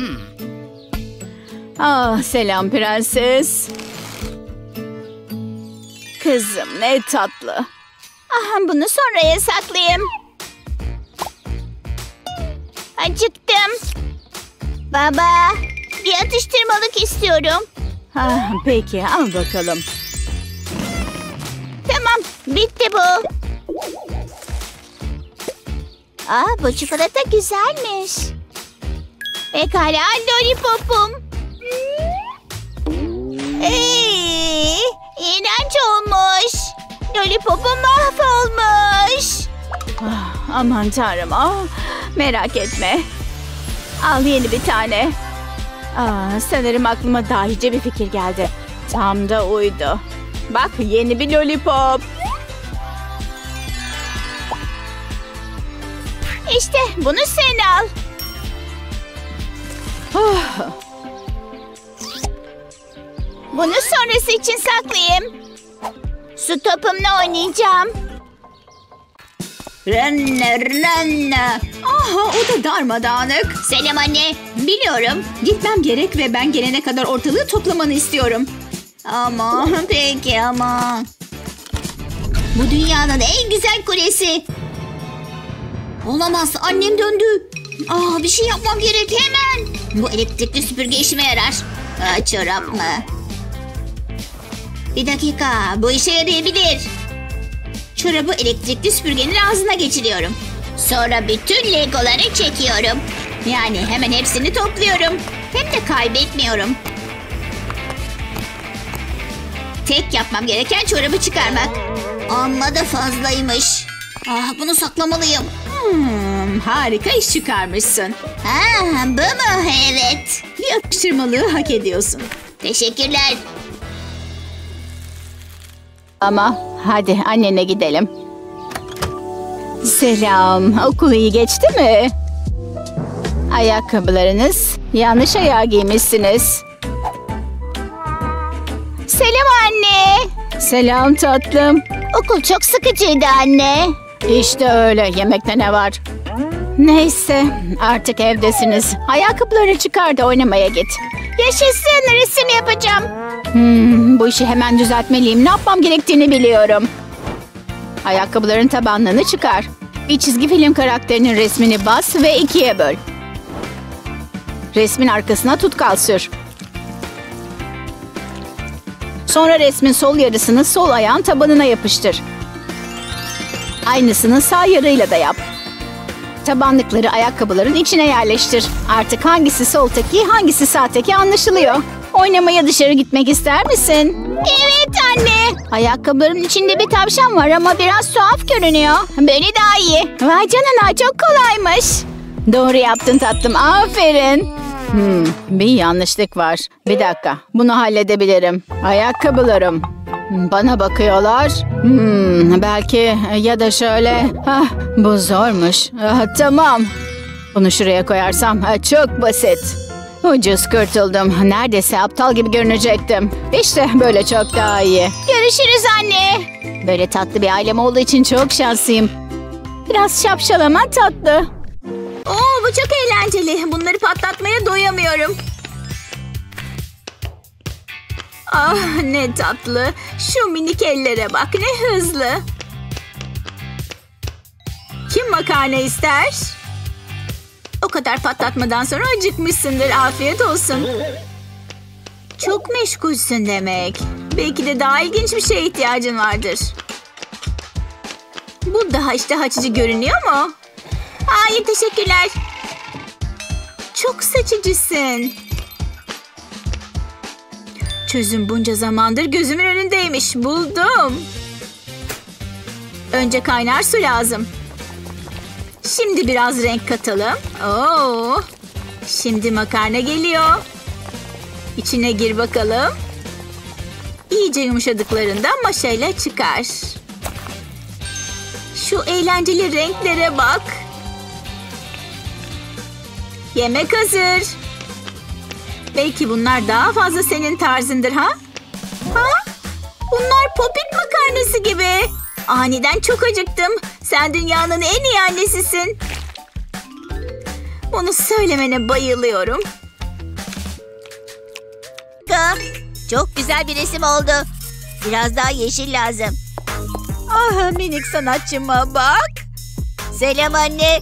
Ah, selam prenses. Kızım ne tatlı. Aha, bunu sonraya saklayayım. Acıktım. Baba, bir atıştırmalık istiyorum. Ah, peki al bakalım. Tamam, bitti bu. Bu çikolata güzelmiş. Pekala, lollipopum. İğrenç olmuş. Lollipopum mahvolmuş. Aman tanrım. Merak etme. Al yeni bir tane. Sanırım aklıma dahice bir fikir geldi. Tam da uydu. Bak yeni bir lollipop. İşte bunu sen al. Bunu sonrası için saklayayım. Su topumla oynayacağım. Renne. O da darmadağınık. Selam anne. Biliyorum. Gitmem gerek ve ben gelene kadar ortalığı toplamanı istiyorum. Ama peki ama. Bu dünyanın en güzel kulesi. Olamaz, annem döndü. Bir şey yapmam gerek hemen. Bu elektrikli süpürge işime yarar. Çorap mı? Bir dakika, bu işe yarayabilir. Çorabı elektrikli süpürgenin ağzına geçiriyorum. Sonra bütün legoları çekiyorum. Yani hemen hepsini topluyorum. Hem de kaybetmiyorum. Tek yapmam gereken çorabı çıkarmak. Amma da fazlaymış. Bunu saklamalıyım. Harika iş çıkarmışsın. Bu mu? Evet. Bir atıştırmalığı hak ediyorsun. Teşekkürler. Ama hadi annene gidelim. Selam. Okul iyi geçti mi? Ayakkabılarınız yanlış ayağı giymişsiniz. Selam anne. Selam tatlım. Okul çok sıkıcıydı anne. İşte öyle. Yemekte ne var? Neyse artık evdesiniz. Ayakkabıları çıkar da oynamaya git. Yaşasın, resim yapacağım. Bu işi hemen düzeltmeliyim. Ne yapmam gerektiğini biliyorum. Ayakkabıların tabanlığını çıkar. Bir çizgi film karakterinin resmini bas ve ikiye böl. Resmin arkasına tutkal sür. Sonra resmin sol yarısını sol ayağın tabanına yapıştır. Aynısını sağ yarıyla da yap. Tabanlıkları ayakkabıların içine yerleştir. Artık hangisi sol teki, hangisi sağ teki anlaşılıyor. Oynamaya dışarı gitmek ister misin? Evet anne. Ayakkabıların içinde bir tavşan var ama biraz tuhaf görünüyor. Böyle daha iyi. Vay canına, çok kolaymış. Doğru yaptın tatlım, aferin. Bir yanlışlık var. Bir dakika, bunu halledebilirim. Ayakkabılarım. Bana bakıyorlar. Belki ya da şöyle. Bu zormuş. Tamam. Bunu şuraya koyarsam çok basit. Ucuz kurtuldum. Neredeyse aptal gibi görünecektim. İşte böyle çok daha iyi. Görüşürüz anne. Böyle tatlı bir ailem olduğu için çok şanslıyım. Biraz şapşal ama tatlı. Bu çok eğlenceli. Bunları patlatmaya doyamıyorum. Ne tatlı. Şu minik ellere bak, ne hızlı. Kim makarna ister? O kadar patlatmadan sonra acıkmışsındır. Afiyet olsun. Çok meşgulsün demek. Belki de daha ilginç bir şeye ihtiyacın vardır. Bu daha iştah açıcı görünüyor mu? Hayır, teşekkürler. Çok seçicisin. Çözüm bunca zamandır gözümün önündeymiş. Buldum. Önce kaynar su lazım. Şimdi biraz renk katalım. Şimdi makarna geliyor. İçine gir bakalım. İyice yumuşadıklarında maşayla çıkar. Şu eğlenceli renklere bak. Yemek hazır. Belki bunlar daha fazla senin tarzındır ha? Bunlar popit makarnası gibi. Aniden çok acıktım. Sen dünyanın en iyi annesisin. Bunu söylemene bayılıyorum. Çok güzel bir resim oldu. Biraz daha yeşil lazım. Ah, minik sanatçıma bak. Selam anne.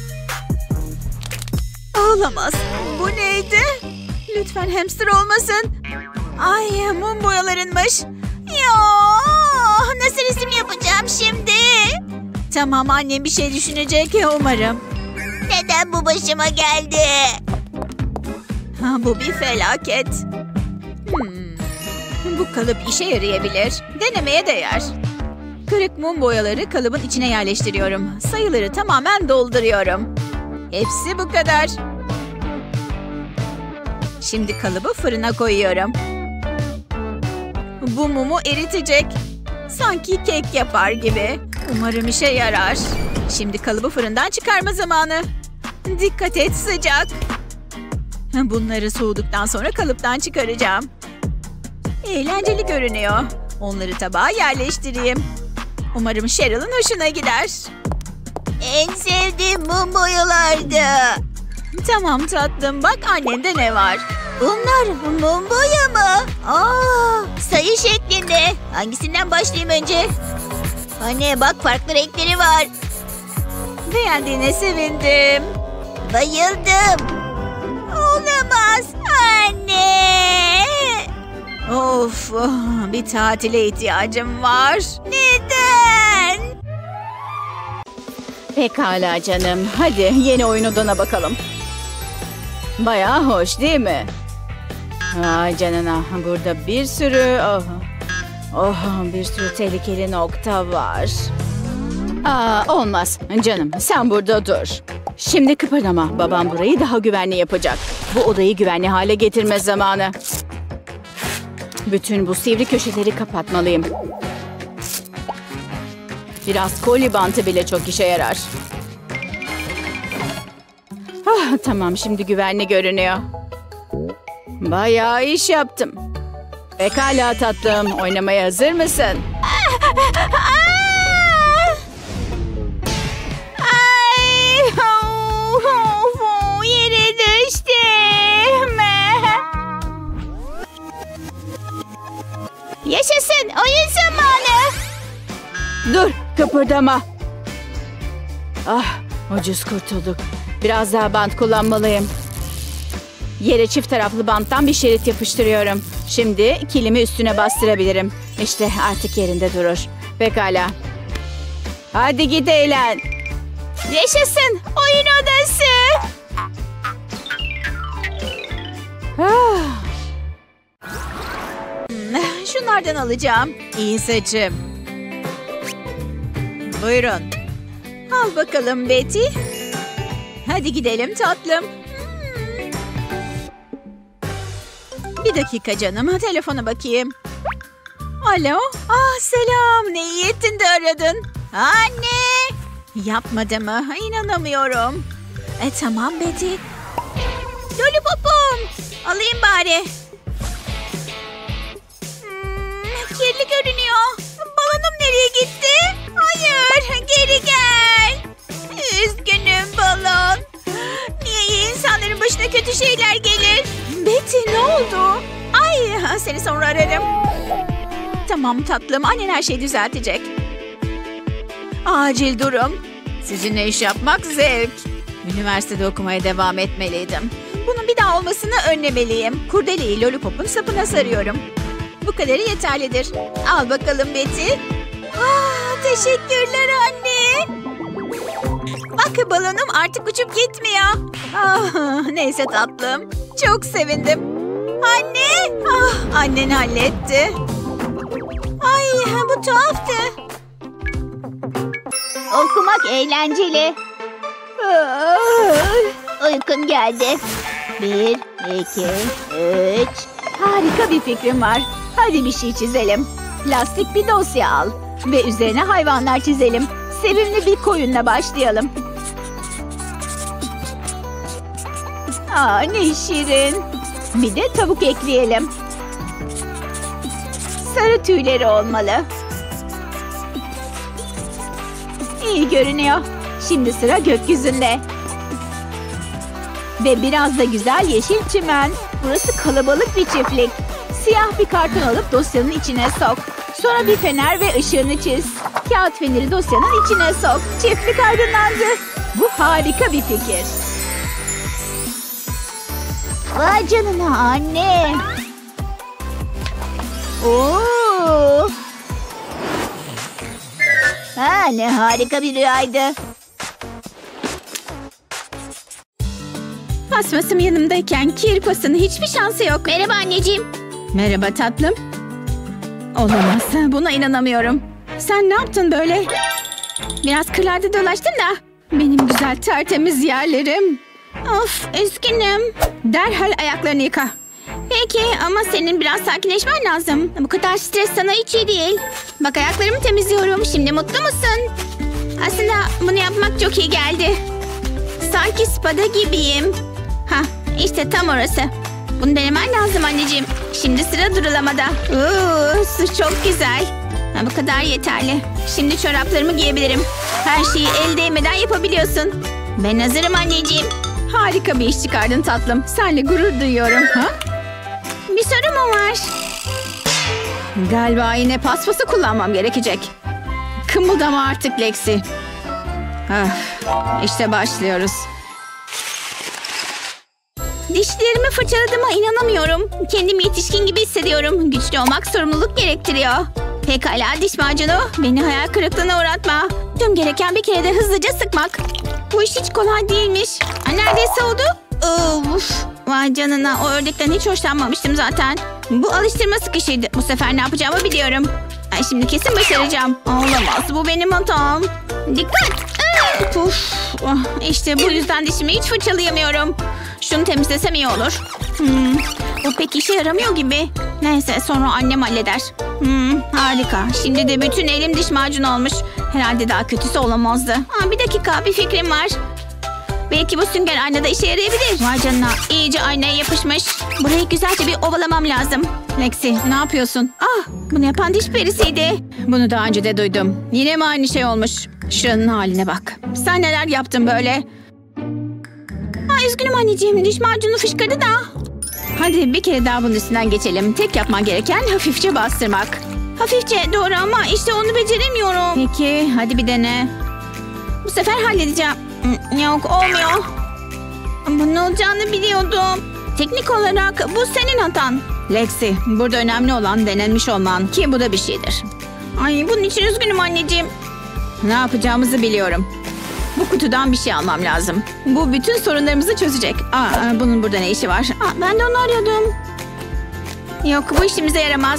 Olamaz. Bu neydi? Lütfen hamster olmasın. Ay, mum boyalarınmış. Ya, nasıl resim yapacağım şimdi? Tamam, annem bir şey düşünecek ya umarım. Neden bu başıma geldi? Ha, bu bir felaket. Bu kalıp işe yarayabilir. Denemeye değer. Kırık mum boyaları kalıbın içine yerleştiriyorum. Sayıları tamamen dolduruyorum. Hepsi bu kadar. Şimdi kalıbı fırına koyuyorum. Bu mumu eritecek. Sanki kek yapar gibi. Umarım işe yarar. Şimdi kalıbı fırından çıkarma zamanı. Dikkat et, sıcak. Bunları soğuduktan sonra kalıptan çıkaracağım. Eğlenceli görünüyor. Onları tabağa yerleştireyim. Umarım Cheryl'ın hoşuna gider. En sevdiğim mum boyalardı. Tamam tatlım, bak annende ne var. Bunlar mum boya mı? Sayı şeklinde. Hangisinden başlayayım önce? Anne bak, farklı renkleri var. Beğendiğine sevindim. Bayıldım. Olamaz anne. Of, bir tatile ihtiyacım var. Neden? Pekala canım. Hadi yeni oyun odana bakalım. Bayağı hoş değil mi? Ay canına, burada bir sürü... bir sürü tehlikeli nokta var. Olmaz. Canım, sen burada dur. Şimdi kıpırdama. Babam burayı daha güvenli yapacak. Bu odayı güvenli hale getirme zamanı. Bütün bu sivri köşeleri kapatmalıyım. Biraz koli bantı bile çok işe yarar. Tamam, şimdi güvenli görünüyor. Bayağı iş yaptım. Pekala tatlım, oynamaya hazır mısın? Yere düştüm. Yaşasın, oyun zamanı. Dur, kıpırdama. Ucuz kurtulduk. Biraz daha bant kullanmalıyım. Yere çift taraflı banttan bir şerit yapıştırıyorum. Şimdi kilimi üstüne bastırabilirim. İşte artık yerinde durur. Pekala. Hadi git eğlen. Yaşasın, oyun odası. Şunlardan alacağım. İyi seçim. Buyurun. Al bakalım Betty. Hadi gidelim tatlım. Bir dakika canım. Telefona bakayım. Alo. Selam. Ne iyi ettin de aradın. Anne. Yapmadı mı? İnanamıyorum. Tamam Betty. Lollipopum. Alayım bari. Kirli görünüyor. Balonum nereye gitti? Hayır, geri gel. Üzgünüm balon. Niye insanların başına kötü şeyler gelir? Betty, ne oldu? Ay, seni sonra ararım. Tamam tatlım, annen her şeyi düzeltecek. Acil durum. Sizinle iş yapmak zevk. Üniversitede okumaya devam etmeliydim. Bunun bir daha olmasını önlemeliyim. Kurdeleyi Lollipop'un sapına sarıyorum. Bu kadarı yeterlidir. Al bakalım Betty. Teşekkürler anne. Bak, balonum artık uçup gitmiyor. Neyse tatlım. Çok sevindim. Anne. Annen halletti. Ay, bu tuhaftı. Okumak eğlenceli. Uykum geldi. 1, 2, 3. Harika bir fikrim var. Hadi bir şey çizelim. Plastik bir dosya al. Ve üzerine hayvanlar çizelim. Sevimli bir koyunla başlayalım. Ne şirin. Bir de tavuk ekleyelim. Sarı tüyleri olmalı. İyi görünüyor. Şimdi sıra gökyüzünde. Ve biraz da güzel yeşil çimen. Burası kalabalık bir çiftlik. Siyah bir karton alıp dosyanın içine sok. Sonra bir fener ve ışığını çiz. Kağıt feneri dosyanın içine sok. Çiftlik aydınlandı. Bu harika bir fikir. Vay canına anne. Oo. Ha, ne harika bir rüyaydı. Pasmasım yanımdayken kirpasının hiçbir şansı yok. Merhaba anneciğim. Merhaba tatlım. Olamaz. Buna inanamıyorum. Sen ne yaptın böyle? Biraz kırlarda dolaştım da. Benim güzel tertemiz yerlerim. Of, üzgünüm. Derhal ayaklarını yıka. Peki ama senin biraz sakinleşmen lazım. Bu kadar stres sana hiç iyi değil. Bak ayaklarımı temizliyorum. Şimdi mutlu musun? Aslında bunu yapmak çok iyi geldi. Sanki spada gibiyim. Hah, işte tam orası. Bunu denemen lazım anneciğim. Şimdi sıra durulamada. Su çok güzel. Ha, bu kadar yeterli. Şimdi çoraplarımı giyebilirim. Her şeyi el değmeden yapabiliyorsun. Ben hazırım anneciğim. Harika bir iş çıkardın tatlım. Seninle gurur duyuyorum. Ha? Bir soru mu var? Galiba yine paspası kullanmam gerekecek. Kımıldama artık Lexi. İşte başlıyoruz. Dişlerimi fırçaladığıma inanamıyorum. Kendimi yetişkin gibi hissediyorum. Güçlü olmak sorumluluk gerektiriyor. Pekala diş macunu. Beni hayal kırıklığına uğratma. Tüm gereken bir kere de hızlıca sıkmak. Bu iş hiç kolay değilmiş. Neredeyse oldu. Of. Vay canına, o ördekten hiç hoşlanmamıştım zaten. Bu alıştırma sıkışıydı. Bu sefer ne yapacağımı biliyorum. Şimdi kesin başaracağım. Olamaz, bu benim hatam. Dikkat. Uf. İşte bu yüzden dişimi hiç fırçalayamıyorum. Şunu temizlesem iyi olur. Bu pek işe yaramıyor gibi. Neyse sonra annem halleder. Harika. Şimdi de bütün elim diş macunu olmuş. Herhalde daha kötüsü olamazdı. Bir dakika, bir fikrim var. Belki bu sünger aynada işe yarayabilir. Vay canına, iyice aynaya yapışmış. Burayı güzelce bir ovalamam lazım. Lexi, ne yapıyorsun? Bunu yapan diş perisiydi. Bunu daha önce de duydum. Yine mi aynı şey olmuş? Şuranın haline bak. Sen neler yaptın böyle? Üzgünüm anneciğim, diş macunu fışkırdı da. Hadi bir kere daha bunun üstünden geçelim. Tek yapman gereken hafifçe bastırmak. Hafifçe doğru ama işte onu beceremiyorum. Peki, hadi bir dene. Bu sefer halledeceğim. Yok, olmuyor. Bunun olacağını biliyordum. Teknik olarak bu senin hatan. Lexi, burada önemli olan denenmiş olman. Ki bu da bir şeydir. Bunun için üzgünüm anneciğim. Ne yapacağımızı biliyorum. Bu kutudan bir şey almam lazım. Bu bütün sorunlarımızı çözecek. Bunun burada ne işi var? Ben de onu arıyordum. Yok, bu işimize yaramaz.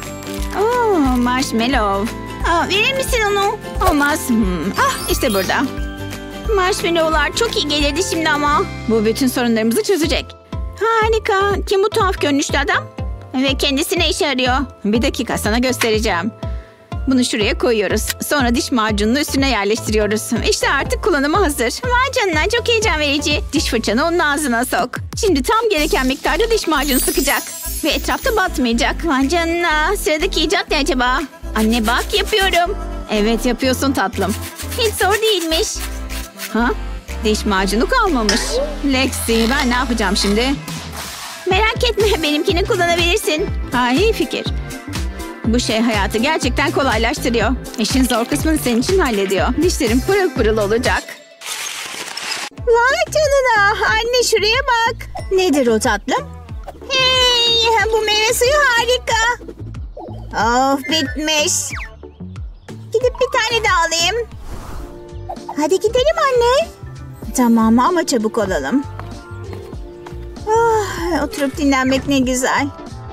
Marshmallow. Verir misin onu? Olmaz. İşte burada. Marshmallowlar çok iyi gelirdi şimdi ama. Bu bütün sorunlarımızı çözecek. Harika. Kim bu tuhaf görünüşlü adam? Ve kendisi ne işe yarıyor? Bir dakika, sana göstereceğim. Bunu şuraya koyuyoruz. Sonra diş macununu üstüne yerleştiriyoruz. İşte artık kullanıma hazır. Vay canına, çok heyecan verici. Diş fırçanı onun ağzına sok. Şimdi tam gereken miktarda diş macunu sıkacak. Ve etrafta batmayacak. Vay canına, sıradaki icat ne acaba? Anne bak, yapıyorum. Evet, yapıyorsun tatlım. Hiç zor değilmiş. Diş macunu kalmamış. Lexi, ben ne yapacağım şimdi? Merak etme, benimkini kullanabilirsin. İyi fikir. Bu şey hayatı gerçekten kolaylaştırıyor. İşin zor kısmını senin için hallediyor. Dişlerin pırıl pırıl olacak. Vay canına, anne şuraya bak. Nedir o tatlım? Hey, bu meyve suyu harika. Of, bitmiş. Gidip bir tane daha alayım. Hadi gidelim anne. Tamam ama çabuk olalım. Oturup dinlenmek ne güzel.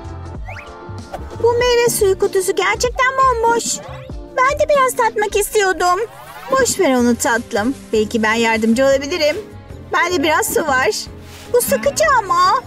Bu meyve suyu kutusu gerçekten bomboş. Ben de biraz tatmak istiyordum. Boş ver onu tatlım. Belki ben yardımcı olabilirim. Bende biraz su var. Bu sıkıcı ama.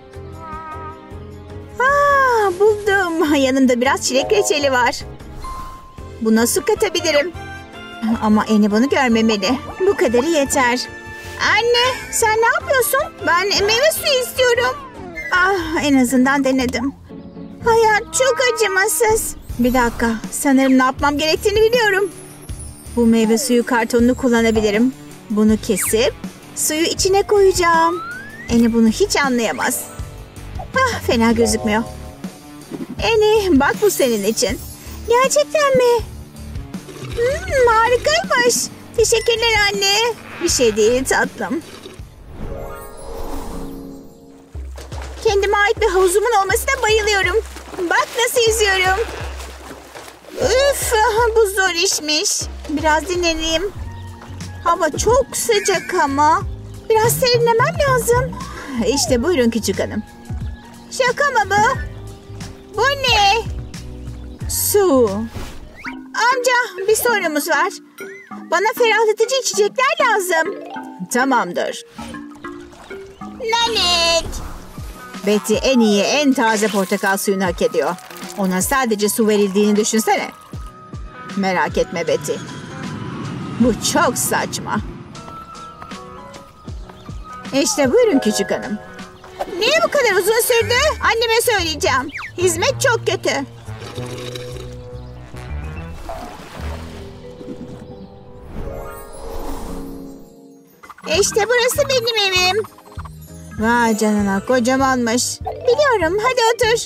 Buldum. Yanında biraz çilek reçeli var. Buna su katabilirim. Ama Eni bunu görmemeli. Bu kadarı yeter. Anne, sen ne yapıyorsun? Ben meyve suyu istiyorum. En azından denedim. Hayat çok acımasız. Bir dakika, sanırım ne yapmam gerektiğini biliyorum. Bu meyve suyu kartonunu kullanabilirim. Bunu kesip suyu içine koyacağım. Eni bunu hiç anlayamaz. Fena gözükmüyor. Eni, bak bu senin için. Gerçekten mi? Harikaymış. Teşekkürler anne. Bir şey değil tatlım. Kendime ait bir havuzumun olmasına bayılıyorum. Bak nasıl yüzüyorum. Üf, bu zor işmiş. Biraz dinleneyim. Hava çok sıcak ama. Biraz serinlemem lazım. İşte buyurun küçük hanım. Şaka mı bu? Bu ne? Su. Amca, bir sorunumuz var. Bana ferahlatıcı içecekler lazım. Tamamdır. Lanet. Betty en iyi, en taze portakal suyunu hak ediyor. Ona sadece su verildiğini düşünsene. Merak etme Betty. Bu çok saçma. İşte buyurun küçük hanım. Niye bu kadar uzun sürdü? Anneme söyleyeceğim. Hizmet çok kötü. İşte burası benim evim. Vay canına, kocamanmış. Biliyorum, hadi otur.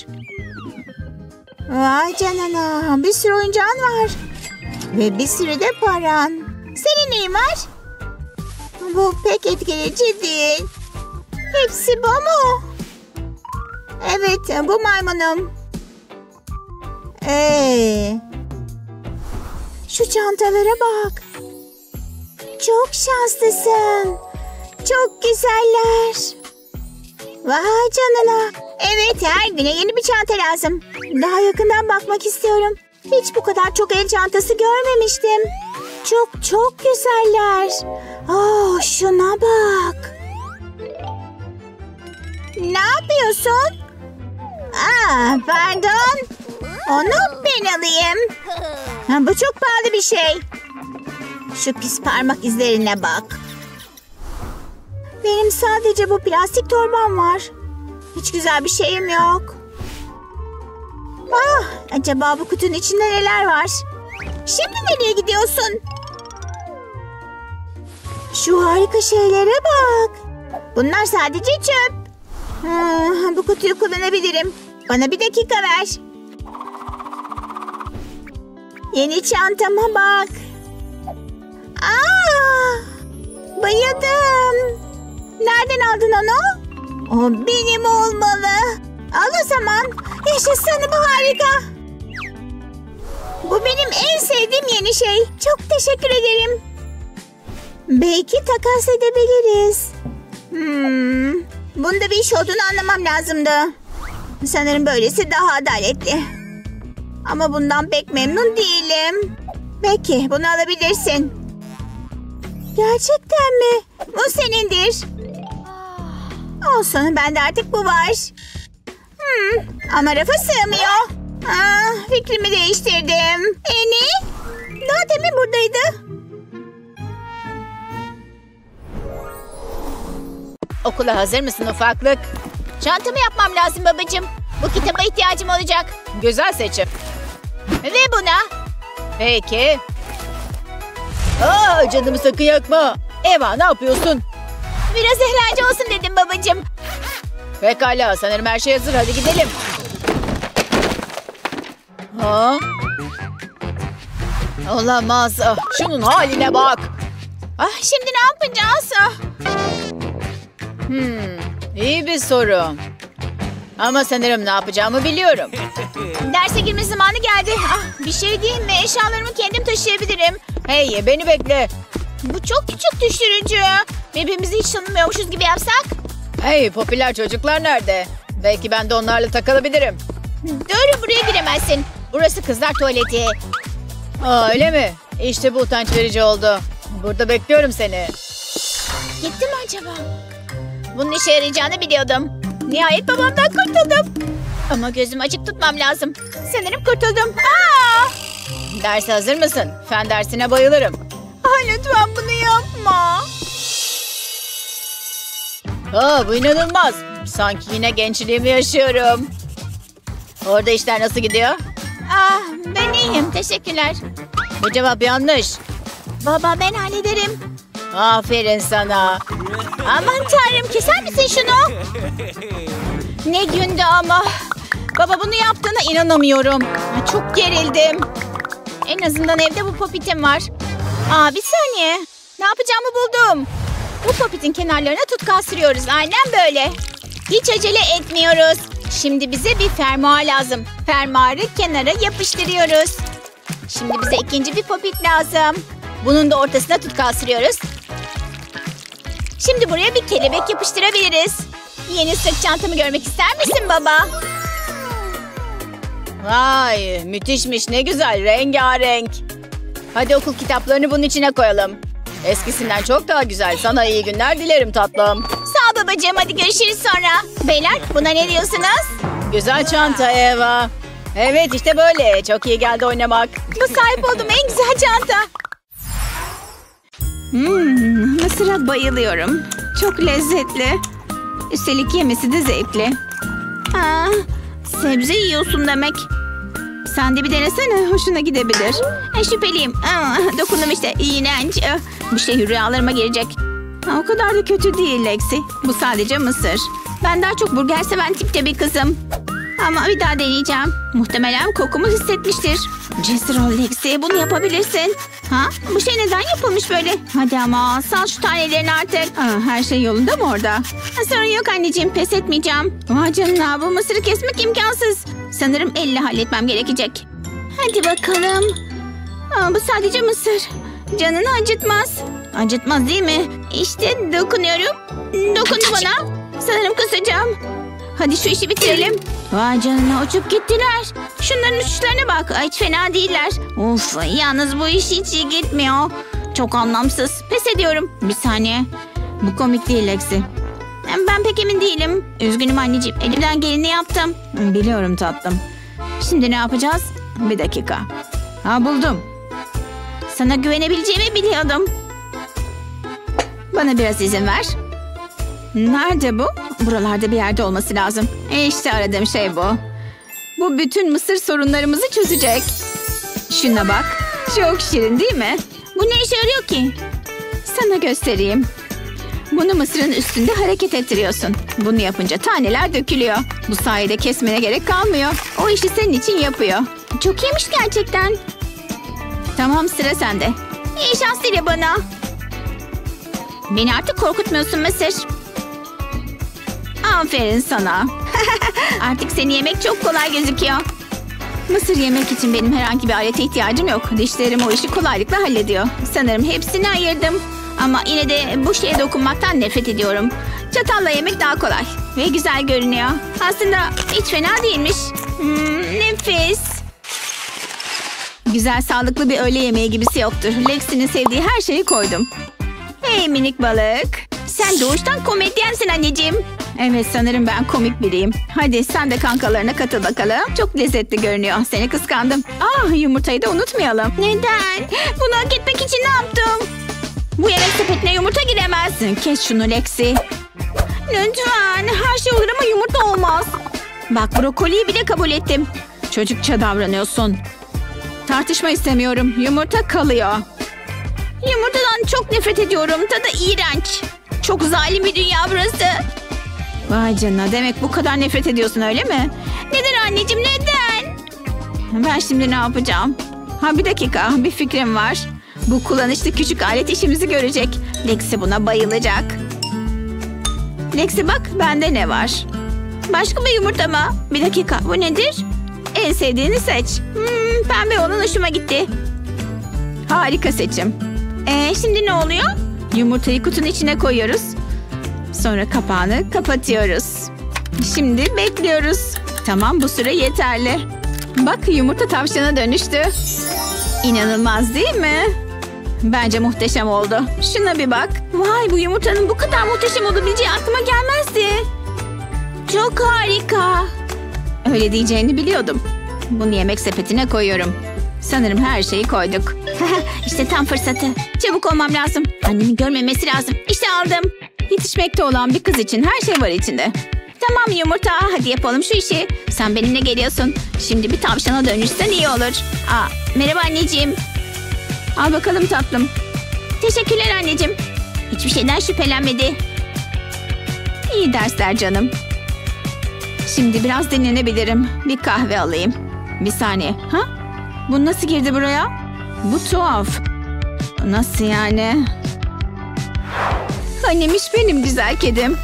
Vay canına, bir sürü oyuncağın var. Ve bir sürü de paran. Senin neyin var? Bu pek etkileyici değil. Hepsi bu mu? Evet, bu maymunum. Şu çantalara bak. Çok şanslısın. Çok güzeller. Vay canına. Evet, her güne yeni bir çanta lazım. Daha yakından bakmak istiyorum. Hiç bu kadar çok el çantası görmemiştim. Çok çok güzeller. Şuna bak. Ne yapıyorsun? Pardon. Onu ben alayım. Bu çok pahalı bir şey. Şu pis parmak izlerine bak. Benim sadece bu plastik torbam var. Hiç güzel bir şeyim yok. Acaba bu kutunun içinde neler var? Şimdi nereye gidiyorsun? Şu harika şeylere bak. Bunlar sadece çöp. Bu kutuyu kullanabilirim. Bana bir dakika ver. Yeni çantama bak. Bayıldım. Nereden aldın onu? O benim olmalı. Al o zaman. Yaşasın, bu harika. Bu benim en sevdiğim yeni şey. Çok teşekkür ederim. Belki takas edebiliriz. Bunda bir iş olduğunu anlamam lazımdı. Sanırım böylesi daha adaletli. Ama bundan pek memnun değilim. Peki, bunu alabilirsin. Gerçekten mi? Bu senindir. Olsun, bende artık bu var. Ama rafa sığmıyor. Fikrimi değiştirdim. Eni? Daha demin buradaydı. Okula hazır mısın ufaklık? Çantamı yapmam lazım babacığım. Bu kitaba ihtiyacım olacak. Güzel seçim. Ve buna. Peki. Canımı sakın yakma. Eva, ne yapıyorsun? Biraz eğlence olsun dedim babacığım. Pekala, sanırım her şey hazır. Hadi gidelim. Olamaz. Şunun haline bak. Şimdi ne yapacağız? İyi bir soru. Ama sanırım ne yapacağımı biliyorum. Derse girme zamanı geldi. Bir şey değil mi? Eşyalarımı kendim taşıyabilirim. Hey, beni bekle. Bu çok küçük düşürücü. Birbirimizi hiç tanımıyormuşuz gibi yapsak? Hey, popüler çocuklar nerede? Belki ben de onlarla takılabilirim. Doğru, buraya giremezsin. Burası kızlar tuvaleti. Öyle mi? İşte bu utanç verici oldu. Burada bekliyorum seni. Gitti mi acaba? Bunun işe yarayacağını biliyordum. Nihayet babamdan kurtuldum. Ama gözümü açık tutmam lazım. Sanırım kurtuldum. Derse hazır mısın? Fen dersine bayılırım. Lütfen bunu yapma. Bu inanılmaz. Sanki yine gençliğimi yaşıyorum. Orada işler nasıl gidiyor? Ben iyiyim. Teşekkürler. Bu cevap yanlış. Baba, ben hallederim. Aferin sana. Aman tanrım, keser misin şunu? Ne gündü ama. Baba bunu yaptığına inanamıyorum. Çok gerildim. En azından evde bu popitim var. Bir saniye. Ne yapacağımı buldum. Bu popitin kenarlarına tutkal sürüyoruz. Aynen böyle. Hiç acele etmiyoruz. Şimdi bize bir fermuar lazım. Fermuarı kenara yapıştırıyoruz. Şimdi bize ikinci bir popit lazım. Bunun da ortasına tutkal sürüyoruz. Şimdi buraya bir kelebek yapıştırabiliriz. Yeni sırt çantamı görmek ister misin baba? Vay, müthişmiş, ne güzel, rengarenk. Hadi okul kitaplarını bunun içine koyalım. Eskisinden çok daha güzel. Sana iyi günler dilerim tatlım. Sağ ol babacığım, hadi görüşürüz sonra. Beyler, buna ne diyorsunuz? Güzel çanta Eva. Evet işte böyle. Çok iyi geldi oynamak. Bu sahip olduğum en güzel çanta. Mısıra bayılıyorum. Çok lezzetli. Üstelik yemesi de zevkli. Sebze yiyorsun demek. Sen de bir denesene. Hoşuna gidebilir. Şüpheliyim. Dokundum işte. İğrenç. Bu şey rüyalarıma girecek. O kadar da kötü değil Lexi. Bu sadece mısır. Ben daha çok burger seven tipte bir kızım. Ama bir daha deneyeceğim. Muhtemelen kokumu hissetmiştir. Cesur ol Lexi. Bunu yapabilirsin. Bu şey neden yapılmış böyle? Hadi ama sal şu tanelerini artık. Her şey yolunda mı orada? Sorun yok anneciğim. Pes etmeyeceğim. Vay canına, bu mısırı kesmek imkansız. Sanırım elle halletmem gerekecek. Hadi bakalım. Bu sadece mısır. Canını acıtmaz. Acıtmaz değil mi? İşte dokunuyorum. Dokundu bana. Sanırım kusacağım. Hadi şu işi bitirelim. Vay canına, uçup gittiler. Şunların uçuşlarına bak. Hiç fena değiller. Of, yalnız bu iş hiç iyi gitmiyor. Çok anlamsız. Pes ediyorum. Bir saniye. Bu komik değil Lexi. Ben pek emin değilim. Üzgünüm anneciğim. Elimden geleni yaptım. Biliyorum tatlım. Şimdi ne yapacağız? Bir dakika. Buldum. Sana güvenebileceğimi biliyordum. Bana biraz izin ver. Nerede bu? Buralarda bir yerde olması lazım. İşte aradığım şey bu. Bu bütün mısır sorunlarımızı çözecek. Şuna bak. Çok şirin değil mi? Bu ne işe yarıyor ki? Sana göstereyim. Bunu mısırın üstünde hareket ettiriyorsun. Bunu yapınca taneler dökülüyor. Bu sayede kesmene gerek kalmıyor. O işi senin için yapıyor. Çok iyiymiş gerçekten. Tamam, sıra sende. İyi şans dile bana. Beni artık korkutmuyorsun Mısır. Aferin sana. Artık seni yemek çok kolay gözüküyor. Mısır yemek için benim herhangi bir alete ihtiyacım yok. Dişlerim o işi kolaylıkla hallediyor. Sanırım hepsini ayırdım. Ama yine de bu şeye dokunmaktan nefret ediyorum. Çatalla yemek daha kolay. Ve güzel görünüyor. Aslında hiç fena değilmiş. Nefis. Güzel, sağlıklı bir öğle yemeği gibisi yoktur. Lexi'nin sevdiği her şeyi koydum. Hey minik balık. Sen doğuştan komedyensin anneciğim. Evet, sanırım ben komik biriyim. Hadi sen de kankalarına katıl bakalım. Çok lezzetli görünüyor. Seni kıskandım. Yumurtayı da unutmayalım. Neden? Bunu hak etmek için ne yaptım? Bu yemek sepetine yumurta giremez. Kes şunu Lexi. Lütfen. Her şey olur ama yumurta olmaz. Bak, brokoliyi bile kabul ettim. Çocukça davranıyorsun. Tartışma istemiyorum. Yumurta kalıyor. Yumurtadan çok nefret ediyorum. Tadı iğrenç. Çok zalim bir dünya burası. Vay canına, demek bu kadar nefret ediyorsun öyle mi? Neden anneciğim, neden? Ben şimdi ne yapacağım? Bir dakika, bir fikrim var. Bu kullanışlı küçük alet işimizi görecek. Lexi buna bayılacak. Lexi bak, bende ne var? Başka bir yumurta mı? Bir dakika, bu nedir? En sevdiğini seç. Pembe olan hoşuma gitti. Harika seçim. Şimdi ne oluyor? Yumurtayı kutunun içine koyuyoruz. Sonra kapağını kapatıyoruz. Şimdi bekliyoruz. Tamam, bu süre yeterli. Bak, yumurta tavşana dönüştü. İnanılmaz değil mi? Bence muhteşem oldu. Şuna bir bak. Vay, bu yumurtanın bu kadar muhteşem olabileceği aklıma gelmezdi. Çok harika. Öyle diyeceğini biliyordum. Bunu yemek sepetine koyuyorum. Sanırım her şeyi koyduk. İşte tam fırsatı. Çabuk olmam lazım. Annemin görmemesi lazım. İşte aldım. Yetişmekte olan bir kız için her şey var içinde. Tamam yumurta, hadi yapalım şu işi. Sen benimle geliyorsun. Şimdi bir tavşana dönüşsen iyi olur. Merhaba anneciğim. Al bakalım tatlım. Teşekkürler anneciğim. Hiçbir şeyden şüphelenmedi. İyi dersler canım. Şimdi biraz dinlenebilirim. Bir kahve alayım. Bir saniye. Ha? Bu nasıl girdi buraya? Bu tuhaf. Nasıl yani? Annemiş benim güzel kedim.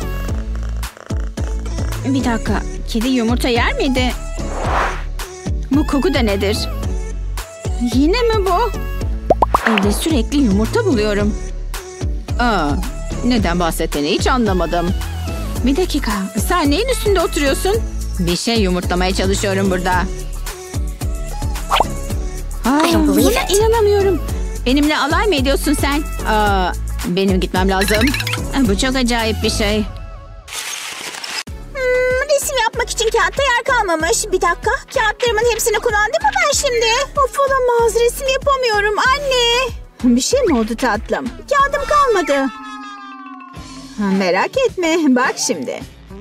Bir dakika. Kedi yumurta yer miydi? Bu koku da nedir? Yine mi bu? Evde sürekli yumurta buluyorum. Neden bahsettiğini hiç anlamadım. Bir dakika. Sen neyin üstünde oturuyorsun? Bir şey yumurtlamaya çalışıyorum burada. Buna inanamıyorum. Benimle alay mı ediyorsun sen? Benim gitmem lazım. Bu çok acayip bir şey. Resim yapmak için kağıtta yer kalmamış. Bir dakika. Kağıtlarımın hepsini kullandım mı ben şimdi? Of olamaz. Resim yapamıyorum anne. Bir şey mi oldu tatlım? Kağıdım kalmadı. Merak etme. Bak şimdi.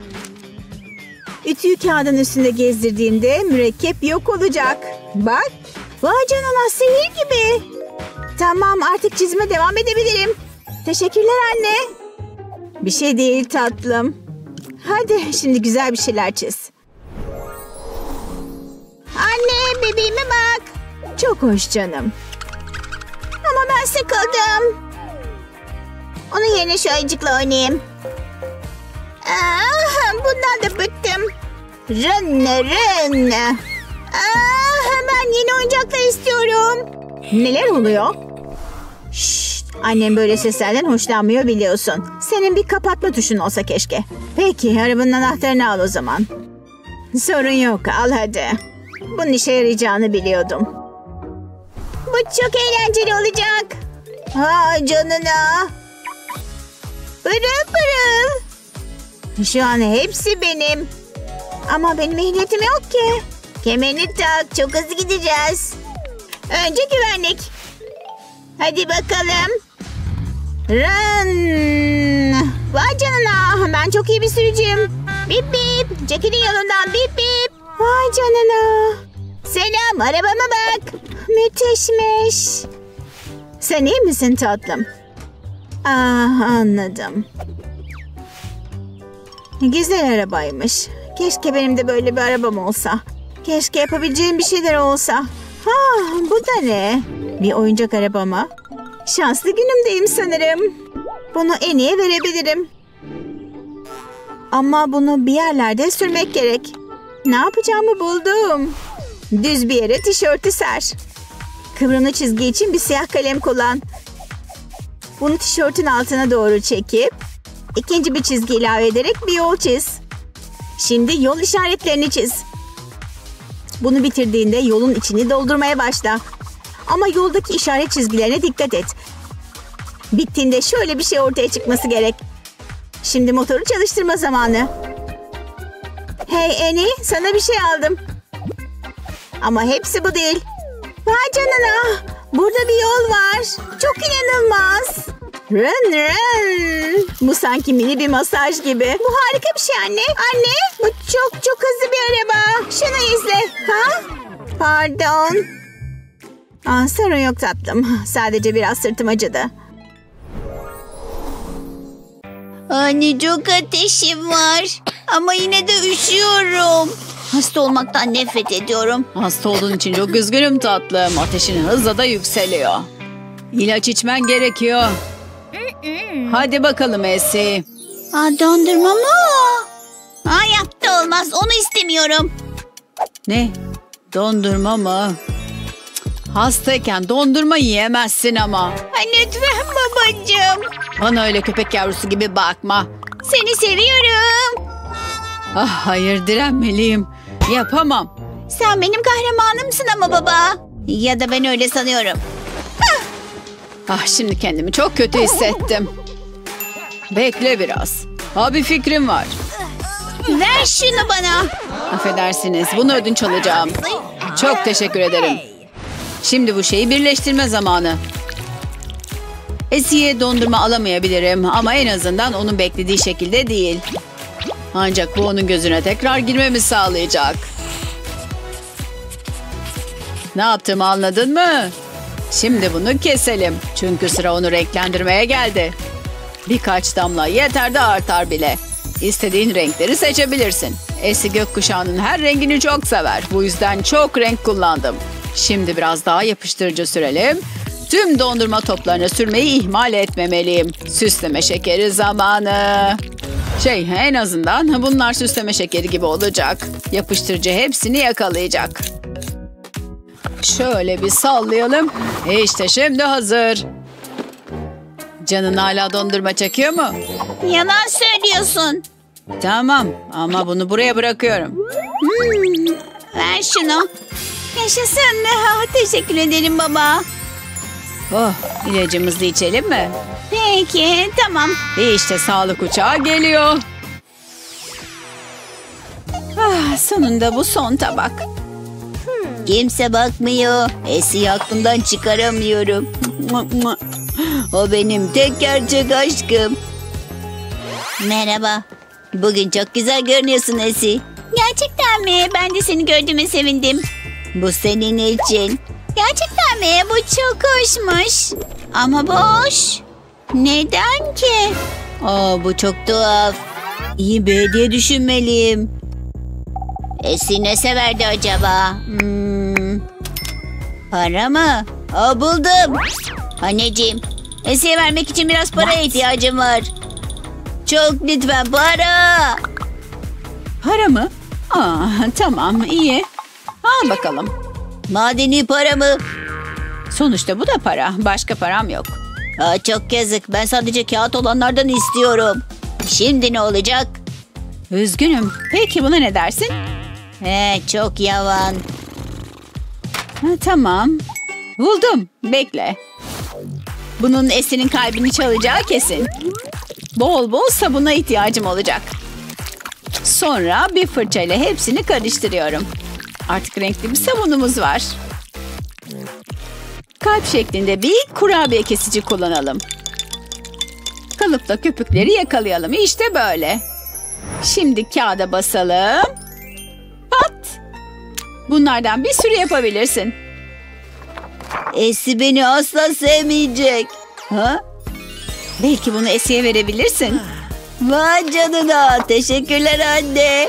Ütüyü kağıdın üstünde gezdirdiğimde mürekkep yok olacak. Bak. Vay canına, sihir gibi. Tamam, artık çizime devam edebilirim. Teşekkürler anne. Bir şey değil tatlım. Hadi şimdi güzel bir şeyler çiz. Anne, bebeğime bak. Çok hoş canım. Ama ben sıkıldım. Onun yerine şu ayıcıkla oynayayım. Bundan da bıktım. Rın. Ben yeni oyuncaklar istiyorum. Neler oluyor? Şşt, annem böyle seslerden hoşlanmıyor biliyorsun. Senin bir kapatma tuşun olsa keşke. Peki, arabanın anahtarını al o zaman. Sorun yok, al hadi. Bunun işe yarayacağını biliyordum. Bu çok eğlenceli olacak. Canına. Pırıl pırıl. Şu an hepsi benim. Ama benim ehliyetim yok ki. Kemerini tak, çok hızlı gideceğiz. Önce güvenlik. Hadi bakalım. Run. Vay canına, ben çok iyi bir sürücüyüm. Bip bip, çekilin yolundan, bip bip. Vay canına. Selam, arabama bak. Müthişmiş. Sen iyi misin tatlım? Anladım. Güzel arabaymış. Keşke benim de böyle bir arabam olsa. Keşke yapabileceğim bir şeyler olsa. Bu da ne? Bir oyuncak araba mı? Şanslı günümdeyim sanırım. Bunu en iyi verebilirim. Ama bunu bir yerlerde sürmek gerek. Ne yapacağımı buldum. Düz bir yere tişörtü ser. Kıvrımlı çizgi için bir siyah kalem kullan. Bunu tişörtün altına doğru çekip ikinci bir çizgi ilave ederek bir yol çiz. Şimdi yol işaretlerini çiz. Bunu bitirdiğinde yolun içini doldurmaya başla. Ama yoldaki işaret çizgilerine dikkat et. Bittiğinde şöyle bir şey ortaya çıkması gerek. Şimdi motoru çalıştırma zamanı. Hey Annie, sana bir şey aldım. Ama hepsi bu değil. Vay canına, burada bir yol var. Çok inanılmaz. Run. Bu sanki mini bir masaj gibi. Bu harika bir şey anne. Anne, bu çok hızlı bir araba. Şunu izle. Pardon. Sorun yok tatlım. Sadece biraz sırtım acıdı. Anne, çok ateşim var. Ama yine de üşüyorum. Hasta olmaktan nefret ediyorum. Hasta olduğun için çok üzgünüm tatlım. Ateşin hızla da yükseliyor. İlaç içmen gerekiyor. Hadi bakalım Esi. Dondurma mı? Hayatta olmaz. Onu istemiyorum. Ne? Dondurma mı? Hastayken dondurma yiyemezsin ama. Lütfen babacığım. Bana öyle köpek yavrusu gibi bakma. Seni seviyorum. Hayır, direnmeliyim. Yapamam. Sen benim kahramanımsın ama baba. Ya da ben öyle sanıyorum. Şimdi kendimi çok kötü hissettim. Bekle biraz. Bir fikrim var. Ver şunu bana. Affedersiniz, bunu ödünç alacağım. Çok teşekkür ederim. Şimdi bu şeyi birleştirme zamanı. Esi'ye dondurma alamayabilirim ama en azından onun beklediği şekilde değil. Ancak bu onun gözüne tekrar girmemi sağlayacak. Ne yaptığımı anladın mı? Şimdi bunu keselim. Çünkü sıra onu renklendirmeye geldi. Birkaç damla yeter de artar bile. İstediğin renkleri seçebilirsin. Esi gökkuşağının her rengini çok sever. Bu yüzden çok renk kullandım. Şimdi biraz daha yapıştırıcı sürelim. Tüm dondurma toplarına sürmeyi ihmal etmemeliyim. Süsleme şekeri zamanı. En azından bunlar süsleme şekeri gibi olacak. Yapıştırıcı hepsini yakalayacak. Şöyle bir sallayalım. İşte şimdi hazır. Canın hala dondurma çekiyor mu? Yalan söylüyorsun. Tamam ama bunu buraya bırakıyorum. Ver şunu. Yaşasın. Teşekkür ederim baba. Oh, ilacımızı içelim mi? Peki tamam. İşte sağlık uçağı geliyor. Sonunda bu son tabak. Kimse bakmıyor. Esi'yi aklımdan çıkaramıyorum. O benim tek gerçek aşkım. Merhaba. Bugün çok güzel görünüyorsun Esi. Gerçekten mi? Ben de seni gördüğüme sevindim. Bu senin için. Gerçekten mi? Bu çok hoşmuş. Ama boş. Neden ki? Bu çok tuhaf. İyi bir hediye düşünmeliyim. Esi ne severdi acaba? Para mı? Buldum. Anneciğim, Esi'ye vermek için biraz paraya ihtiyacım var. Çok lütfen para. Para mı? Tamam iyi. Al bakalım. Madeni para mı? Sonuçta bu da para. Başka param yok. Çok yazık. Ben sadece kağıt olanlardan istiyorum. Şimdi ne olacak? Üzgünüm. Peki buna ne dersin? Çok yavan. Tamam. Buldum. Bekle. Bunun Esi'nin kalbini çalacağı kesin. Bol bol sabuna ihtiyacım olacak. Sonra bir fırçayla hepsini karıştırıyorum. Artık renkli bir sabunumuz var. Kalp şeklinde bir kurabiye kesici kullanalım. Kalıpla köpükleri yakalayalım. İşte böyle. Şimdi kağıda basalım. Pat! Bunlardan bir sürü yapabilirsin. Esi beni asla sevmeyecek. Belki bunu Esi'ye verebilirsin. Vay canına. Teşekkürler anne.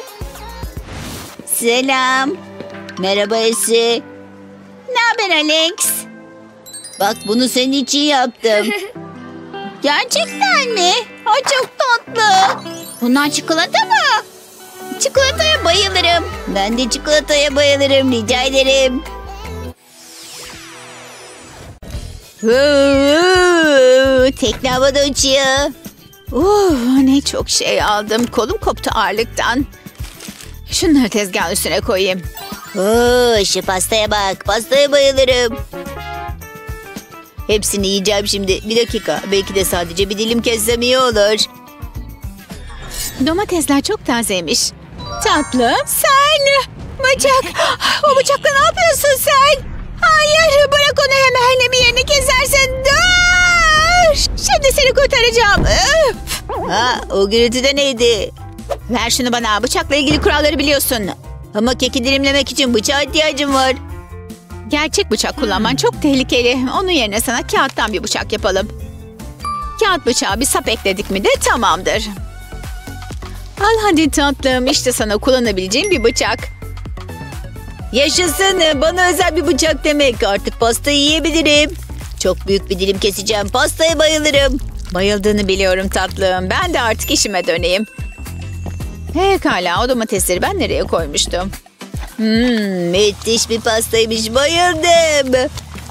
Selam. Merhaba Esi. Ne haber Alex? Bak bunu senin için yaptım. Gerçekten mi? Çok tatlı. Bunlar çikolata mı? Çikolataya bayılırım. Ben de çikolataya bayılırım. Rica ederim. Tekne havada uçuyor. Ne çok şey aldım. Kolum koptu ağırlıktan. Şunları tezgahın üstüne koyayım. Şu pastaya bak. Pastaya bayılırım. Hepsini yiyeceğim şimdi. Bir dakika. Belki de sadece bir dilim kessem iyi olur. Domatesler çok tazeymiş. Tatlı. Sen! Bıçak! O bıçakla ne yapıyorsun sen? Hayır! Bırak onu hemen bir yerini kesersin. Dur! Şimdi seni kurtaracağım. O gürültü de neydi? Ver şunu bana. Bıçakla ilgili kuralları biliyorsun. Ama keki dilimlemek için bıçağa ihtiyacım var. Gerçek bıçak kullanman çok tehlikeli. Onun yerine sana kağıttan bir bıçak yapalım. Kağıt bıçağı bir sap ekledik mi de tamamdır. Al hadi tatlım. İşte sana kullanabileceğin bir bıçak. Yaşasın. Bana özel bir bıçak demek. Artık pastayı yiyebilirim. Çok büyük bir dilim keseceğim. Pastaya bayılırım. Bayıldığını biliyorum tatlım. Ben de artık işime döneyim. Pekala, o domatesleri ben nereye koymuştum? Müthiş bir pastaymış. Bayıldım.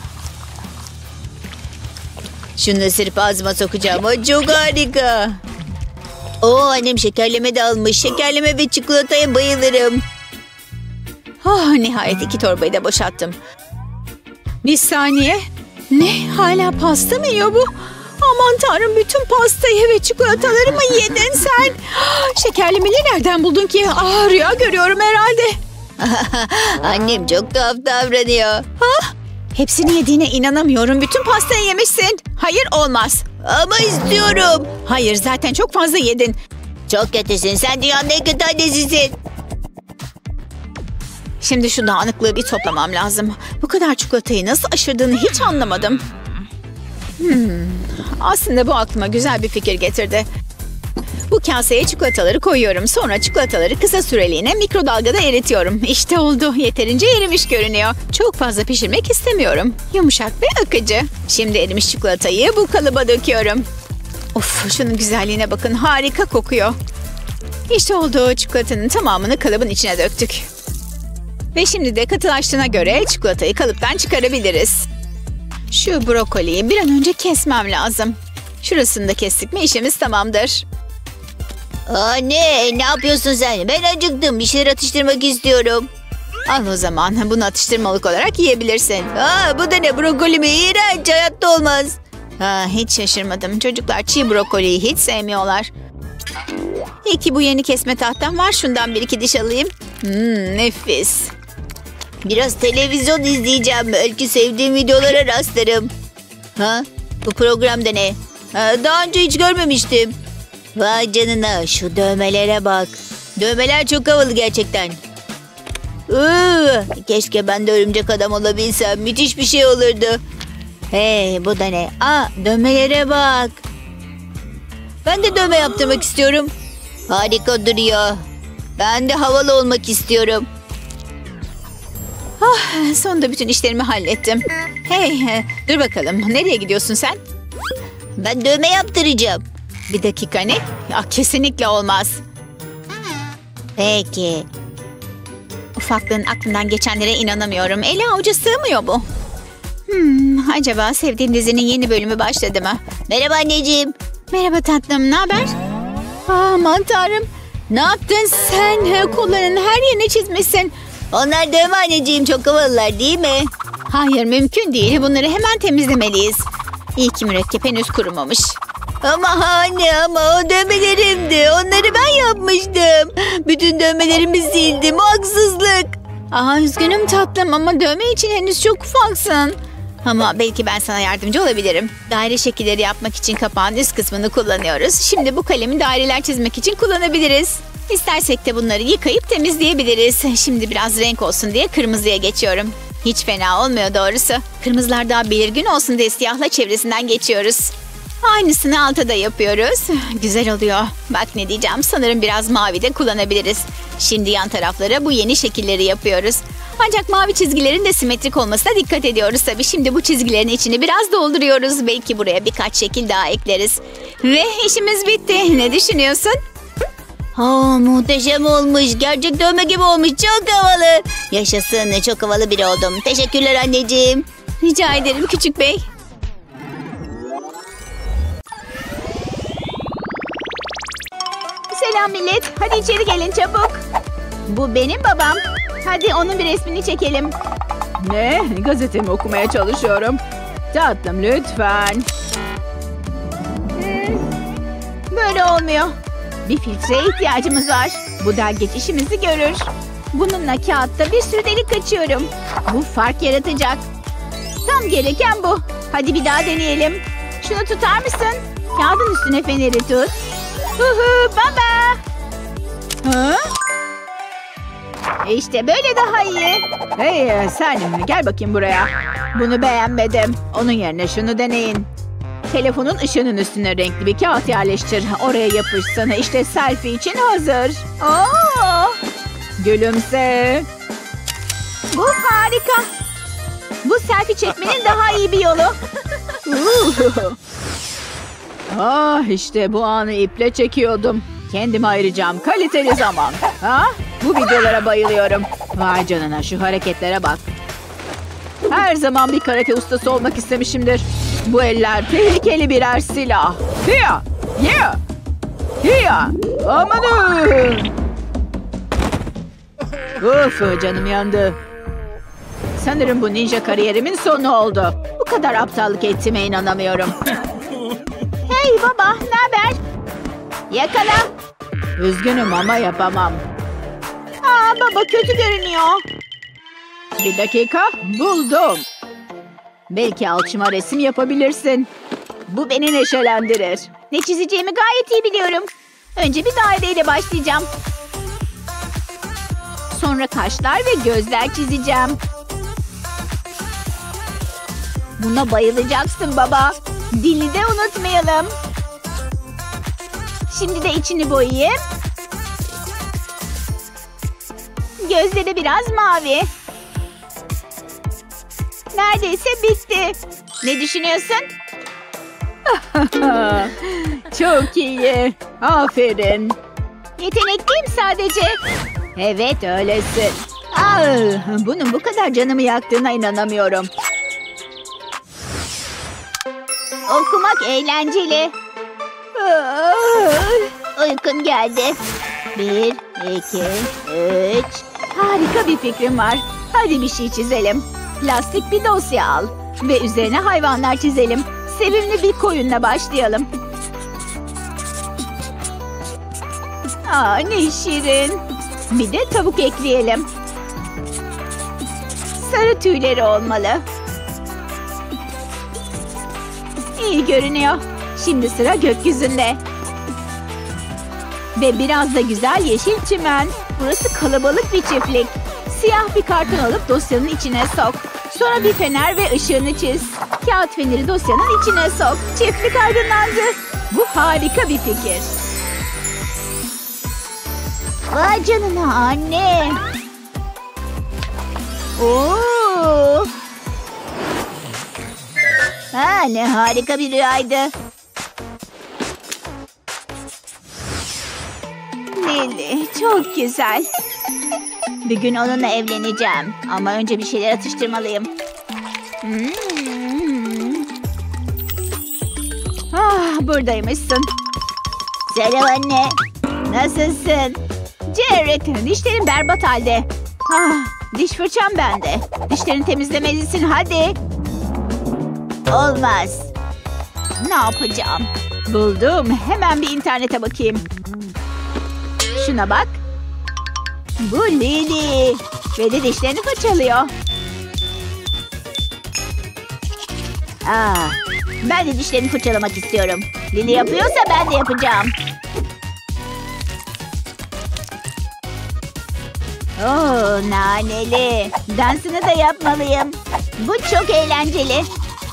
Şunu ısırıp ağzıma sokacağım. O çok harika. Annem şekerleme de almış. Şekerleme ve çikolataya bayılırım. Nihayet 2 torbayı da boşalttım. Bir saniye. Ne? Hala pasta mı yiyor bu? Aman tanrım, bütün pastayı ve çikolataları mı yedin sen? Şekerlemeleri nereden buldun ki? Rüya görüyorum herhalde. Annem çok tuhaf davranıyor. Hepsini yediğine inanamıyorum. Bütün pastayı yemişsin. Hayır, olmaz. Ama istiyorum. Hayır, zaten çok fazla yedin. Çok kötüsün. Sen dünyanın en kötü annesisin. Şimdi şu dağınıklığı bir toplamam lazım. Bu kadar çikolatayı nasıl aşırdığını hiç anlamadım. Aslında bu aklıma güzel bir fikir getirdi. Bu kaseye çikolataları koyuyorum. Sonra çikolataları kısa süreliğine mikrodalgada eritiyorum. İşte oldu. Yeterince erimiş görünüyor. Çok fazla pişirmek istemiyorum. Yumuşak ve akıcı. Şimdi erimiş çikolatayı bu kalıba döküyorum. Of, şunun güzelliğine bakın. Harika kokuyor. İşte oldu. Çikolatanın tamamını kalıbın içine döktük. Ve şimdi de katılaştığına göre çikolatayı kalıptan çıkarabiliriz. Şu brokoliyi bir an önce kesmem lazım. Şurasını da kestik mi işimiz tamamdır. Anne, ne yapıyorsun sen? Ben acıktım. Bir şeyler atıştırmak istiyorum. Al o zaman, bunu atıştırmalık olarak yiyebilirsin. Bu da ne, brokoli mi? İğrenç, hayatta olmaz. Hiç şaşırmadım. Çocuklar çiğ brokoliyi hiç sevmiyorlar. İyi ki bu yeni kesme tahtam var. Şundan bir iki diş alayım. Nefis. Biraz televizyon izleyeceğim. Belki sevdiğim videolara rastlarım. Bu programda ne? Daha önce hiç görmemiştim. Vay canına, şu dövmelere bak. Dövmeler çok havalı gerçekten. Keşke ben de örümcek adam olabilsem. Müthiş bir şey olurdu. Hey, bu da ne? Dövmelere bak. Ben de dövme yaptırmak istiyorum. Harika duruyor. Ben de havalı olmak istiyorum. Sonunda bütün işlerimi hallettim. Hey, dur bakalım. Nereye gidiyorsun sen? Ben dövme yaptıracağım. Bir dakika, ne? Kesinlikle olmaz. Peki. Ufaklığın aklından geçenlere inanamıyorum. Eli avuca sığmıyor bu. Acaba sevdiğin dizinin yeni bölümü başladı mı? Merhaba anneciğim. Merhaba tatlım, ne haber? Aman tanrım. Ne yaptın sen? Kollarının her yerine çizmişsin. Onlar dövme anneciğim, çok havalılar değil mi? Hayır, mümkün değil. Bunları hemen temizlemeliyiz. İyi ki mürekkep henüz kurumamış. Ama anne, ama o dövmelerimdi. Onları ben yapmıştım. Bütün dövmelerimi sildim. Haksızlık. Üzgünüm tatlım ama dövme için henüz çok ufaksın. Ama belki ben sana yardımcı olabilirim. Daire şekilleri yapmak için kapağın üst kısmını kullanıyoruz. Şimdi bu kalemi daireler çizmek için kullanabiliriz. İstersek de bunları yıkayıp temizleyebiliriz. Şimdi biraz renk olsun diye kırmızıya geçiyorum. Hiç fena olmuyor doğrusu. Kırmızılar daha belirgin olsun diye siyahla çevresinden geçiyoruz. Aynısını alta da yapıyoruz. Güzel oluyor. Bak ne diyeceğim, sanırım biraz mavi de kullanabiliriz. Şimdi yan taraflara bu yeni şekilleri yapıyoruz. Ancak mavi çizgilerin de simetrik olmasına dikkat ediyoruz tabii. Şimdi bu çizgilerin içini biraz dolduruyoruz. Belki buraya birkaç şekil daha ekleriz. Ve işimiz bitti. Ne düşünüyorsun? Muhteşem olmuş. Gerçek dövme gibi olmuş. Çok havalı. Yaşasın. Çok havalı biri oldum. Teşekkürler anneciğim. Rica ederim küçük bey. Selam millet. Hadi içeri gelin çabuk. Bu benim babam. Hadi onun bir resmini çekelim. Ne? Gazetemi okumaya çalışıyorum. Tatlım lütfen. Böyle olmuyor. Bir filtreye ihtiyacımız var. Bu delgeç işimizi görür. Bununla kağıtta bir sürü delik açıyorum. Bu fark yaratacak. Tam gereken bu. Hadi bir daha deneyelim. Şunu tutar mısın? Kağıdın üstüne feneri tut. Baba. İşte böyle daha iyi. Hey sen gel bakayım buraya. Bunu beğenmedim. Onun yerine şunu deneyin. Telefonun ışığının üstüne renkli bir kağıt yerleştir. Oraya yapış, sana işte selfie için hazır. Gülümse. Bu harika. Bu selfie çekmenin daha iyi bir yolu. İşte bu anı iple çekiyordum. Kendime ayıracağım kaliteli zaman. Bu videolara bayılıyorum. Vay canına, şu hareketlere bak. Her zaman bir karate ustası olmak istemişimdir. Bu eller tehlikeli birer silah. Hiya! Yeah! Hiya! Amanın! Uf, canım yandı. Sanırım bu ninja kariyerimin sonu oldu. Bu kadar aptallık ettiğime inanamıyorum. Hey baba, ne haber? Yakala. Üzgünüm ama yapamam. Baba kötü görünüyor. Bir dakika, buldum. Belki alçıma resim yapabilirsin. Bu beni neşelendirir. Ne çizeceğimi gayet iyi biliyorum. Önce bir daireyle başlayacağım. Sonra kaşlar ve gözler çizeceğim. Buna bayılacaksın baba. Dili de unutmayalım. Şimdi de içini boyayayım. Gözleri biraz mavi. Neredeyse bitti. Ne düşünüyorsun? Çok iyi. Aferin. Yetenekliyim sadece. Evet öylesin. Bunun bu kadar canımı yaktığına inanamıyorum. Okumak eğlenceli. Uykum geldi. 1, 2, 3. Harika bir fikrim var. Hadi bir şey çizelim. Plastik bir dosya al. Ve üzerine hayvanlar çizelim. Sevimli bir koyunla başlayalım. Ne şirin. Bir de tavuk ekleyelim. Sarı tüyleri olmalı. İyi görünüyor. Şimdi sıra gökyüzünde. Ve biraz da güzel yeşil çimen. Burası kalabalık bir çiftlik. Siyah bir karton alıp dosyanın içine sok. Sonra bir fener ve ışığını çiz. Kağıt feneri dosyanın içine sok. Çiftlik aydınlandı. Bu harika bir fikir. Vay canına anne. Oo. Ne harika bir rüyaydı. Lily çok güzel. Bir gün onunla evleneceğim. Ama önce bir şeyler atıştırmalıyım. Buradaymışsın. Selam anne. Nasılsın? Jared, dişlerin berbat halde. Diş fırçam bende. Dişlerini temizlemelisin hadi. Olmaz. Ne yapacağım? Buldum. Hemen bir internete bakayım. Şuna bak. Bu Lily. Ve de dişlerini fırçalıyor. Ben de dişlerimi fırçalamak istiyorum. Lily yapıyorsa ben de yapacağım. Naneli. Dansını da yapmalıyım. Bu çok eğlenceli.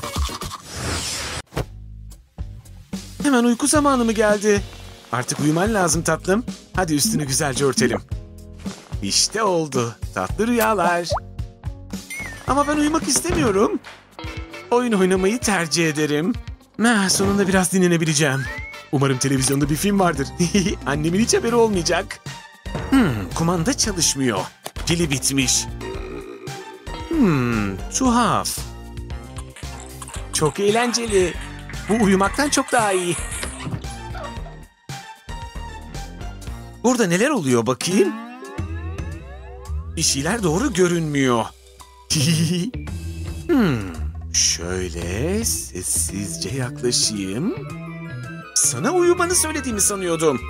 Hemen uyku zamanı mı geldi? Artık uyuman lazım tatlım. Hadi üstünü güzelce örtelim. İşte oldu. Tatlı rüyalar. Ama ben uyumak istemiyorum. Oyun oynamayı tercih ederim. Sonunda biraz dinlenebileceğim. Umarım televizyonda bir film vardır. Annemin hiç haberi olmayacak. Kumanda çalışmıyor. Pili bitmiş. Tuhaf. Çok eğlenceli. Bu uyumaktan çok daha iyi. Burada neler oluyor bakayım? Bir şeyler doğru görünmüyor. Şöyle sessizce yaklaşayım. Sana uyumanı söylediğimi sanıyordum.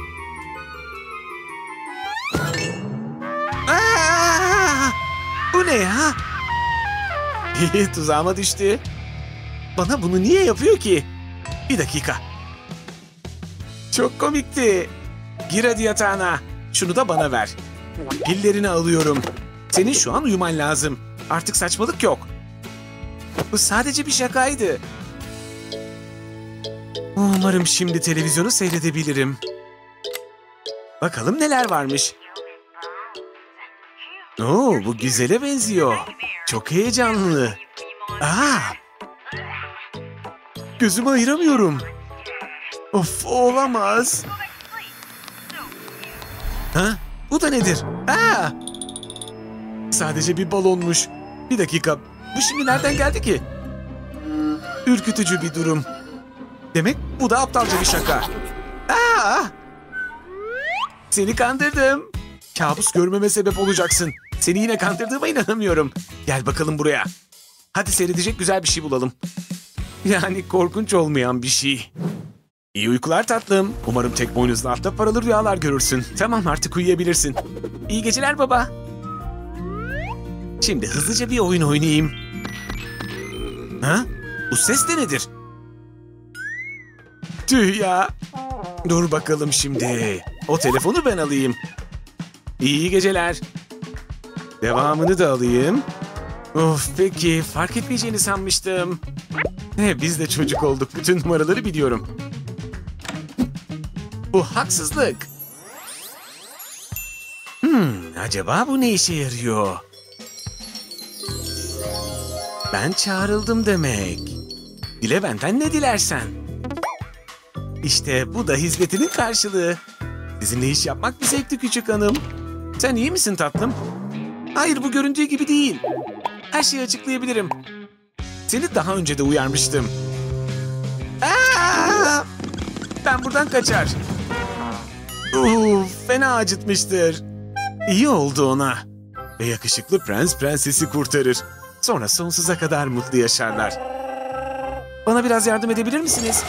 Bu ne ya? Tuzağıma düştü. Bana bunu niye yapıyor ki? Bir dakika. Çok komikti. Gir hadi yatağına. Şunu da bana ver. Pillerini alıyorum. Senin şu an uyuman lazım. Artık saçmalık yok. Bu sadece bir şakaydı. Umarım şimdi televizyonu seyredebilirim. Bakalım neler varmış. Bu güzele benziyor. Çok heyecanlı. Gözümü ayıramıyorum. Of, olamaz. Bu da nedir? Sadece bir balonmuş. Bir dakika. Bu şimdi nereden geldi ki? Ürkütücü bir durum. Demek bu da aptalca bir şaka. Seni kandırdım. Kabus görmeme sebep olacaksın. Seni yine kandırdığıma inanamıyorum. Gel bakalım buraya. Hadi seyredecek güzel bir şey bulalım. Yani korkunç olmayan bir şey. İyi uykular tatlım. Umarım tek boynuzlu atta paralı rüyalar görürsün. Tamam, artık uyuyabilirsin. İyi geceler baba. Şimdi hızlıca bir oyun oynayayım. Bu ses de nedir? Tüh ya. Dur bakalım şimdi. O telefonu ben alayım. İyi geceler. Devamını da alayım. Of, peki. Fark etmeyeceğini sanmıştım. Biz de çocuk olduk. Bütün numaraları biliyorum. Bu haksızlık. Acaba bu ne işe yarıyor? Ben çağrıldım demek. Dile benden ne dilersen. İşte bu da hizmetinin karşılığı. Sizinle iş yapmak bir zevkti küçük hanım. Sen iyi misin tatlım? Hayır, bu göründüğü gibi değil. Her şeyi açıklayabilirim. Seni daha önce de uyarmıştım. Aa! Ben buradan kaçar. Fena acıtmıştır. İyi oldu ona. Ve yakışıklı prens prensesi kurtarır. Sonra sonsuza kadar mutlu yaşarlar. Bana biraz yardım edebilir misiniz?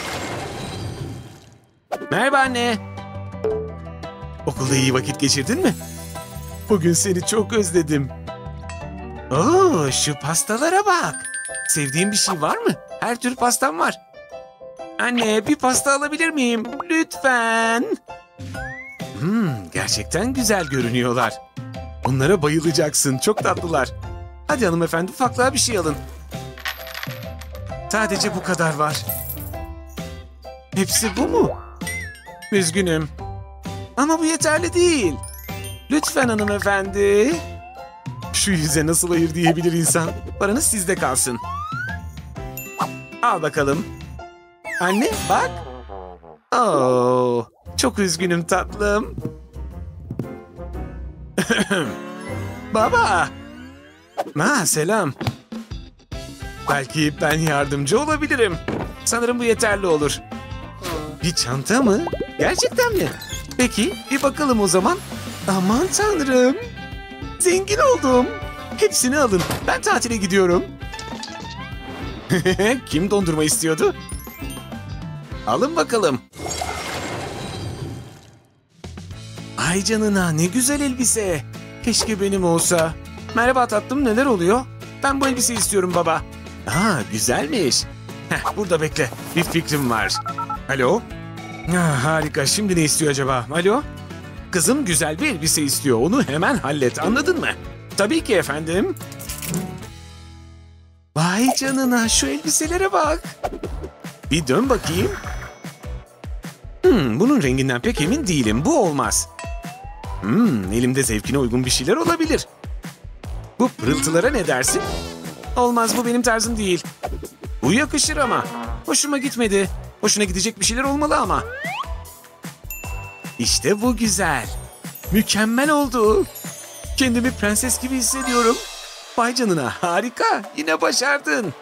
Merhaba anne. Okulda iyi vakit geçirdin mi? Bugün seni çok özledim. Oo, şu pastalara bak. Sevdiğin bir şey var mı? Her tür pastam var. Anne, bir pasta alabilir miyim? Lütfen. Gerçekten güzel görünüyorlar. Onlara bayılacaksın. Çok tatlılar. Hadi hanımefendi, ufaklığa bir şey alın. Sadece bu kadar var. Hepsi bu mu? Üzgünüm. Ama bu yeterli değil. Lütfen hanımefendi. Şu yüze nasıl hayır diyebilir insan? Paranız sizde kalsın. Al bakalım. Anne bak. Oo, çok üzgünüm tatlım. Baba. Selam. Belki ben yardımcı olabilirim. Sanırım bu yeterli olur. Bir çanta mı? Gerçekten mi? Peki bir bakalım o zaman. Aman tanrım. Zengin oldum. Hepsini alın. Ben tatile gidiyorum. Kim dondurma istiyordu? Alın bakalım. Ay canına, ne güzel elbise. Keşke benim olsa. Merhaba tatlım, neler oluyor? Ben bu elbiseyi istiyorum baba. Güzelmiş. Burada bekle. Bir fikrim var. Alo? Harika. Şimdi ne istiyor acaba? Alo? Kızım güzel bir elbise istiyor. Onu hemen hallet. Anladın mı? Tabii ki efendim. Vay canına, şu elbiselere bak. Bir dön bakayım. Bunun renginden pek emin değilim. Bu olmaz. Elimde zevkine uygun bir şeyler olabilir. Bu pırıltılara ne dersin? Olmaz, bu benim tarzım değil. Bu yakışır ama. Hoşuma gitmedi. Hoşuna gidecek bir şeyler olmalı ama. İşte bu güzel. Mükemmel oldu. Kendimi prenses gibi hissediyorum. Vay canına, harika. Yine başardın.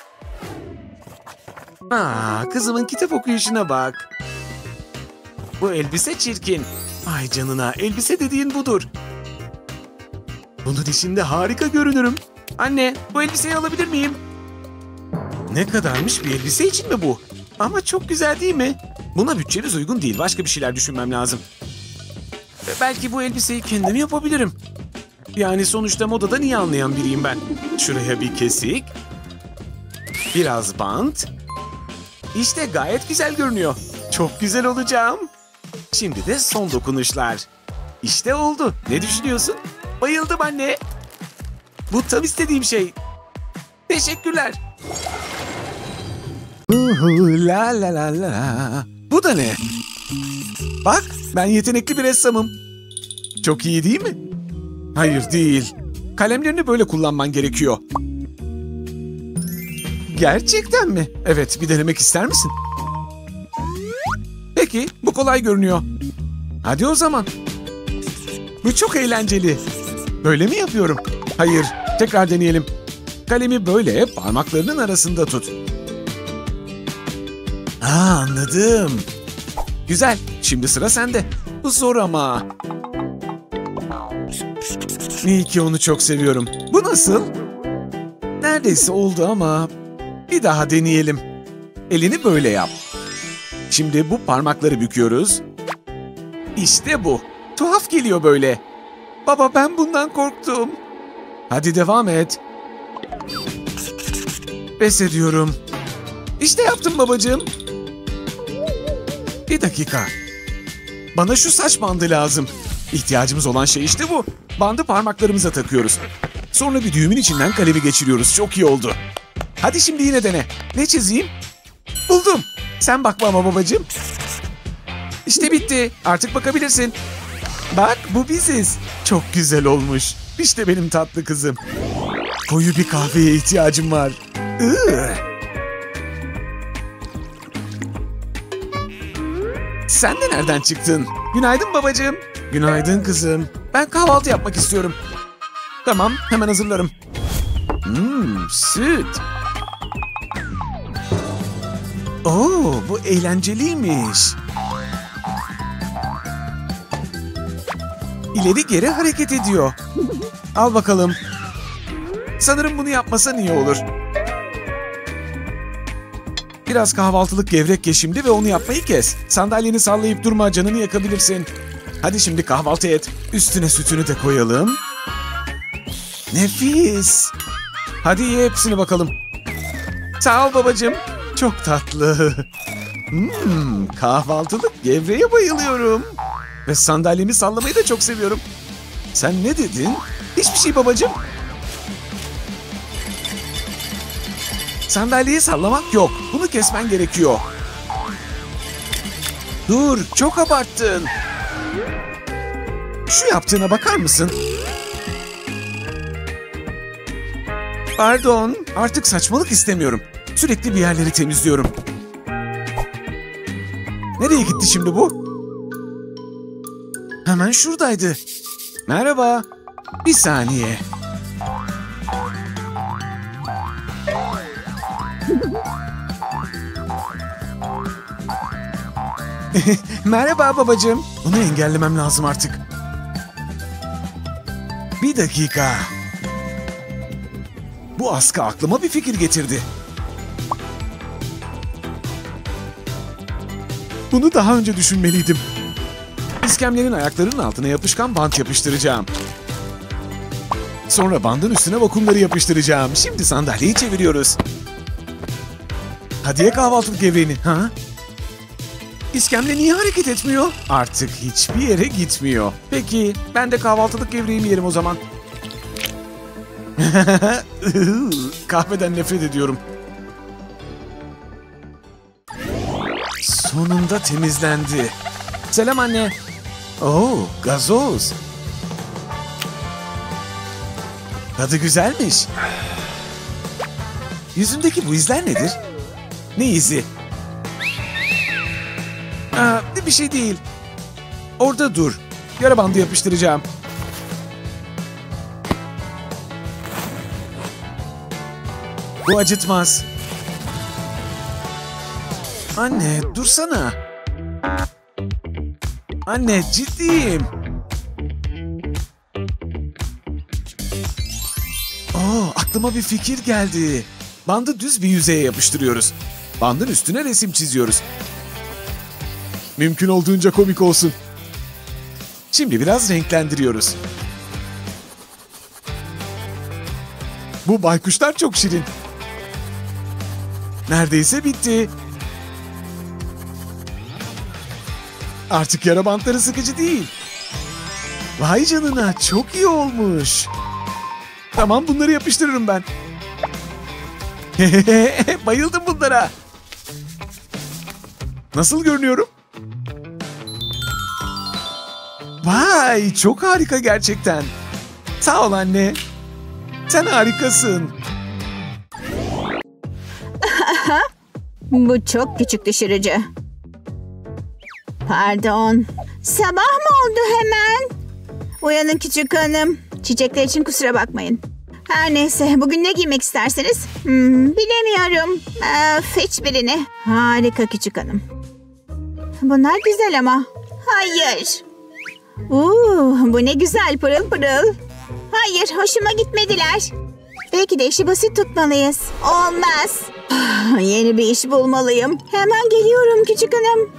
Kızımın kitap okuyuşuna bak. Bu elbise çirkin. Vay canına, elbise dediğin budur. Bunun içinde harika görünürüm. Anne, bu elbiseyi alabilir miyim? Ne kadarmış, bir elbise için mi bu? Ama çok güzel değil mi? Buna bütçemiz uygun değil. Başka bir şeyler düşünmem lazım. Belki bu elbiseyi kendim yapabilirim. Yani sonuçta modadan iyi anlayan biriyim ben. Şuraya bir kesik. Biraz bant. İşte gayet güzel görünüyor. Çok güzel olacağım. Şimdi de son dokunuşlar. İşte oldu. Ne düşünüyorsun? Bayıldım anne. Bu tam istediğim şey. Teşekkürler. La la la la. Bu da ne? Bak, ben yetenekli bir ressamım. Çok iyi değil mi? Hayır değil. Kalemlerini böyle kullanman gerekiyor. Gerçekten mi? Evet, bir denemek ister misin? Peki, bu kolay görünüyor. Hadi o zaman. Bu çok eğlenceli. Böyle mi yapıyorum? Hayır, tekrar deneyelim. Kalemi böyle parmaklarının arasında tut. Anladım. Güzel, şimdi sıra sende. Bu zor ama. İyi ki onu çok seviyorum. Bu nasıl? Neredeyse oldu ama bir daha deneyelim. Elini böyle yap. Şimdi bu parmakları büküyoruz. İşte bu. Tuhaf geliyor böyle. Baba, ben bundan korktum. Hadi devam et. Pes ediyorum. İşte yaptım babacığım. Bir dakika. Bana şu saç bandı lazım. İhtiyacımız olan şey işte bu. Bandı parmaklarımıza takıyoruz. Sonra bir düğümün içinden kalemi geçiriyoruz. Çok iyi oldu. Hadi şimdi yine dene. Ne çizeyim? Buldum. Sen bakma ama babacığım. İşte bitti. Artık bakabilirsin. Bak bu biziz. Çok güzel olmuş. İşte benim tatlı kızım. Koyu bir kahveye ihtiyacım var. Sen de nereden çıktın? Günaydın babacığım. Günaydın kızım. Ben kahvaltı yapmak istiyorum. Tamam, hemen hazırlarım. Süt. Oo, bu eğlenceliymiş. İleri geri hareket ediyor. Al bakalım. Sanırım bunu yapmasan iyi olur. Biraz kahvaltılık gevrek ye şimdi ve onu yapmayı kes. Sandalyeni sallayıp durma, canını yakabilirsin. Hadi şimdi kahvaltı et. Üstüne sütünü de koyalım. Nefis. Hadi ye hepsini bakalım. Sağ ol babacığım. Çok tatlı. Kahvaltılık gevreğe bayılıyorum. Ve sandalyemi sallamayı da çok seviyorum. Sen ne dedin? Hiçbir şey babacığım. Sandalyeyi sallamak yok. Bunu kesmen gerekiyor. Dur, çok abarttın. Şu yaptığına bakar mısın? Pardon, artık saçmalık istemiyorum. Sürekli bir yerleri temizliyorum. Nereye gitti şimdi bu? Hemen şuradaydı. Merhaba. Bir saniye. Merhaba babacığım. Bunu engellemem lazım artık. Bir dakika. Bu askı aklıma bir fikir getirdi. Bunu daha önce düşünmeliydim. İskemlenin ayaklarının altına yapışkan bant yapıştıracağım. Sonra bandın üstüne vakumları yapıştıracağım. Şimdi sandalyeyi çeviriyoruz. Hadi ye kahvaltılık gevreğini. Ha? İskemle niye hareket etmiyor? Artık hiçbir yere gitmiyor. Peki ben de kahvaltılık gevreğimi yerim o zaman. Kahveden nefret ediyorum. Sonunda temizlendi. Selam anne. Oo, gazoz. Tadı güzelmiş. Yüzündeki bu izler nedir? Ne izi? Bir şey değil. Orada dur. Yara bandı yapıştıracağım. Bu acıtmaz. Anne, dursana. Anne, ciddiyim. Aklıma bir fikir geldi. Bandı düz bir yüzeye yapıştırıyoruz. Bandın üstüne resim çiziyoruz. Mümkün olduğunca komik olsun. Şimdi biraz renklendiriyoruz. Bu baykuşlar çok şirin. Neredeyse bitti. Artık yara bantları sıkıcı değil. Vay canına, çok iyi olmuş. Tamam, bunları yapıştırırım ben. Bayıldım bunlara. Nasıl görünüyorum? Vay, çok harika gerçekten. Sağ ol anne. Sen harikasın. Bu çok küçük düşürücü. Pardon. Sabah mı oldu hemen? Uyanın küçük hanım. Çiçekler için kusura bakmayın. Her neyse, bugün ne giymek isterseniz? Bilemiyorum. Seç birini. Harika küçük hanım. Bunlar güzel ama. Hayır. Bu ne güzel, pırıl pırıl. Hayır, hoşuma gitmediler. Belki de işi basit tutmalıyız. Olmaz. Yeni bir iş bulmalıyım. Hemen geliyorum küçük hanım.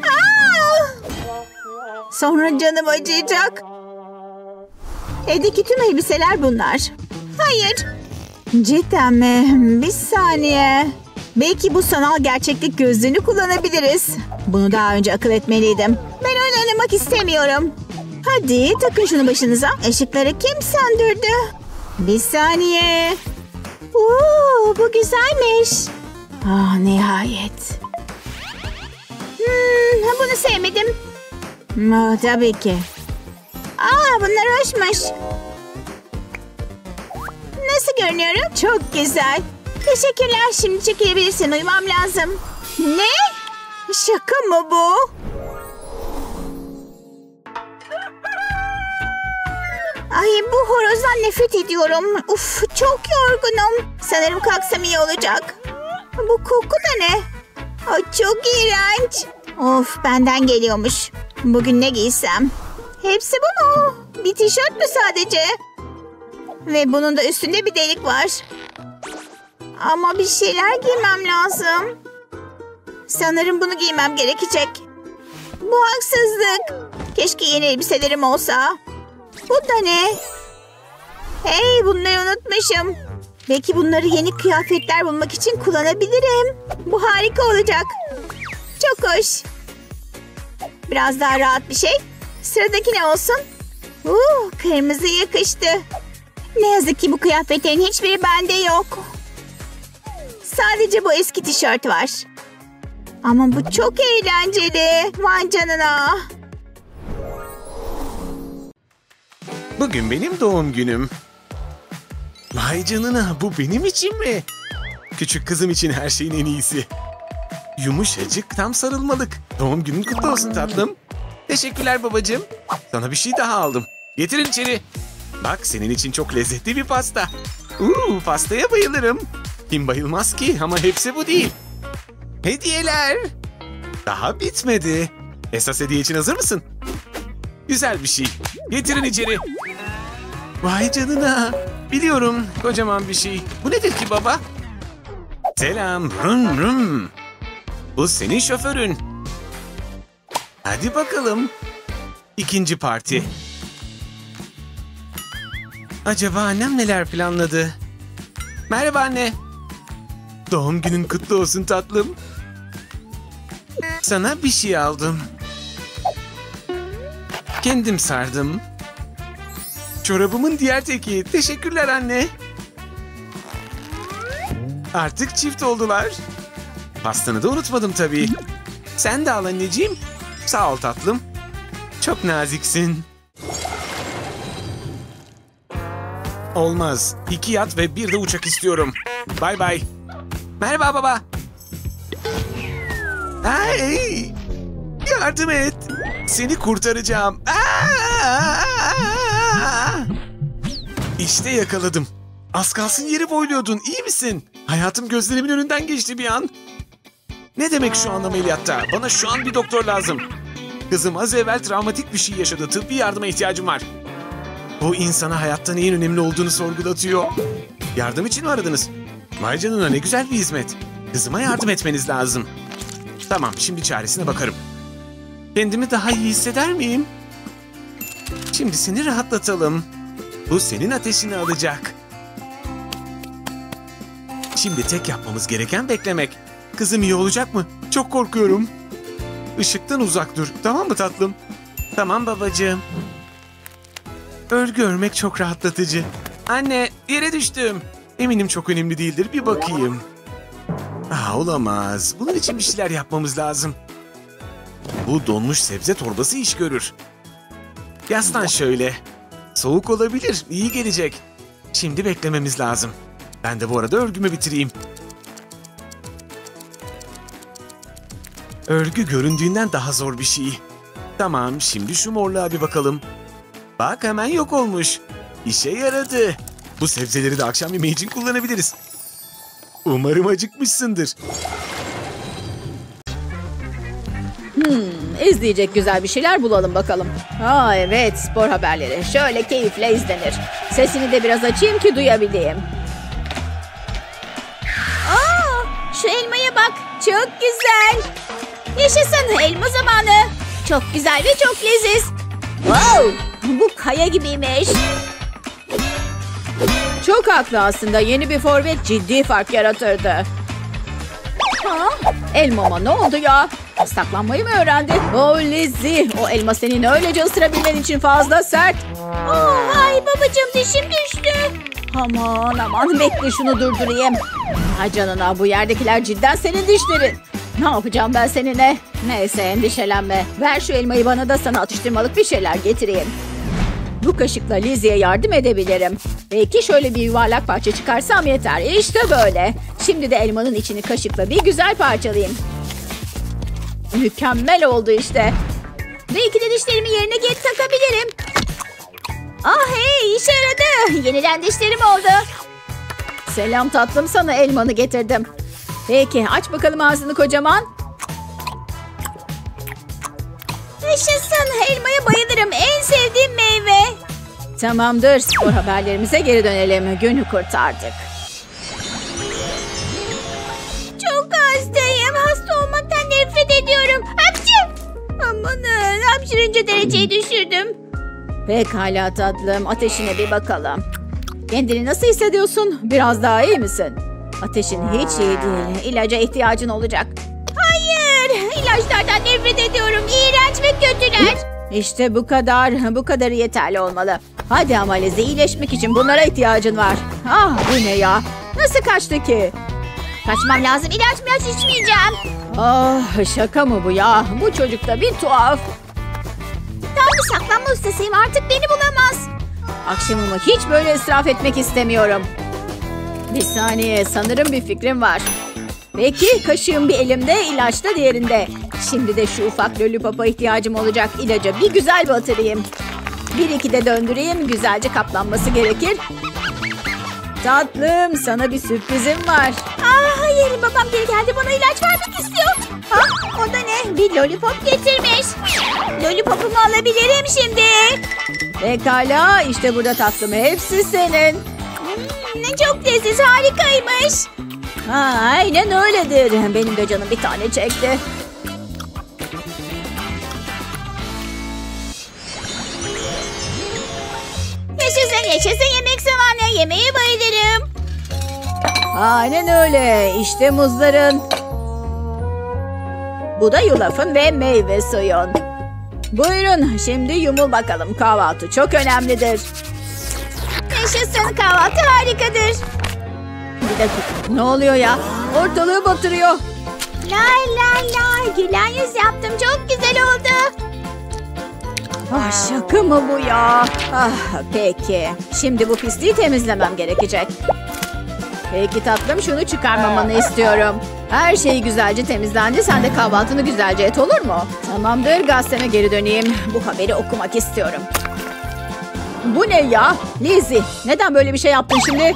Sonra canım acıyacak. Evdeki tüm elbiseler bunlar. Hayır. Cidden mi? Bir saniye. Belki bu sanal gerçeklik gözlüğünü kullanabiliriz. Bunu daha önce akıl etmeliydim. Ben öyle oynamak istemiyorum. Hadi takın şunu başınıza. Işıkları kim söndürdü? Bir saniye. Bu güzelmiş. Nihayet. Bunu sevmedim. Tabii ki. Bunlar hoşmuş. Nasıl görünüyorum? Çok güzel. Teşekkürler. Şimdi çekilebilirsin. Uyumam lazım. Ne? Şaka mı bu? Ay, bu horozdan nefret ediyorum. Uf, çok yorgunum. Sanırım kalksam iyi olacak. Bu koku da ne? Ay, çok iğrenç. Of, benden geliyormuş. Bugün ne giysem? Hepsi bu mu? Bir tişört mü sadece? Ve bunun da üstünde bir delik var. Ama bir şeyler giymem lazım. Sanırım bunu giymem gerekecek. Bu haksızlık. Keşke yeni elbiselerim olsa. Bu da ne? Hey, bunları unutmuşum. Belki bunları yeni kıyafetler bulmak için kullanabilirim. Bu harika olacak. Çok hoş. Biraz daha rahat bir şey. Sıradaki ne olsun? Kırmızı yakıştı. Ne yazık ki bu kıyafetlerin hiçbiri bende yok. Sadece bu eski tişört var. Ama bu çok eğlenceli. Vay canına. Bugün benim doğum günüm. Vay canına, bu benim için mi? Küçük kızım için her şeyin en iyisi. Yumuşacık, tam sarılmalık. Doğum günün kutlu olsun tatlım. Teşekkürler babacığım. Sana bir şey daha aldım. Getirin içeri. Bak, senin için çok lezzetli bir pasta. Pastaya bayılırım. Kim bayılmaz ki, ama hepsi bu değil. Hediyeler. Daha bitmedi. Esas hediye için hazır mısın? Güzel bir şey. Getirin içeri. Vay canına. Biliyorum, kocaman bir şey. Bu nedir ki baba? Selam. Rum rum. Bu senin şoförün. Hadi bakalım. İkinci parti. Acaba annem neler planladı? Merhaba anne. Doğum günün kutlu olsun tatlım. Sana bir şey aldım. Kendim sardım. Çorabımın diğer teki. Teşekkürler anne. Artık çift oldular. Pastanı da unutmadım tabii. Sen de al anneciğim. Sağ ol tatlım. Çok naziksin. Olmaz. 2 yat ve bir de uçak istiyorum. Bay bay. Merhaba baba. Ay! Yardım et. Seni kurtaracağım. İşte yakaladım. Az kalsın yeri boyluyordun. İyi misin? Hayatım gözlerimin önünden geçti bir an. Ne demek şu an ameliyatta? Bana şu an bir doktor lazım. Kızım az evvel travmatik bir şey yaşadı. Tıbbi yardıma ihtiyacım var. Bu insana hayatta neyin önemli olduğunu sorgulatıyor. Yardım için mi aradınız? Vay canına, ne güzel bir hizmet. Kızıma yardım etmeniz lazım. Tamam, şimdi çaresine bakarım. Kendimi daha iyi hisseder miyim? Şimdi seni rahatlatalım. Bu senin ateşini alacak. Şimdi tek yapmamız gereken beklemek. Kızım iyi olacak mı? Çok korkuyorum. Işıktan uzak dur, tamam mı tatlım? Tamam babacığım. Örgü örmek çok rahatlatıcı. Anne, yere düştüm. Eminim çok önemli değildir, bir bakayım. Olamaz. Bunun için bir şeyler yapmamız lazım. Bu donmuş sebze torbası iş görür. Yaslan şöyle. Soğuk olabilir, iyi gelecek. Şimdi beklememiz lazım. Ben de bu arada örgümü bitireyim. Örgü göründüğünden daha zor bir şey. Tamam, şimdi şu morluğa bir bakalım. Bak, hemen yok olmuş. İşe yaradı. Bu sebzeleri de akşam yemeği için kullanabiliriz. Umarım acıkmışsındır. İzleyecek güzel bir şeyler bulalım bakalım. Evet, spor haberleri. Şöyle keyifle izlenir. Sesini de biraz açayım ki duyabileyim. Şu elmaya bak. Çok güzel. Yaşasın, elma zamanı. Çok güzel ve çok leziz. Wow, bu kaya gibiymiş. Çok haklı aslında. Yeni bir forvet ciddi fark yaratırdı. Elmama ne oldu ya? Saklanmayı mı öğrendi? Lizzie, o elma senin öylece ısırabilmen için fazla sert. Ay babacığım, dişim düştü. Aman bekle, şunu durdurayım. Ha canına, bu yerdekiler cidden senin dişlerin. Ne yapacağım ben seninle? Neyse endişelenme. Ver şu elmayı bana da sana atıştırmalık bir şeyler getireyim. Bu kaşıkla Lizzie'ye yardım edebilirim. Belki şöyle bir yuvarlak parça çıkarsam yeter. İşte böyle. Şimdi de elmanın içini kaşıkla bir güzel parçalayayım. Mükemmel oldu işte. Belki de dişlerimi yerine takabilirim. Ah hey, işe yaradı. Yeniden dişlerim oldu. Selam tatlım, sana elmanı getirdim. Peki aç bakalım ağzını kocaman. Yaşasın, elmaya bayılırım. En sevdiğim meyve. Tamamdır, spor haberlerimize geri dönelim. Günü kurtardık. Çok hastayım. Hasta olmaktan nefret ediyorum. Hapşi! Amanın, hapşırınca dereceyi düşürdüm. Pekala tatlım, ateşine bir bakalım. Kendini nasıl hissediyorsun? Biraz daha iyi misin? Ateşin hiç iyi değil. İlaca ihtiyacın olacak. Hayır, ilaçlardan nefret ediyorum. İğrenç ve kötüler. İşte bu kadar. Bu kadarı yeterli olmalı. Hadi ama Lizzie, iyileşmek için bunlara ihtiyacın var. Ah bu ne ya? Nasıl kaçtı ki? Kaçmam lazım. İlaç içmeyeceğim. Ah şaka mı bu ya? Bu çocuk da bir tuhaf. Tam bir saklanma ustasıyım. Artık beni bulamaz. Akşamımı hiç böyle israf etmek istemiyorum. Bir saniye, sanırım bir fikrim var. Peki kaşığım bir elimde, ilaç da diğerinde. Şimdi de şu ufak lollipop'a ihtiyacım olacak. İlaca bir güzel batırayım. 1-2 de döndüreyim. Güzelce kaplanması gerekir. Tatlım, sana bir sürprizim var. Hayır, babam geri geldi. Bana ilaç vermek istiyor. O da ne? Bir lollipop getirmiş. Lollipopumu alabilirim şimdi. Pekala, işte burada tatlım. Hepsi senin. Çok leziz, harikaymış. Aynen öyledir. Benim de canım bir tane çekti. Yaşasın yemek zamanı. Yemeğe bayılırım. Aynen öyle. İşte muzların. Bu da yulafın ve meyve suyun. Buyurun, şimdi yumul bakalım. Kahvaltı çok önemlidir. Yaşasın, kahvaltı harikadır. Bir dakika, ne oluyor ya? Ortalığı batırıyor. La gülen yüz yaptım. Çok güzel oldu. Ah şaka mı bu ya? Ah peki. Şimdi bu pisliği temizlemem gerekecek. Peki tatlım, şunu çıkarmamanı istiyorum. Her şey güzelce temizlendi. Sen de kahvaltını güzelce et, olur mu? Tamamdır, gazeteme geri döneyim. Bu haberi okumak istiyorum. Bu ne ya? Lizzie, neden böyle bir şey yaptın şimdi?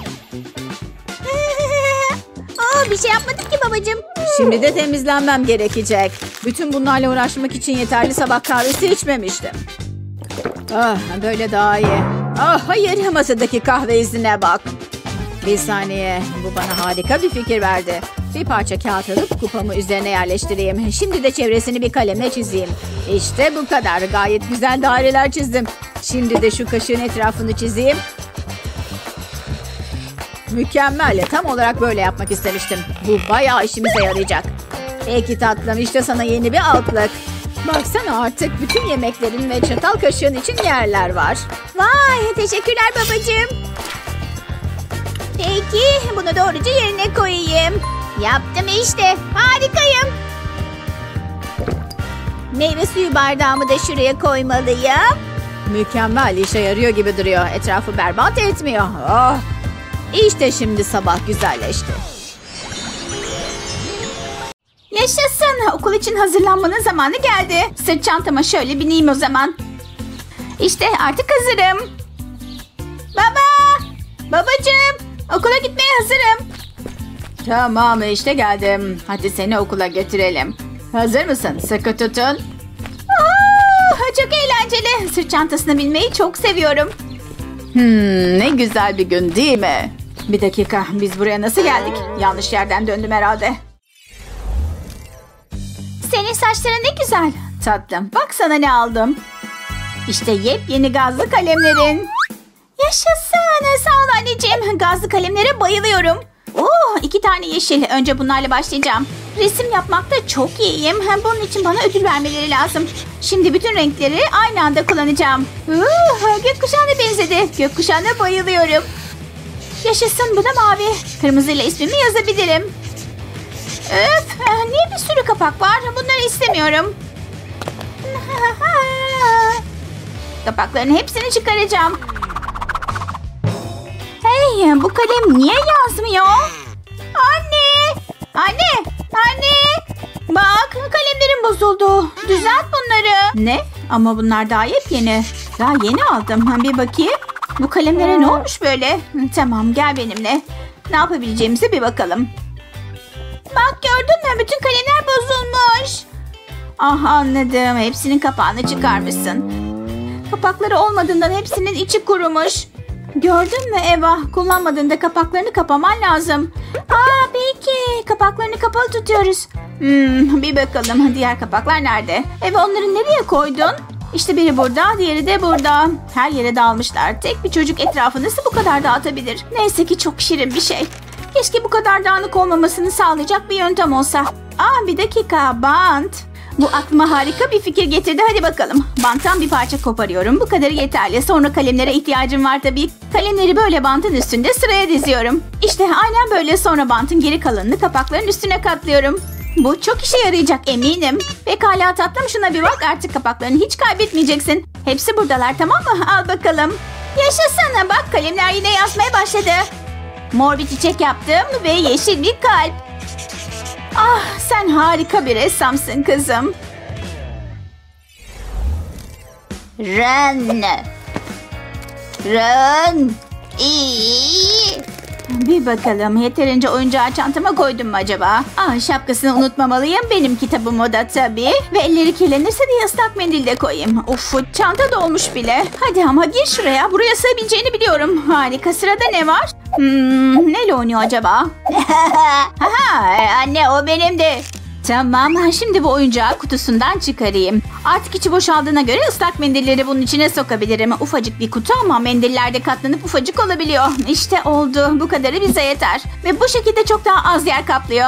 Bir şey yapmadım ki babacığım. Şimdi de temizlenmem gerekecek. Bütün bunlarla uğraşmak için yeterli sabah kahvesi içmemiştim. Ah, böyle daha iyi. Ah, hayır, masadaki kahve izine bak. Bir saniye, bu bana harika bir fikir verdi. Bir parça kağıt alıp kupamı üzerine yerleştireyim. Şimdi de çevresini bir kalemle çizeyim. İşte bu kadar. Gayet güzel daireler çizdim. Şimdi de şu kaşığın etrafını çizeyim. Mükemmel. Tam olarak böyle yapmak istemiştim. Bu bayağı işimize yarayacak. Peki tatlım, işte sana yeni bir altlık. Baksana, artık bütün yemeklerin ve çatal kaşığın için yerler var. Vay, teşekkürler babacığım. Peki, bunu doğruca yerine koyayım. Yaptım işte. Harikayım. Meyve suyu bardağımı da şuraya koymalıyım. Mükemmel, işe yarıyor gibi duruyor. Etrafı berbat etmiyor. Oh. İşte şimdi sabah güzelleşti. Yaşasın. Okul için hazırlanmanın zamanı geldi. Sırt çantama şöyle bineyim o zaman. İşte artık hazırım. Babacığım. Okula gitmeye hazırım. Tamam, işte geldim. Hadi seni okula götürelim. Hazır mısın? Sıkı tutun. Çok eğlenceli. Sırt çantasına binmeyi çok seviyorum. Ne güzel bir gün değil mi? Bir dakika, biz buraya nasıl geldik? Yanlış yerden döndüm herhalde. Senin saçların ne güzel. Tatlım, bak sana ne aldım. İşte yepyeni gazlı kalemlerin. Yaşasın. Sağ ol anneciğim. Gazlı kalemlere bayılıyorum. 2 tane yeşil. Önce bunlarla başlayacağım. Resim yapmakta çok iyiyim. Bunun için bana ödül vermeleri lazım. Şimdi bütün renkleri aynı anda kullanacağım. Gökkuşağına benzedi. Gökkuşağına bayılıyorum. Yaşasın, bu da mavi. Kırmızıyla ismimi yazabilirim. Öf, niye bir sürü kapak var? Bunları istemiyorum. Kapakların hepsini çıkaracağım. Hey, bu kalem niye yazmıyor? Anne! Anne! Anne! Bak, kalemlerim bozuldu. Düzelt bunları. Ne? Ama bunlar daha yepyeni. Daha yeni aldım. Bir bakayım. Bu kalemlere ne olmuş böyle? Tamam, gel benimle. Ne yapabileceğimize bir bakalım. Bak, gördün mü? Bütün kalemler bozulmuş. Ah, anladım. Hepsinin kapağını çıkarmışsın. Kapakları olmadığından hepsinin içi kurumuş. Gördün mü Eva? Kullanmadığında kapaklarını kapaman lazım. Aa, peki. Kapaklarını kapalı tutuyoruz. Bir bakalım. Diğer kapaklar nerede? Eva, onları nereye koydun? İşte biri burada, diğeri de burada. Her yere dağılmışlar. Tek bir çocuk etrafı nasıl bu kadar dağıtabilir? Neyse ki çok şirin bir şey. Keşke bu kadar dağınık olmamasını sağlayacak bir yöntem olsa. Aa, bir dakika. Bant. Bu aklıma harika bir fikir getirdi. Hadi bakalım. Banttan bir parça koparıyorum. Bu kadarı yeterli. Sonra kalemlere ihtiyacım var tabii. Kalemleri böyle bantın üstünde sıraya diziyorum. İşte aynen böyle. Sonra bantın geri kalanını kapakların üstüne katlıyorum. Bu çok işe yarayacak eminim. Pekala tatlım, şuna bir bak. Artık kapaklarını hiç kaybetmeyeceksin. Hepsi buradalar, tamam mı? Al bakalım. Yaşasana, bak kalemler yine yazmaya başladı. Mor bir çiçek yaptım ve yeşil bir kalp. Ah, sen harika bir ressamsın kızım. Run. Run. İyi. Bir bakalım, yeterince oyuncağı çantama koydum mu acaba? Ah, şapkasını unutmamalıyım. Benim kitabım o da tabii. Ve elleri kirlenirse diye ıslak mendil de koyayım. Uf, çanta dolmuş bile. Hadi ama gir şuraya. Buraya sığabileceğini biliyorum. Harika, sırada ne var? Neyle oynuyor acaba? Anne, o benimdi. Tamam, şimdi bu oyuncağı kutusundan çıkarayım. Artık içi boşaldığına göre ıslak mendilleri bunun içine sokabilirim. Ufacık bir kutu ama mendiller de katlanıp ufacık olabiliyor. İşte oldu. Bu kadarı bize yeter. Ve bu şekilde çok daha az yer kaplıyor.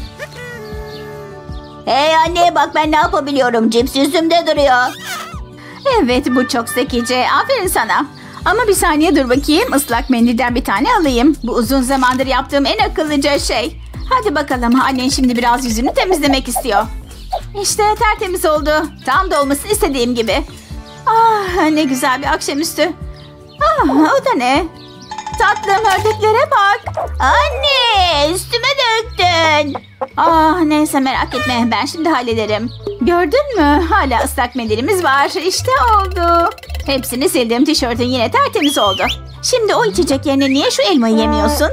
Hey anne, bak ben ne yapabiliyorum. Cips yüzümde duruyor. Evet, bu çok zekice. Aferin sana. Ama bir saniye dur bakayım. Islak mendilden bir tane alayım. Bu uzun zamandır yaptığım en akıllıca şey. Hadi bakalım, annen şimdi biraz yüzünü temizlemek istiyor. İşte tertemiz oldu. Tam da olmasını istediğim gibi. Ah, ne güzel bir akşamüstü. Ah, o da ne? Tatlım, ördeklere bak. Anne, üstüme döktün. Ah, neyse merak etme, ben şimdi hallederim. Gördün mü? Hala ıslak mendilimiz var. İşte oldu. Hepsini sildim. Tişörtün yine tertemiz oldu. Şimdi o içecek yerine niye şu elmayı yemiyorsun?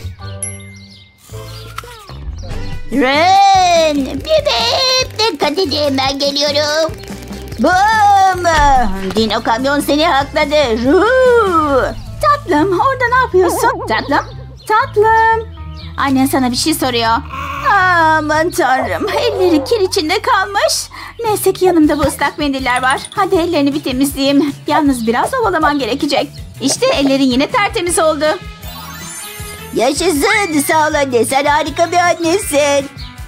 Run. Bip bip. Dikkat edin, ben geliyorum. Bum. Dino kamyon seni hakladı. Ruu. Tatlım, orada ne yapıyorsun? Tatlım, tatlım. Annen sana bir şey soruyor. Aman tanrım, elleri kir içinde kalmış. Neyse ki yanımda bu ıslak mendiller var. Hadi ellerini bir temizleyeyim. Yalnız biraz ovalaman gerekecek. İşte ellerin yine tertemiz oldu. Yaşasın, sağ ol anne. Sen harika bir annesin.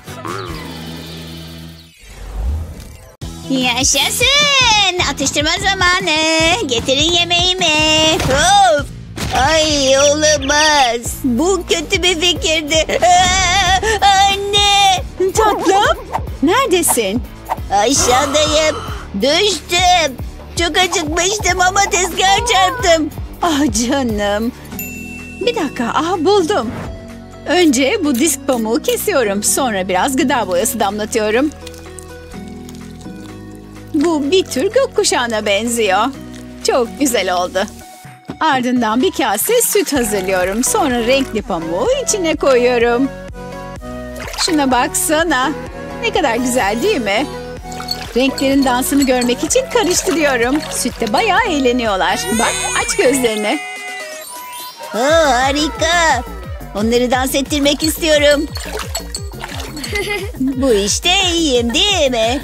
Yaşasın. Atıştırma zamanı. Getirin yemeğimi. Of. Ay, olamaz. Bu kötü bir fikirdi. Anne. Tatlım, neredesin? Aşağıdayım. Düştüm. Çok acıkmıştım ama tezgaha çarptım. Ah canım. Bir dakika, buldum. Önce bu disk pamuğu kesiyorum. Sonra biraz gıda boyası damlatıyorum. Bu bir tür gökkuşağına benziyor. Çok güzel oldu. Ardından bir kase süt hazırlıyorum. Sonra renkli pamuğu içine koyuyorum. Şuna baksana. Ne kadar güzel değil mi? Renklerin dansını görmek için karıştırıyorum. Sütte bayağı eğleniyorlar. Bak, aç gözlerini. Harika. Onları dans ettirmek istiyorum. Bu işte iyiyim değil mi?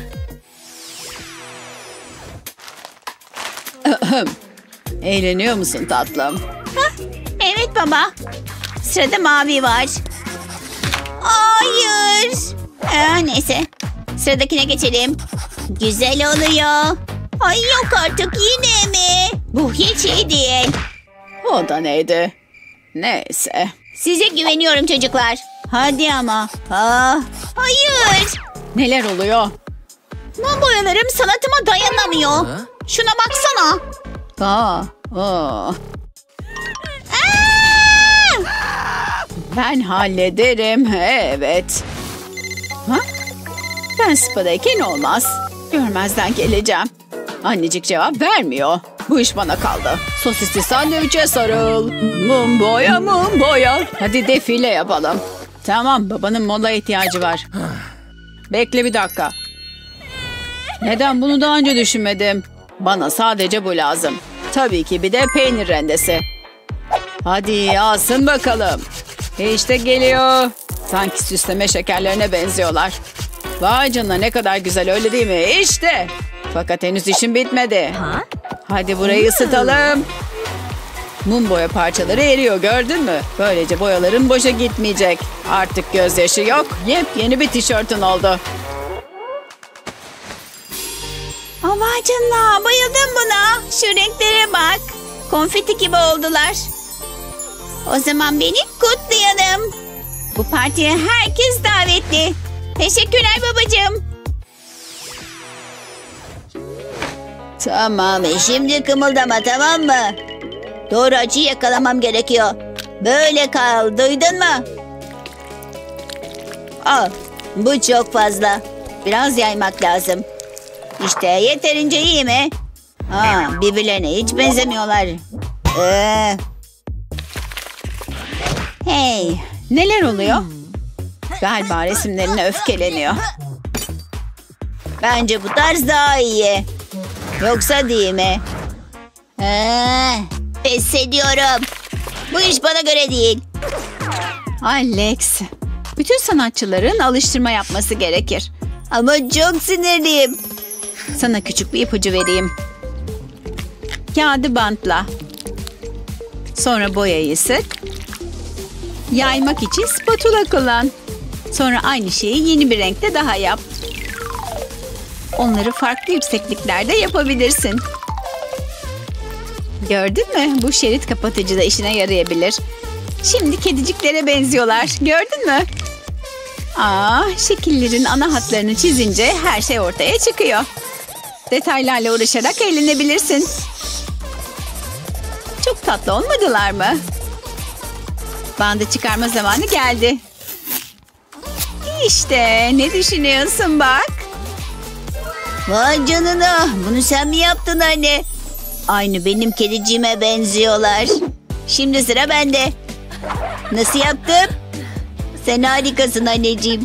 Eğleniyor musun tatlım? Evet baba. Sırada mavi var. Hayır. Neyse. Sıradakine geçelim. Güzel oluyor. Ay yok artık, yine mi? Bu hiç iyi değil. O da neydi? Neyse. Size güveniyorum çocuklar. Hadi ama. Hayır. Neler oluyor? Mum boyalarım sanatıma dayanamıyor. Şuna baksana. Aa. Ben hallederim. Evet. Ha? Ben spadayken olmaz. Görmezden geleceğim. Annecik cevap vermiyor. Bu iş bana kaldı. Sosisli sandviçe sarıl. Mum boya. Hadi defile yapalım. Tamam, babanın mola ihtiyacı var. Bekle bir dakika. Neden bunu daha önce düşünmedim? Bana sadece bu lazım. Tabii ki bir de peynir rendesi. Hadi alsın bakalım. İşte geliyor. Sanki süsleme şekerlerine benziyorlar. Vay canına, ne kadar güzel, öyle değil mi? İşte. Fakat henüz işim bitmedi. Hadi burayı ısıtalım. Mum boya parçaları eriyor, gördün mü? Böylece boyaların boşa gitmeyecek. Artık gözyaşı yok. Yepyeni bir tişörtün oldu. Vay canına, bayıldım buna. Şu renklere bak. Konfeti gibi oldular. O zaman beni kutlayalım. Bu partiye herkes davetli. Teşekkürler babacığım. Tamam, şimdi kımıldama, tamam mı? Doğru açıyı yakalamam gerekiyor. Böyle kal, duydun mu? Bu çok fazla. Biraz yaymak lazım. İşte yeterince iyi mi? Birbirlerine hiç benzemiyorlar. Hey, neler oluyor? Galiba resimlerine öfkeleniyor. Bence bu tarz daha iyi. Yoksa değil mi? Pes ediyorum. Bu iş bana göre değil. Alex, bütün sanatçıların alıştırma yapması gerekir. Ama çok sinirliyim. Sana küçük bir ipucu vereyim. Kağıdı bantla. Sonra boyayı sık. Yaymak için spatula kullan. Sonra aynı şeyi yeni bir renkte daha yap. Onları farklı yüksekliklerde yapabilirsin. Gördün mü? Bu şerit kapatıcı da işine yarayabilir. Şimdi kediciklere benziyorlar. Gördün mü? Şekillerin ana hatlarını çizince her şey ortaya çıkıyor. Detaylarla uğraşarak eğlenebilirsin. Çok tatlı olmadılar mı? Bandı çıkarma zamanı geldi. İşte, ne düşünüyorsun bak? Vay canına, bunu sen mi yaptın anne? Aynı benim kediciğime benziyorlar. Şimdi sıra bende. Nasıl yaptım? Sen harikasın anneciğim.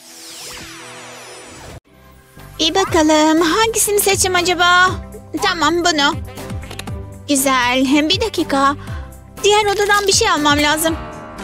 Bir bakalım hangisini seçeyim acaba? Tamam, bunu. Güzel. Bir dakika. Diğer odadan bir şey almam lazım.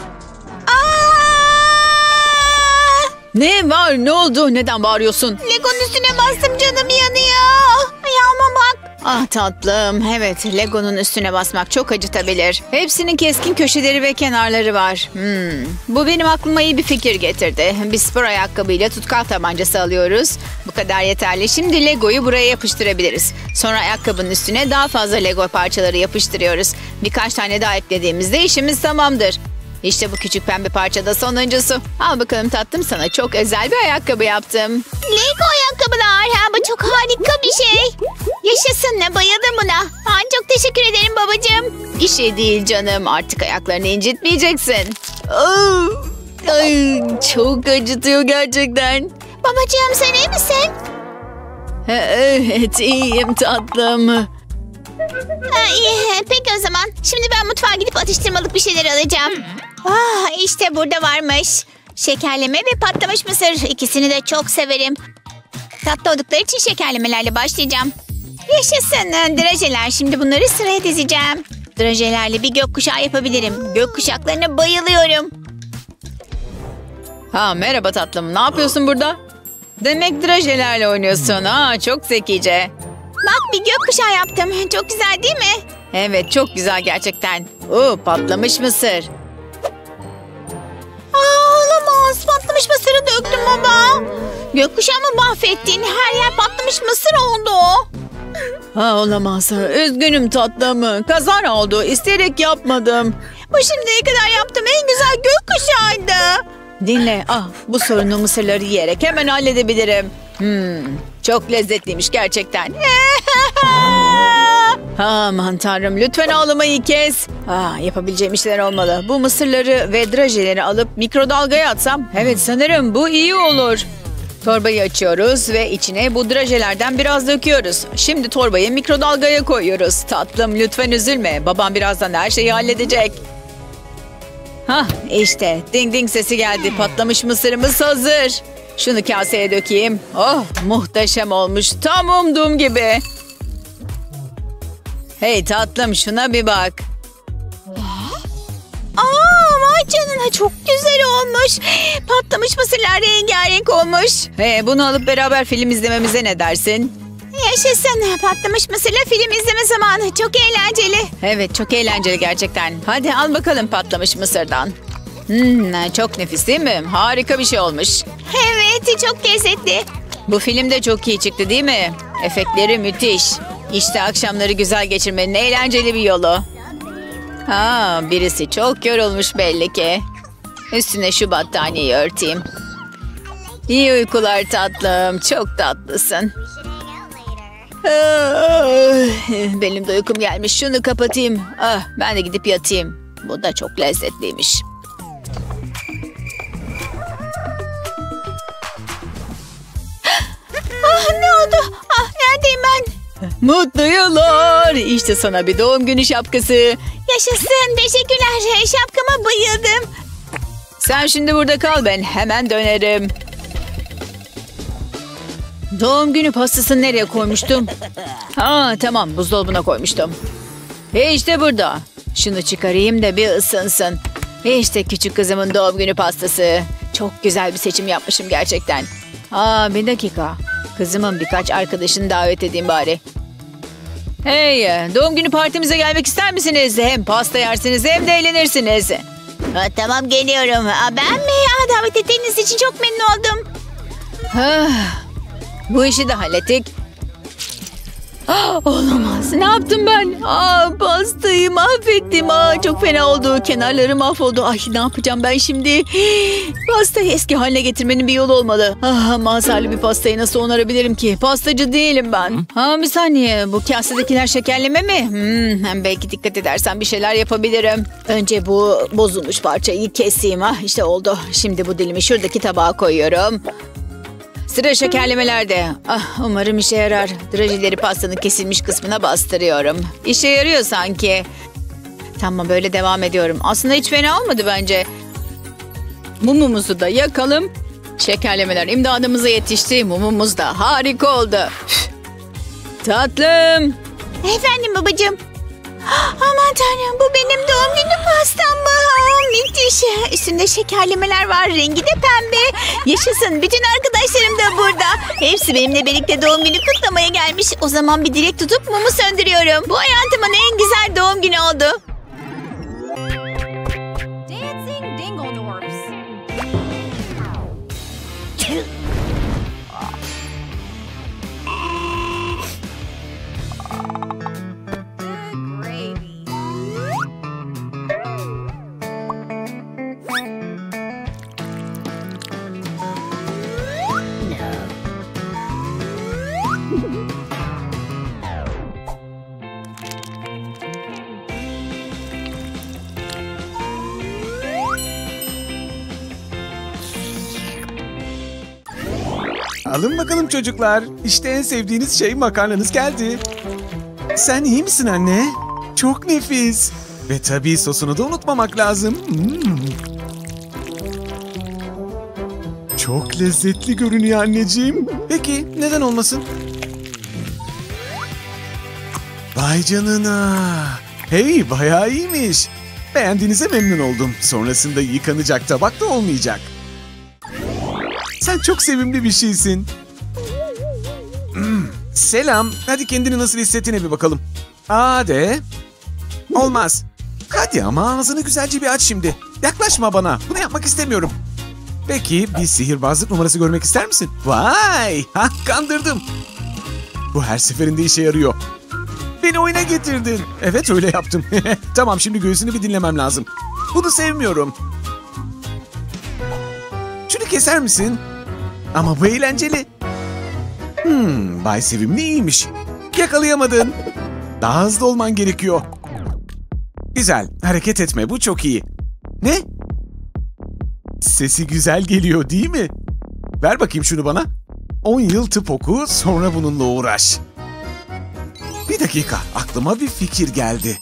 Ne var? Ne oldu? Neden bağırıyorsun? Lego'nun üstüne bastım, canım yanıyor. Ayağıma bak. Ah tatlım, evet, Lego'nun üstüne basmak çok acıtabilir. Hepsinin keskin köşeleri ve kenarları var. Bu benim aklıma iyi bir fikir getirdi. Bir spor ayakkabıyla tutkal tabancası alıyoruz. Bu kadar yeterli. Şimdi Lego'yu buraya yapıştırabiliriz. Sonra ayakkabının üstüne daha fazla Lego parçaları yapıştırıyoruz. Birkaç tane daha eklediğimizde işimiz tamamdır. İşte bu küçük pembe parça da sonuncusu. Al bakalım tatlım, sana çok özel bir ayakkabı yaptım. Lego ayakkabılar. Bu çok harika bir şey. Yaşasın, ne bayıldım buna. Çok teşekkür ederim babacığım. Bir şey değil canım, artık ayaklarını incitmeyeceksin. Ay, çok acıtıyor gerçekten. Babacığım, sen iyi misin? Evet, iyiyim tatlım. İyi, peki o zaman. Şimdi ben mutfağa gidip atıştırmalık bir şeyler alacağım. İşte burada varmış. Şekerleme ve patlamış mısır. İkisini de çok severim. Tatlı oldukları için şekerlemelerle başlayacağım. Yaşasın drajeler. Şimdi bunları sıraya dizeceğim. Drajelerle bir gökkuşağı yapabilirim. Gökkuşaklarına bayılıyorum. Merhaba tatlım, ne yapıyorsun burada? Demek drajelerle oynuyorsun. Çok zekice. Bak, bir gökkuşağı yaptım. Çok güzel değil mi? Evet, çok güzel gerçekten. Patlamış mısır. Olamaz. Patlamış mısırı döktüm baba. Gökkuşağımı mahvettin. Her yer patlamış mısır oldu. Olamaz. Üzgünüm tatlım. Kazara oldu. İsteyerek yapmadım. Bu şimdiye kadar yaptığım en güzel gökkuşağıydı. Dinle. Bu sorunu mısırları yiyerek hemen halledebilirim. Çok lezzetliymiş gerçekten. Aman tanrım, lütfen ağlamayı kes. Yapabileceğim işler olmalı. Bu mısırları ve drajeleri alıp mikrodalgaya atsam. Evet, sanırım bu iyi olur. Torbayı açıyoruz ve içine bu drajelerden biraz döküyoruz. Şimdi torbayı mikrodalgaya koyuyoruz. Tatlım, lütfen üzülme. Babam birazdan her şeyi halledecek. İşte ding ding sesi geldi. Patlamış mısırımız hazır. Şunu kaseye dökeyim. Oh, muhteşem olmuş. Tam umduğum gibi. Hey tatlım, şuna bir bak. Vay canına, çok güzel olmuş. Patlamış mısırlar rengarenk olmuş. Bunu alıp beraber film izlememize ne dersin? Yaşasın, patlamış mısırla film izleme zamanı. Çok eğlenceli. Evet, çok eğlenceli gerçekten. Hadi al bakalım patlamış mısırdan. Çok nefis değil mi? Harika bir şey olmuş. Evet, çok lezzetli. Bu film de çok iyi çıktı değil mi? Efektleri müthiş. İşte akşamları güzel geçirmenin eğlenceli bir yolu. Birisi çok yorulmuş belli ki. Üstüne şu battaniyeyi örteyim. İyi uykular tatlım. Çok tatlısın. Benim de uykum gelmiş. Şunu kapatayım. Ben de gidip yatayım. Bu da çok lezzetliymiş. Ne oldu? Neredeyim ben? Mutlu yıllar. İşte sana bir doğum günü şapkası. Yaşasın, teşekkürler. Şapkama bayıldım. Sen şimdi burada kal, ben hemen dönerim. Doğum günü pastasını nereye koymuştum? Tamam, buzdolabına koymuştum. İşte burada. Şunu çıkarayım da bir ısınsın. İşte küçük kızımın doğum günü pastası. Çok güzel bir seçim yapmışım gerçekten. Bir dakika. Kızımın birkaç arkadaşını davet edeyim bari. Hey, doğum günü partimize gelmek ister misiniz? Hem pasta yersiniz hem de eğlenirsiniz. Tamam, geliyorum. Ben mi? Davet ettiğiniz için çok memnun oldum. Bu işi de hallettik. Olamaz. Ne yaptım ben? Pastayı mahvettim. Çok fena oldu. Kenarları mahvoldu. Ne yapacağım ben şimdi? Pastayı eski haline getirmenin bir yolu olmalı. Mazarlı bir pastayı nasıl onarabilirim ki? Pastacı değilim ben. Bir saniye. Bu kasedekiler şekerleme mi? Hem belki dikkat edersen bir şeyler yapabilirim. Önce bu bozulmuş parçayı keseyim. İşte oldu. Şimdi bu dilimi şuradaki tabağa koyuyorum. Sıra şekerlemelerde. Umarım işe yarar. Drajeleri pastanın kesilmiş kısmına bastırıyorum. İşe yarıyor sanki. Tamam, böyle devam ediyorum. Aslında hiç fena olmadı bence. Mumumuzu da yakalım. Şekerlemeler imdadımıza yetişti. Mumumuz da harika oldu. Tatlım. Efendim babacığım. Aman tanrım, bu benim doğum günü pastam mı? Müthiş. Üstünde şekerlemeler var. Rengi de pembe. Yaşasın. Bütün arkadaşlarım da burada. Hepsi benimle birlikte doğum günü kutlamaya gelmiş. O zaman bir dilek tutup mumu söndürüyorum. Bu hayatımın en güzel doğum günü oldu. Dancing Dingledorfs. Alın bakalım çocuklar. İşte en sevdiğiniz şey, makarnanız geldi. Sen iyi misin anne? Çok nefis. Ve tabii sosunu da unutmamak lazım. Çok lezzetli görünüyor anneciğim. Peki neden olmasın? Vay canına. Hey, bayağı iyiymiş. Beğendiğinize memnun oldum. Sonrasında yıkanacak tabak da olmayacak. Sen çok sevimli bir şeysin. Selam. Hadi kendini nasıl hissettiğine bir bakalım. De. Olmaz. Hadi ama ağzını güzelce bir aç şimdi. Yaklaşma bana. Bunu yapmak istemiyorum. Peki bir sihirbazlık numarası görmek ister misin? Vay! Kandırdım. Bu her seferinde işe yarıyor. Beni oyuna getirdin. Evet, öyle yaptım. Tamam, şimdi göğsünü bir dinlemem lazım. Bunu sevmiyorum. ipini keser misin? Ama bu eğlenceli. Bay Sevimli iyiymiş. Yakalayamadın. Daha hızlı olman gerekiyor. Güzel, hareket etme, bu çok iyi. Ne? Sesi güzel geliyor değil mi? Ver bakayım şunu bana. 10 yıl tıp oku, sonra bununla uğraş. Bir dakika, aklıma bir fikir geldi.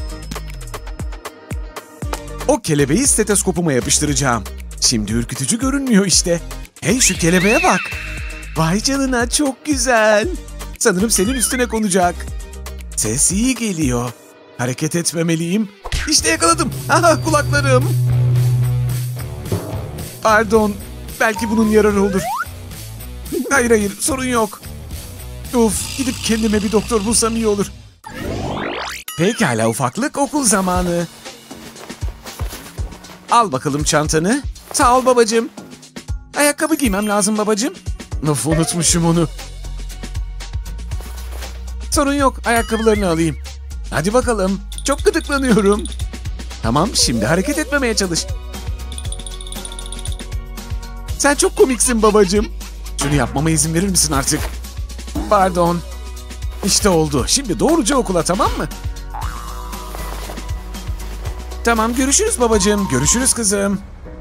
O kelebeği steteskopuma yapıştıracağım. Şimdi ürkütücü görünmüyor işte. Hey, şu kelebeğe bak. Vay canına, çok güzel. Sanırım senin üstüne konacak. Ses iyi geliyor. Hareket etmemeliyim. İşte yakaladım. Aha, kulaklarım. Pardon. Belki bunun yararı olur. Hayır, sorun yok. Of, gidip kendime bir doktor bulsam iyi olur. Pekala ufaklık, okul zamanı. Al bakalım çantanı. Sağ ol babacığım. Ayakkabı giymem lazım babacığım. Of, unutmuşum onu. Sorun yok, ayakkabılarını alayım. Hadi bakalım, çok gıdıklanıyorum. Tamam, şimdi hareket etmemeye çalış. Sen çok komiksin babacığım. Şunu yapmama izin verir misin artık? Pardon. İşte oldu. Şimdi doğruca okula, tamam mı? Tamam, görüşürüz babacığım. Görüşürüz kızım.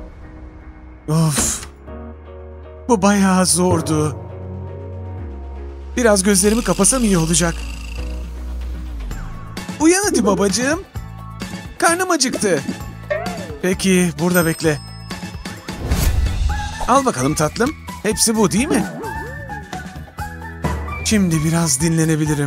Of. Bu bayağı zordu. Biraz gözlerimi kapasam iyi olacak. Uyan hadi babacığım. Karnım acıktı. Peki, burada bekle. Al bakalım tatlım. Hepsi bu değil mi? Şimdi biraz dinlenebilirim.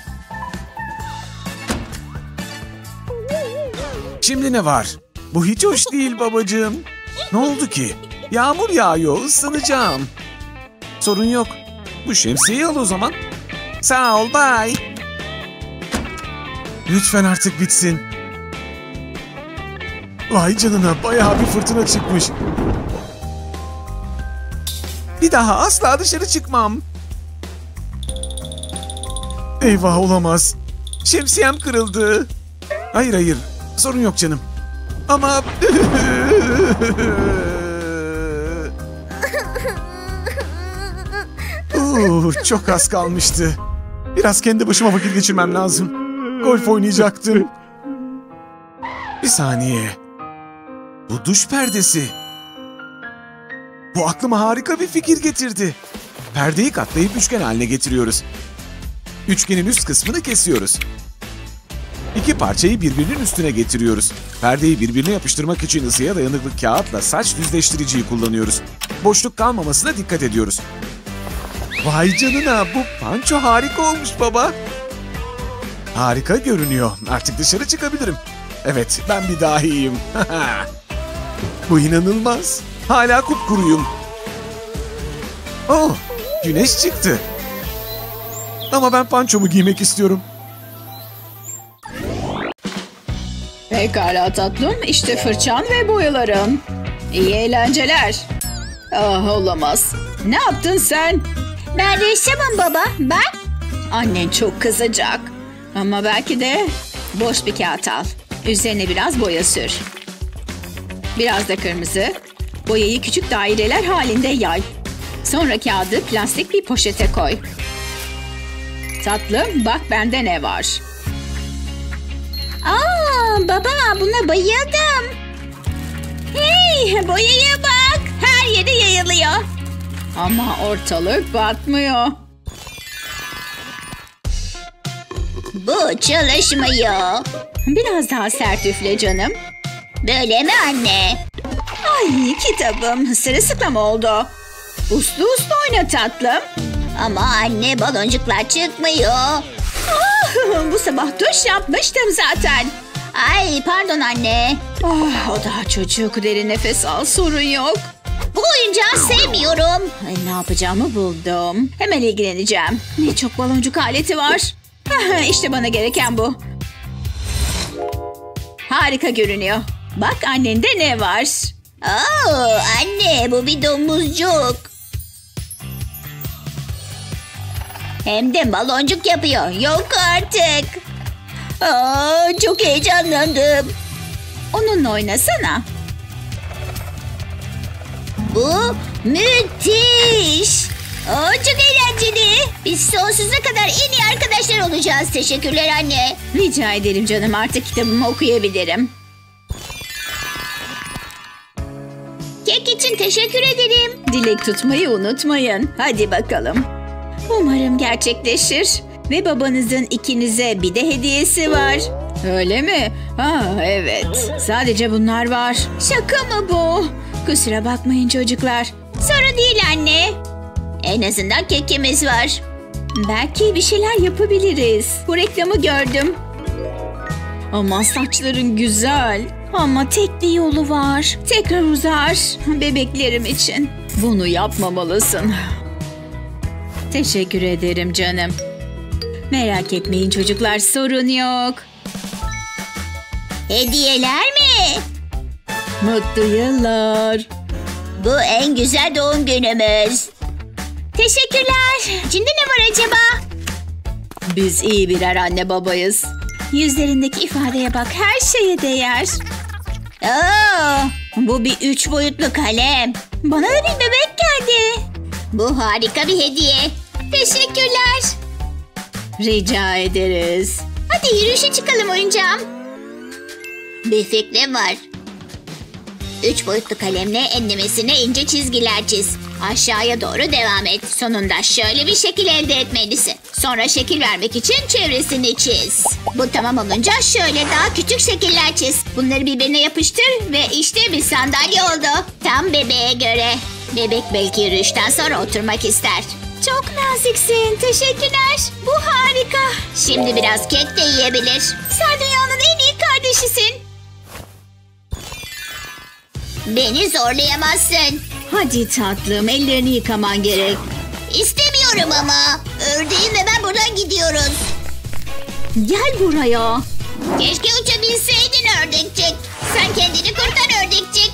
Şimdi ne var? Bu hiç hoş değil babacığım. Ne oldu ki? Yağmur yağıyor, ıslanacağım. Sorun yok. Bu şemsiyeyi al o zaman. Sağ ol, bye. Lütfen artık bitsin. Vay canına, bayağı bir fırtına çıkmış. Bir daha asla dışarı çıkmam. Eyvah, olamaz. Şemsiyem kırıldı. Hayır, sorun yok canım. Ama... çok az kalmıştı. Biraz kendi başıma vakit geçirmem lazım. Golf oynayacaktım. Bir saniye. Bu duş perdesi. Bu aklıma harika bir fikir getirdi. Perdeyi katlayıp üçgen haline getiriyoruz. Üçgenin üst kısmını kesiyoruz. İki parçayı birbirinin üstüne getiriyoruz. Perdeyi birbirine yapıştırmak için ısıya dayanıklı kağıtla saç düzleştiriciyi kullanıyoruz. Boşluk kalmamasına dikkat ediyoruz. Vay canına, bu panço harika olmuş baba. Harika görünüyor. Artık dışarı çıkabilirim. Evet, ben bir dahiyim. Bu inanılmaz. Hala kupkuruyum. Oh, güneş çıktı. Ama ben pançomu giymek istiyorum. Pekala tatlım, işte fırçan ve boyaların. İyi eğlenceler. Ah, olamaz. Ne yaptın sen? Ben ressamım baba. Ben? Annen çok kızacak. Ama belki de boş bir kağıt al. Üzerine biraz boya sür. Biraz da kırmızı. Boyayı küçük daireler halinde yay. Sonra kağıdı plastik bir poşete koy. Tatlım, bak bende ne var. Aa, baba, buna bayıldım. Hey, boyaya bak. Her yere yayılıyor. Ama ortalık batmıyor. Bu çalışmıyor. Biraz daha sert üfle canım. Böyle mi anne? Ay, kitabım sırılsıklam oldu. Uslu uslu oyna tatlım. Ama anne, baloncuklar çıkmıyor. Ah, bu sabah duş yapmıştım zaten. Ay, pardon anne. Ah, o daha çocuk, derin nefes al, sorun yok. Bu oyuncağı sevmiyorum. Ay, ne yapacağımı buldum. Hemen ilgileneceğim. Ne çok baloncuk aleti var. Ah, işte bana gereken bu. Harika görünüyor. Bak annende ne var. Oo, anne, bu bir domuzcuk. Hem de baloncuk yapıyor. Yok artık. Aa, çok heyecanlandım. Onunla oynasana. Bu müthiş. Çok eğlenceli. Biz sonsuza kadar en iyi arkadaşlar olacağız. Teşekkürler anne. Rica ederim canım, artık kitabımı okuyabilirim. Kek için teşekkür ederim. Dilek tutmayı unutmayın. Hadi bakalım. Umarım gerçekleşir. Ve babanızın ikinize bir de hediyesi var. Öyle mi? Evet. Sadece bunlar var. Şaka mı bu? Kusura bakmayın çocuklar. Sorun değil anne. En azından kekimiz var. Belki bir şeyler yapabiliriz. Bu reklamı gördüm. Ama saçların güzel. Ama tek bir yolu var. Tekrar uzar. Bebeklerim için. Bunu yapmamalısın. Teşekkür ederim canım. Merak etmeyin çocuklar, sorun yok. Hediyeler mi? Mutlu yıllar. Bu en güzel doğum günümüz. Teşekkürler. İçinde ne var acaba? Biz iyi birer anne babayız. Yüzlerindeki ifadeye bak, her şeye değer. Bu bir 3 boyutlu kalem. Bana da bir bebek geldi. Bu harika bir hediye. Teşekkürler. Rica ederiz. Hadi yürüyüşe çıkalım oyuncağım. Bir fikrim var. 3 boyutlu kalemle enlemesine ince çizgiler çiz. Aşağıya doğru devam et. Sonunda şöyle bir şekil elde etmelisin. Sonra şekil vermek için çevresini çiz. Bu tamam olunca şöyle daha küçük şekiller çiz. Bunları birbirine yapıştır ve işte bir sandalye oldu. Tam bebeğe göre. Bebek belki yürüyüşten sonra oturmak ister. Çok naziksin. Teşekkürler. Bu harika. Şimdi biraz kek de yiyebilir. Sen dünyanın en iyi kardeşisin. Beni zorlayamazsın. Hadi tatlım, ellerini yıkaman gerek. İstemiyorum ama. Ördeğim ve ben buradan gidiyoruz. Gel buraya. Keşke uçabilseydin ördekçik. Sen kendini kurtar ördekçik.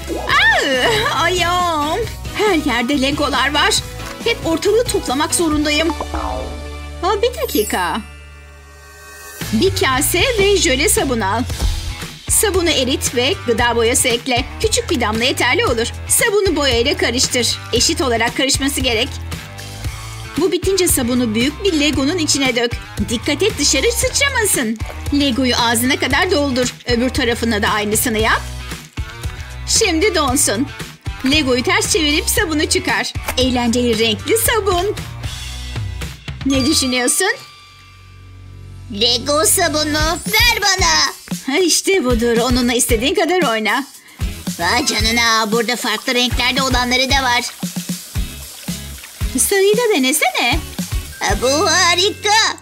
Ayağım. Her yerde legolar var. Hep ortalığı toplamak zorundayım. Bir dakika. Bir kase ve jöle sabun al. Sabunu erit ve gıda boyası ekle. Küçük bir damla yeterli olur. Sabunu boyayla karıştır. Eşit olarak karışması gerek. Bu bitince sabunu büyük bir legonun içine dök. Dikkat et dışarı sıçramasın. Legoyu ağzına kadar doldur. Öbür tarafına da aynısını yap. Şimdi donsun. Legoyu ters çevirip sabunu çıkar. Eğlenceli renkli sabun. Ne düşünüyorsun? Lego sabunu ver bana. İşte budur. Onunla istediğin kadar oyna. Vay canına, burada farklı renklerde olanları da var. Sarıyı da denesene. Bu harika.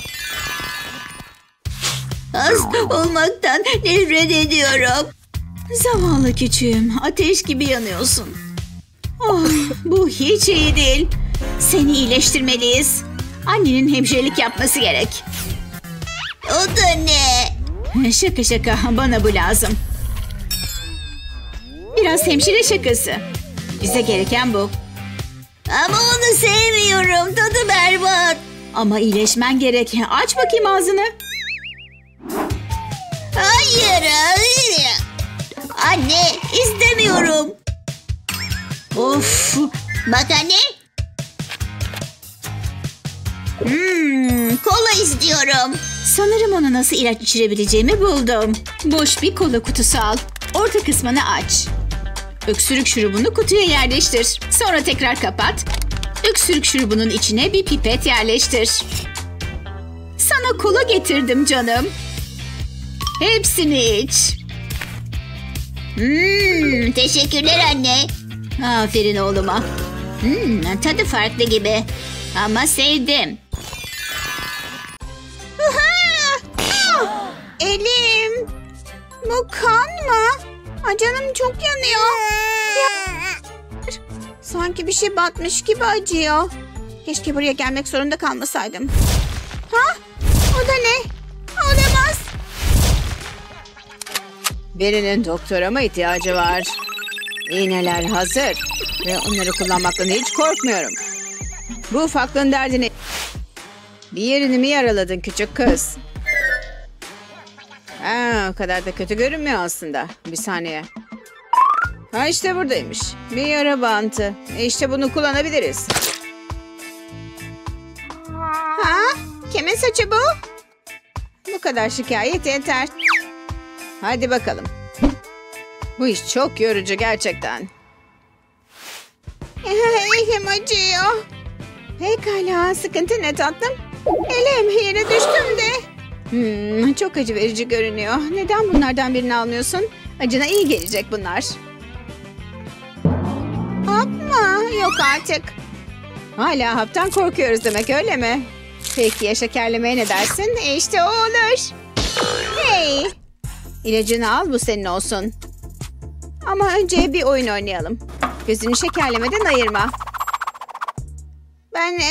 Hasta olmaktan nefret ediyorum. Zavallı küçüğüm. Ateş gibi yanıyorsun. Bu hiç iyi değil. Seni iyileştirmeliyiz. Annenin hemşirelik yapması gerek. O da ne? Şaka şaka. Bana bu lazım. Biraz hemşire şakası. Bize gereken bu. Ama onu sevmiyorum. Tadı berbat. Ama iyileşmen gerek. Aç bakayım ağzını. Hayır. Anne, istemiyorum. Of. Bak anne. Kola istiyorum. Sanırım ona nasıl ilaç içirebileceğimi buldum. Boş bir kola kutusu al. Orta kısmını aç. Öksürük şurubunu kutuya yerleştir. Sonra tekrar kapat. Öksürük şurubunun içine bir pipet yerleştir. Sana kola getirdim canım. Hepsini iç. Teşekkürler anne. Aferin oğluma. Tadı farklı gibi. Ama sevdim. Elim. Bu kan mı? Ay canım çok yanıyor. Sanki bir şey batmış gibi acıyor. Keşke buraya gelmek zorunda kalmasaydım. O da ne? Olamaz. Birinin doktora mı ihtiyacı var? İğneler hazır. Ve onları kullanmaktan hiç korkmuyorum. Bu ufaklığın derdini... Bir yerini mi yaraladın küçük kız? O kadar da kötü görünmüyor aslında. Bir saniye. Ha işte buradaymış. Bir yara bantı. İşte bunu kullanabiliriz. Ha? Kimin saçı bu? Bu kadar şikayet yeter. Hadi bakalım. Bu iş çok yorucu gerçekten. Elim acıyor. Pekala, sıkıntı ne tatlım? Elim, yere düştüm de. Çok acı verici görünüyor. Neden bunlardan birini almıyorsun? Acına iyi gelecek bunlar. Yapma, yok artık. Hala haptan korkuyoruz demek öyle mi? Peki ya şekerlemeye ne dersin? İşte o olur. Hey, İlacını al, bu senin olsun. Ama önce bir oyun oynayalım. Gözünü şekerlemeden ayırma. ben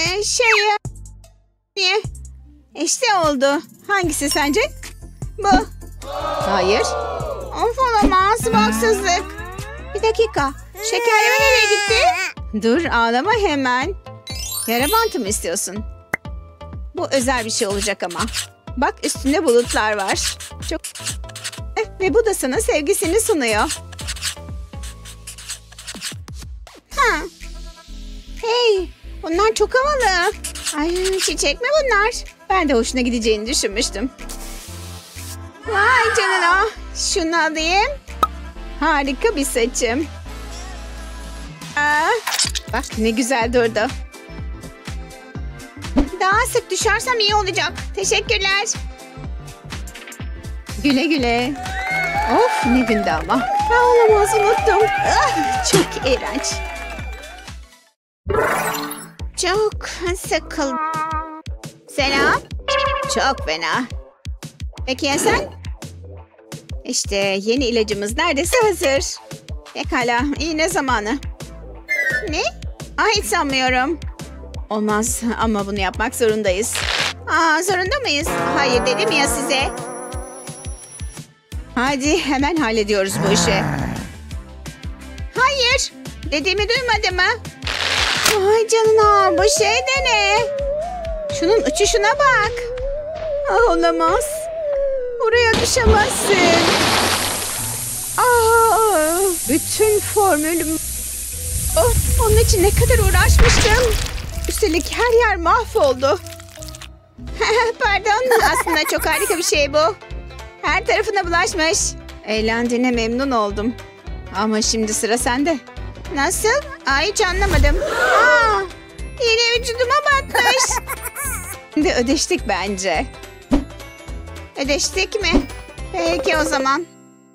İşte oldu. Hangisi sence? bu. Hayır. Of, olamaz, bu haksızlık. Bir dakika, şekerleme nereye gitti? Dur, ağlama hemen. Yara bantı mı istiyorsun? Bu özel bir şey olacak ama. Bak, üstünde bulutlar var. Çok... Ve bu da sana sevgisini sunuyor. Ha. Hey, bunlar çok havalı. Ay, çiçek mi bunlar? Ben de hoşuna gideceğini düşünmüştüm. Vay canına. Şunu alayım. Harika bir seçim. Bak ne güzel durdu. Daha sık düşersem iyi olacak. Teşekkürler. Güle güle. Of, ne gündü ama. Olamaz, unuttum. Çok iğrenç. Çok sıkıldım. Selam. Çok fena. Peki ya sen? İşte yeni ilacımız neredeyse hazır. Pekala, iğne zamanı. Ne? Hiç sanmıyorum. Olmaz ama bunu yapmak zorundayız. Zorunda mıyız? Hayır dedim ya size. Hadi hemen hallediyoruz bu işi. Hayır. Dediğimi duymadı mı? Ay canına, bu şey de ne? Şunun uçuşuna bak. Olamaz. Oraya düşemezsin. Bütün formülüm... onun için ne kadar uğraşmıştım. Üstelik her yer mahvoldu. Pardon, aslında çok harika bir şey bu. Her tarafına bulaşmış. Eğlendiğine memnun oldum. Ama şimdi sıra sende. Nasıl? Hiç anlamadım. Yine vücuduma batmış. Şimdi ödeştik bence. Ödeştik mi? Peki o zaman.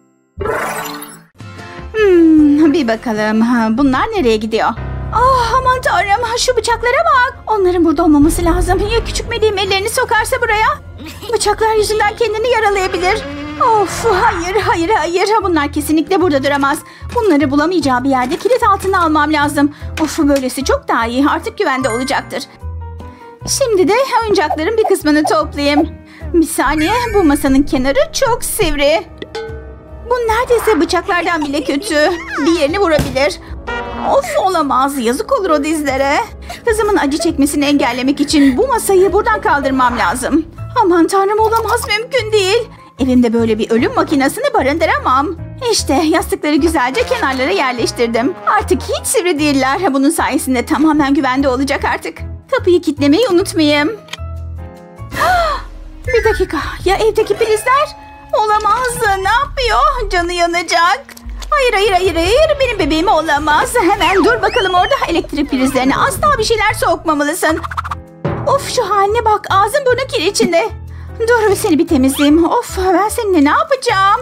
Bir bakalım. Bunlar nereye gidiyor? Aman tanrım, şu bıçaklara bak. Onların burada olmaması lazım. Ya küçük meleğim ellerini sokarsa buraya? Bıçaklar yüzünden kendini yaralayabilir. Of, hayır. Bunlar kesinlikle burada duramaz. Bunları bulamayacağı bir yerde kilit altına almam lazım. Of, böylesi çok daha iyi. Artık güvende olacaktır. Şimdi de oyuncakların bir kısmını toplayayım. Bir saniye, bu masanın kenarı çok sivri. Bu neredeyse bıçaklardan bile kötü. Bir yerini vurabilir. Of, olamaz. Yazık olur o dizlere. Kızımın acı çekmesini engellemek için bu masayı buradan kaldırmam lazım. Aman tanrım, olamaz, mümkün değil. Evimde böyle bir ölüm makinesini barındıramam. İşte yastıkları güzelce kenarlara yerleştirdim. Artık hiç sivri değiller. Bunun sayesinde tamamen güvende olacak artık. Kapıyı kilitlemeyi unutmayayım. Bir dakika. Ya evdeki prizler? Olamaz. Ne yapıyor? Canı yanacak. Hayır. Benim bebeğim olamaz. Hemen dur bakalım orada. Elektrik prizlerine asla bir şeyler sokmamalısın. Of, şu haline bak. Ağzın burnu kir içinde. Dur, seni bir temizleyeyim. Of, ben seninle ne yapacağım?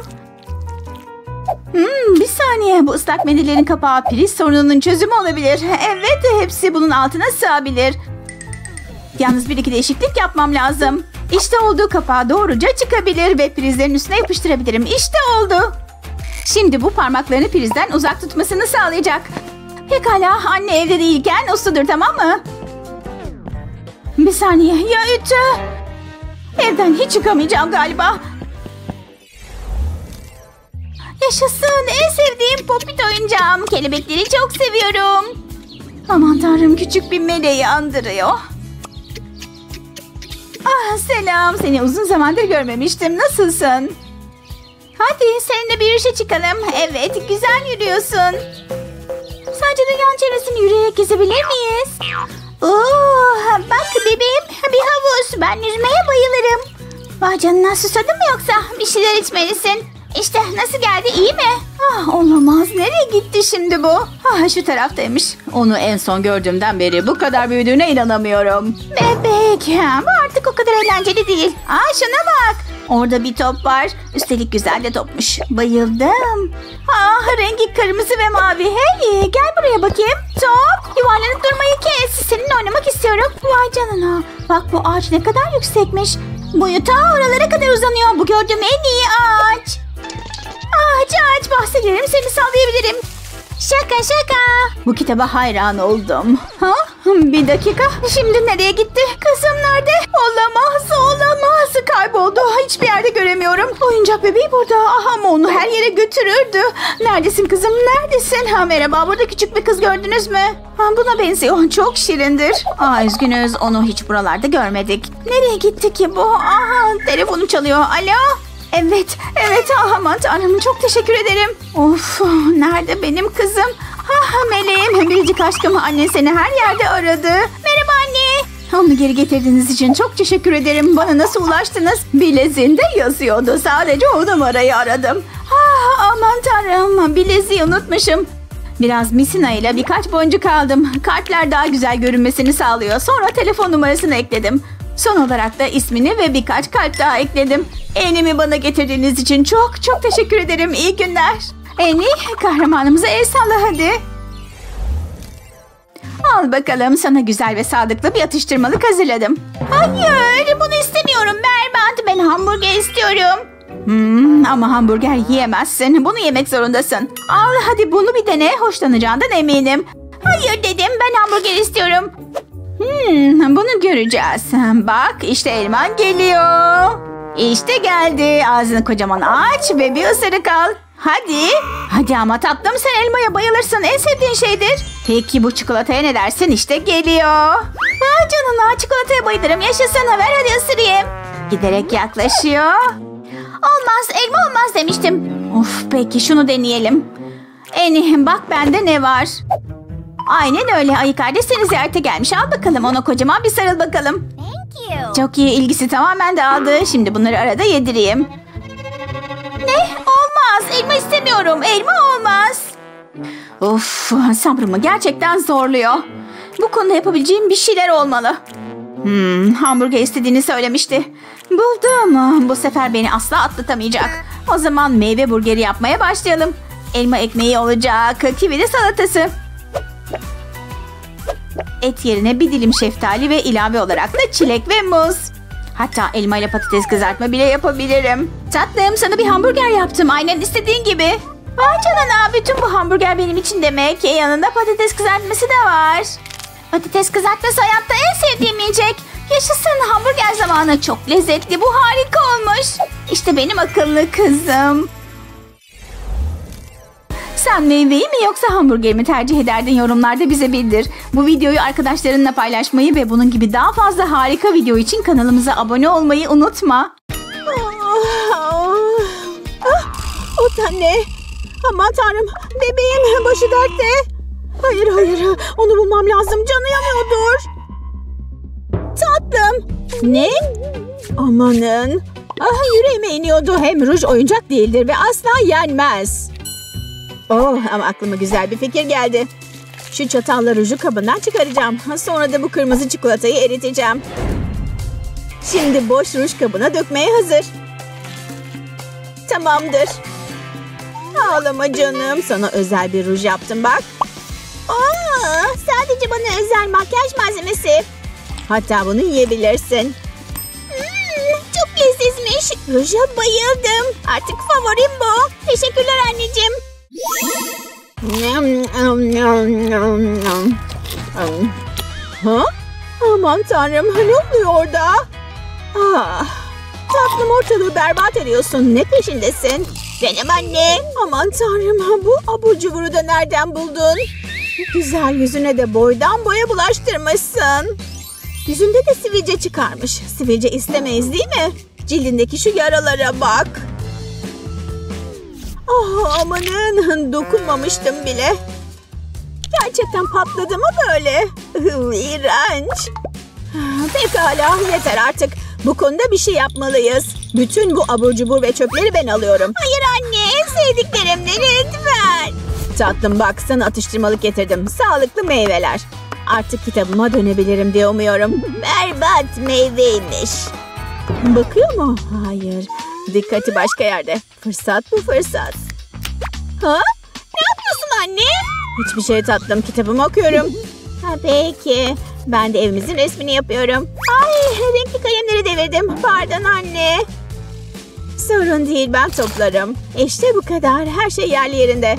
Bir saniye. Bu ıslak mendillerin kapağı priz sorununun çözümü olabilir. Evet, hepsi bunun altına sığabilir. Yalnız bir iki değişiklik yapmam lazım. İşte oldu, kapağı doğruca çıkabilir ve prizlerin üstüne yapıştırabilirim. İşte oldu. Şimdi bu parmaklarını prizden uzak tutmasını sağlayacak. Pekala, anne evde değilken usludur, tamam mı? Bir saniye, ya ütü? Evden hiç çıkamayacağım galiba. Yaşasın, en sevdiğim popit oyuncağım. Kelebekleri çok seviyorum. Aman tanrım, küçük bir meleği andırıyor. Selam, seni uzun zamandır görmemiştim. Nasılsın? Hadi seninle bir yürüyüşe çıkalım. Evet, güzel yürüyorsun. Sadece dünyanın çevresini yürüyerek gezebilir miyiz? Oo, bak bebeğim, bir havuz. Ben yüzmeye bayılırım. Vay canına, susadın mı yoksa? Bir şeyler içmelisin. İşte nasıl geldi, iyi mi? Ah, olamaz. Nereye gitti şimdi bu? Ah, şu taraftaymış. Onu en son gördüğümden beri bu kadar büyüdüğüne inanamıyorum. Bebek, bu artık o kadar eğlenceli değil. Aa, şuna bak. Orada bir top var. Üstelik güzel de topmuş. Bayıldım. Ah, rengi kırmızı ve mavi. Hey, gel buraya bakayım. Top, yuvarlanıp durmayı kes. Seninle oynamak istiyorum. Vay canına. Bak bu ağaç ne kadar yüksekmiş. Boyu ta oralara kadar uzanıyor. Bu gördüğüm en iyi ağaç. Ağaç bahsederim, seni sallayabilirim. Şaka. Bu kitaba hayran oldum. Ha? Bir dakika. Şimdi nereye gitti? Kızım nerede? Olamaz. Kayboldu. Hiçbir yerde göremiyorum. Oyuncak bebeği burada. Ama onu her yere götürürdü. Neredesin kızım? Neredesin? Ha, merhaba. Burada küçük bir kız gördünüz mü? Ha, buna benziyor. Çok şirindir. Üzgünüz. Onu hiç buralarda görmedik. Nereye gitti ki bu? Aha, telefonum çalıyor. Alo? Evet. Aman tanrım, çok teşekkür ederim. Of, nerede benim kızım? Meleğim, biricik aşkım, annen seni her yerde aradı. Merhaba anne. Onu geri getirdiğiniz için çok teşekkür ederim. Bana nasıl ulaştınız? Bileziğinde yazıyordu. Sadece o numarayı aradım. Aman tanrım, bileziği unutmuşum. Biraz misina ile birkaç boncuk aldım. Kartlar daha güzel görünmesini sağlıyor. Sonra telefon numarasını ekledim. Son olarak da ismini ve birkaç kalp daha ekledim. Annie'mi bana getirdiğiniz için çok teşekkür ederim. İyi günler. Annie, kahramanımıza el salla hadi. Al bakalım, sana güzel ve sadıklı bir atıştırmalık hazırladım. Hayır, bunu istemiyorum. Berbat, ben hamburger istiyorum. Ama hamburger yiyemezsin. Bunu yemek zorundasın. Al hadi, bunu bir dene. Hoşlanacağından eminim. Hayır dedim, ben hamburger istiyorum. Bunu göreceğiz. Bak, işte elman geliyor. İşte geldi. Ağzını kocaman aç ve bir ısırık al. Hadi ama tatlım, sen elmaya bayılırsın. En sevdiğin şeydir. Peki bu çikolataya ne dersin? İşte geliyor. Vay canına, çikolataya bayılırım. Yaşasın, ver hadi ısırayım. Giderek yaklaşıyor. Olmaz, elma olmaz demiştim. Of, peki şunu deneyelim. Bak bende ne var? Aynen öyle, ayı kardeş seni ziyarete gelmiş. Al bakalım, ona kocaman bir sarıl bakalım. Çok iyi, ilgisi tamamen dağıldı. Şimdi bunları arada yedireyim. Ne? Olmaz, elma istemiyorum. Elma olmaz. Of, sabrımı gerçekten zorluyor. Bu konuda yapabileceğim bir şeyler olmalı. Hamburger istediğini söylemişti. Buldum. Bu sefer beni asla atlatamayacak. O zaman meyve burgeri yapmaya başlayalım. Elma ekmeği olacak. Kivili salatası. Et yerine bir dilim şeftali ve ilave olarak da çilek ve muz. Hatta elma ile patates kızartma bile yapabilirim. Tatlım, sana bir hamburger yaptım. Aynen istediğin gibi. Vay canına, bütün bu hamburger benim için demek. Yanında patates kızartması da var. Patates kızartması hayatta en sevdiğim yiyecek. Yaşasın, hamburger zamanı. Çok lezzetli, bu harika olmuş. İşte benim akıllı kızım. Sen meyveyi mi yoksa hamburgeri mi tercih ederdin, yorumlarda bize bildir. Bu videoyu arkadaşlarınla paylaşmayı ve bunun gibi daha fazla harika video için kanalımıza abone olmayı unutma. O da ne? Aman tanrım, bebeğim başı dertte. Hayır, onu bulmam lazım, canı yanıyordur. Tatlım. Ne? Amanın. Yüreğime iniyordu. Hem ruj oyuncak değildir ve asla yenmez. Ama aklıma güzel bir fikir geldi. Şu çatalla ruju kabından çıkaracağım. Sonra da bu kırmızı çikolatayı eriteceğim. Şimdi boş ruj kabına dökmeye hazır. Tamamdır. Ağlama canım. Sana özel bir ruj yaptım bak. Sadece bana özel makyaj malzemesi. Hatta bunu yiyebilirsin. Çok lezzetmiş. Ruja bayıldım. Artık favorim bu. Teşekkürler anneciğim. Aman tanrım, ne oluyor orada? Tatlım, ortalığı berbat ediyorsun. Ne peşindesin? Benim annem. Aman tanrım, bu abur cuburu da nereden buldun? Güzel yüzüne de boydan boya bulaştırmışsın. Yüzünde de sivilce çıkarmış. Sivilce istemeyiz değil mi? Cildindeki şu yaralara bak. Oh, amanın, dokunmamıştım bile. Gerçekten patladı mı böyle? İğrenç. Pekala, yeter artık. Bu konuda bir şey yapmalıyız. Bütün bu abur cubur ve çöpleri ben alıyorum. Hayır anne, en sevdiklerimden lütfen. Tatlım bak, sana atıştırmalık getirdim. Sağlıklı meyveler. Artık kitabıma dönebilirim diye umuyorum. Berbat meyveymiş. Bakıyor mu? Hayır. Dikkati başka yerde. Fırsat bu fırsat. Ha? Ne yapıyorsun anne? Hiçbir şey tatlım. Kitabımı okuyorum. Ha, peki. Ben de evimizin resmini yapıyorum. Ay, renkli kalemleri devirdim. Pardon anne. Sorun değil, ben toplarım. İşte bu kadar. Her şey yerli yerinde.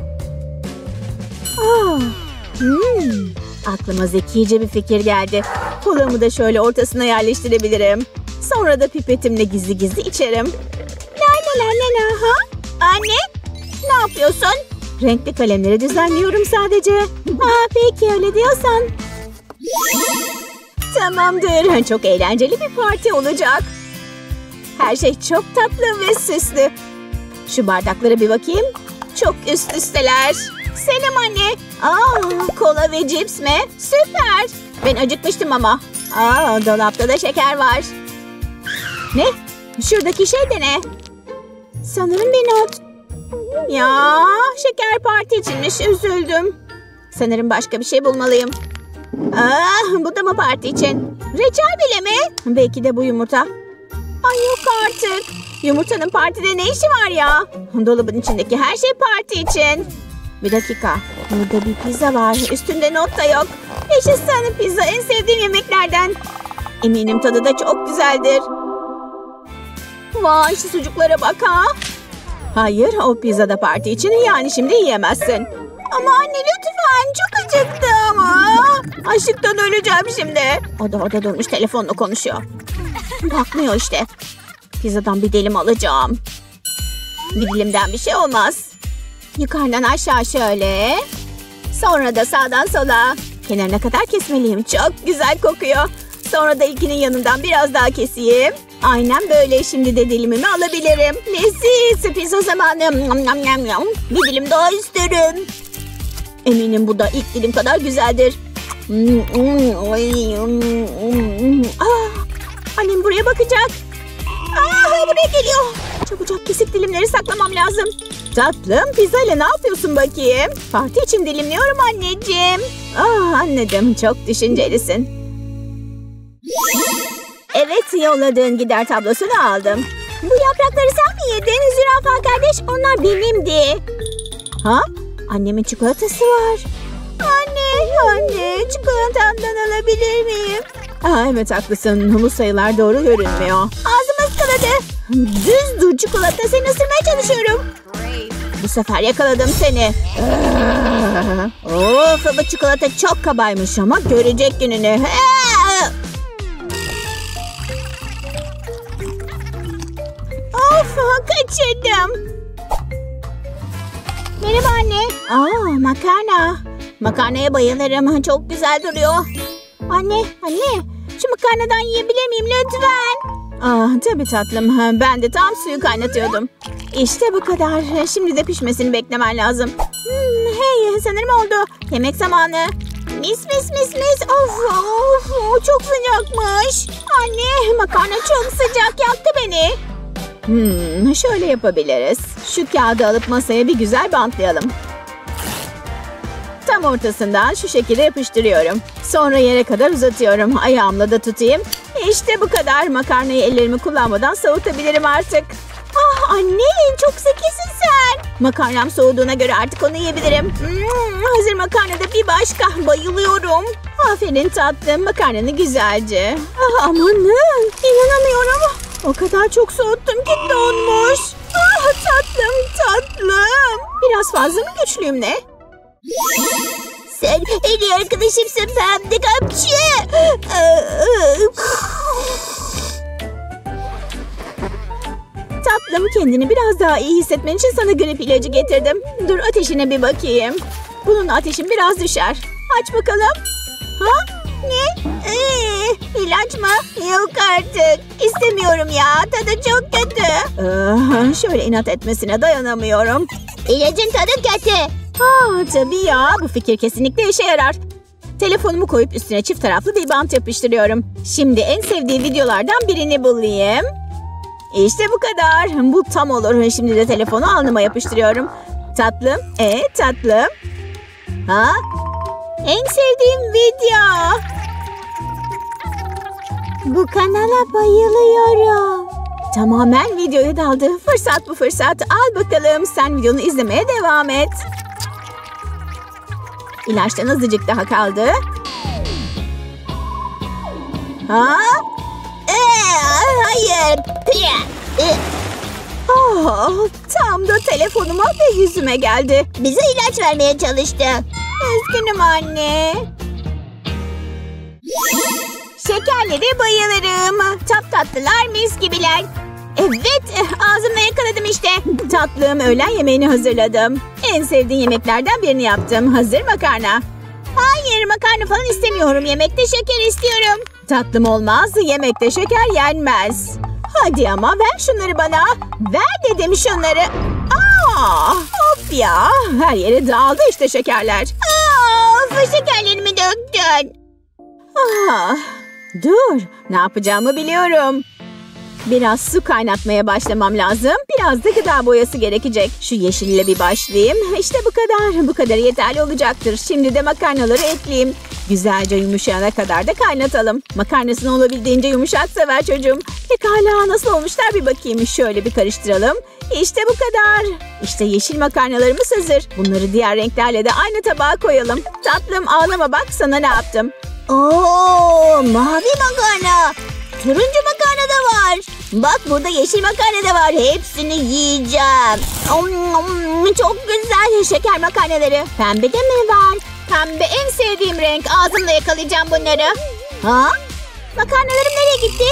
Aklıma zekice bir fikir geldi. Kolamı da şöyle ortasına yerleştirebilirim. Sonra da pipetimle gizli gizli içerim. La la la la la ha? Anne, ne yapıyorsun? Renkli kalemleri düzenliyorum sadece. Peki öyle diyorsan. Tamamdır. Çok eğlenceli bir parti olacak. Her şey çok tatlı ve süslü. Şu bardaklara bir bakayım. Çok üst üsteler. Selam anne. Kola ve cips mi? Süper. Ben acıkmıştım ama. Dolapta da şeker var. Ne? Şuradaki şey de ne? Sanırım bir not. Ya, şeker parti içinmiş. Üzüldüm. Sanırım başka bir şey bulmalıyım. Bu da mı parti için? Reçel bile mi? Belki de bu yumurta. Ay yok artık. Yumurtanın partide ne işi var ya? Dolabın içindeki her şey parti için. Bir dakika. Burada bir pizza var. Üstünde not da yok. Yaşasın, pizza en sevdiğim yemeklerden. Eminim tadı da çok güzeldir. Vay, şu sucuklara bak ha. Hayır, o pizza da parti için, yani şimdi yiyemezsin. Ama anne lütfen, çok acıktım. Açlıktan öleceğim şimdi. O da orada durmuş telefonla konuşuyor. Bakmıyor işte. Pizzadan bir dilim alacağım. Bir dilimden bir şey olmaz. Yukarıdan aşağı şöyle. Sonra da sağdan sola. Kenarına kadar kesmeliyim. Çok güzel kokuyor. Sonra da ilkinin yanından biraz daha keseyim. Aynen böyle. Şimdi de dilimimi alabilirim. Leziz pizza zamanı. Bir dilim daha isterim. Eminim bu da ilk dilim kadar güzeldir. Annem buraya bakacak. Buraya geliyor. Çabucak kesik dilimleri saklamam lazım. Tatlım, pizzayla ne yapıyorsun bakayım? Parti için dilimliyorum anneciğim. Anladım, çok düşüncelisin. Evet, yolladığın gider tablosunu aldım. Bu yaprakları sen mi yedin zürafa kardeş? Onlar benimdi. Ha? Annemin çikolatası var. Anne, çikolatamdan alabilir miyim? Evet haklısın. Bu sayılar doğru görünmüyor. Ağzım ıskaladı. Düz dur çikolata, seni ısırmaya çalışıyorum. Bu sefer yakaladım seni. Of, bu çikolata çok kabaymış ama görecek gününü. Of, kaçırdım. Merhaba anne. Makarna. Makarnaya bayılırım. Çok güzel duruyor. Anne, şu makarnadan yiyebilir miyim lütfen? Tabii tatlım. Ben de tam suyu kaynatıyordum. İşte bu kadar. Şimdi de pişmesini beklemen lazım. Hey, sanırım oldu. Yemek zamanı. Mis. Of, çok sıcakmış. Anne, makarna çok sıcak, yaktı beni. Şöyle yapabiliriz. Şu kağıdı alıp masaya bir güzel bantlayalım. Tam ortasından şu şekilde yapıştırıyorum. Sonra yere kadar uzatıyorum. Ayağımla da tutayım. İşte bu kadar. Makarnayı ellerimi kullanmadan soğutabilirim artık. Anne, çok zekisin sen. Makarnam soğuduğuna göre artık onu yiyebilirim. Hazır makarna da bir başka. Bayılıyorum. Aferin tatlım. Makarnanı güzelce. Amanın. İnanamıyorum. O kadar çok soğuttum ki donmuş. Tatlım. Biraz fazla mı güçlüyüm ne? Sen en iyi arkadaşımsın Pembe Kapçı. Tatlım, kendini biraz daha iyi hissetmen için sana grip ilacı getirdim. Dur, ateşine bir bakayım. Bunun ateşin biraz düşer. Aç bakalım. Ne? İlaç mı? Yok artık. İstemiyorum ya. Tadı çok kötü. Şöyle inat etmesine dayanamıyorum. İlacın tadı kötü. Tabii ya. Bu fikir kesinlikle işe yarar. Telefonumu koyup üstüne çift taraflı bir bant yapıştırıyorum. Şimdi en sevdiği videolardan birini bulayım. İşte bu kadar. Bu tam olur. Şimdi de telefonu alnıma yapıştırıyorum. Tatlım. Tatlım. En sevdiğim video. Bu kanala bayılıyorum. Tamamen videoya daldı. Fırsat bu fırsat. Al bakalım. Sen videonu izlemeye devam et. İlaçtan azıcık daha kaldı. Hayır. Tam da telefonuma ve yüzüme geldi. Bize ilaç vermeye çalıştı. Üzgünüm anne. Şekerlere bayılırım. Tatlılar mis gibiler. Evet, ağzımla yakaladım işte. Tatlım, öğlen yemeğini hazırladım. En sevdiğin yemeklerden birini yaptım. Hazır makarna. Hayır, makarna falan istemiyorum. Yemekte şeker istiyorum. Tatlım olmaz, yemekte şeker yenmez. Hadi ama ver şunları bana. Ver dedim şunları. Of ya, her yere dağıldı işte şekerler. Şekerlerimi döktün. Dur, ne yapacağımı biliyorum. Biraz su kaynatmaya başlamam lazım. Biraz da gıda boyası gerekecek. Şu yeşille bir başlayayım. İşte bu kadar. Bu kadar yeterli olacaktır. Şimdi de makarnaları ekleyeyim. Güzelce yumuşayana kadar da kaynatalım. Makarnasını olabildiğince yumuşak sever çocuğum. Pekala nasıl olmuşlar bir bakayım. Şöyle bir karıştıralım. İşte bu kadar. İşte yeşil makarnalarımız hazır. Bunları diğer renklerle de aynı tabağa koyalım. Tatlım ağlama bak sana ne yaptım. Mavi makarna. Turuncu makarna da var. Bak burada yeşil makarna da var. Hepsini yiyeceğim. Çok güzel şeker makarnaları. Pembe de mi var? Pembe en sevdiğim renk. Ağzımla yakalayacağım bunları. Makarnalarım nereye gitti?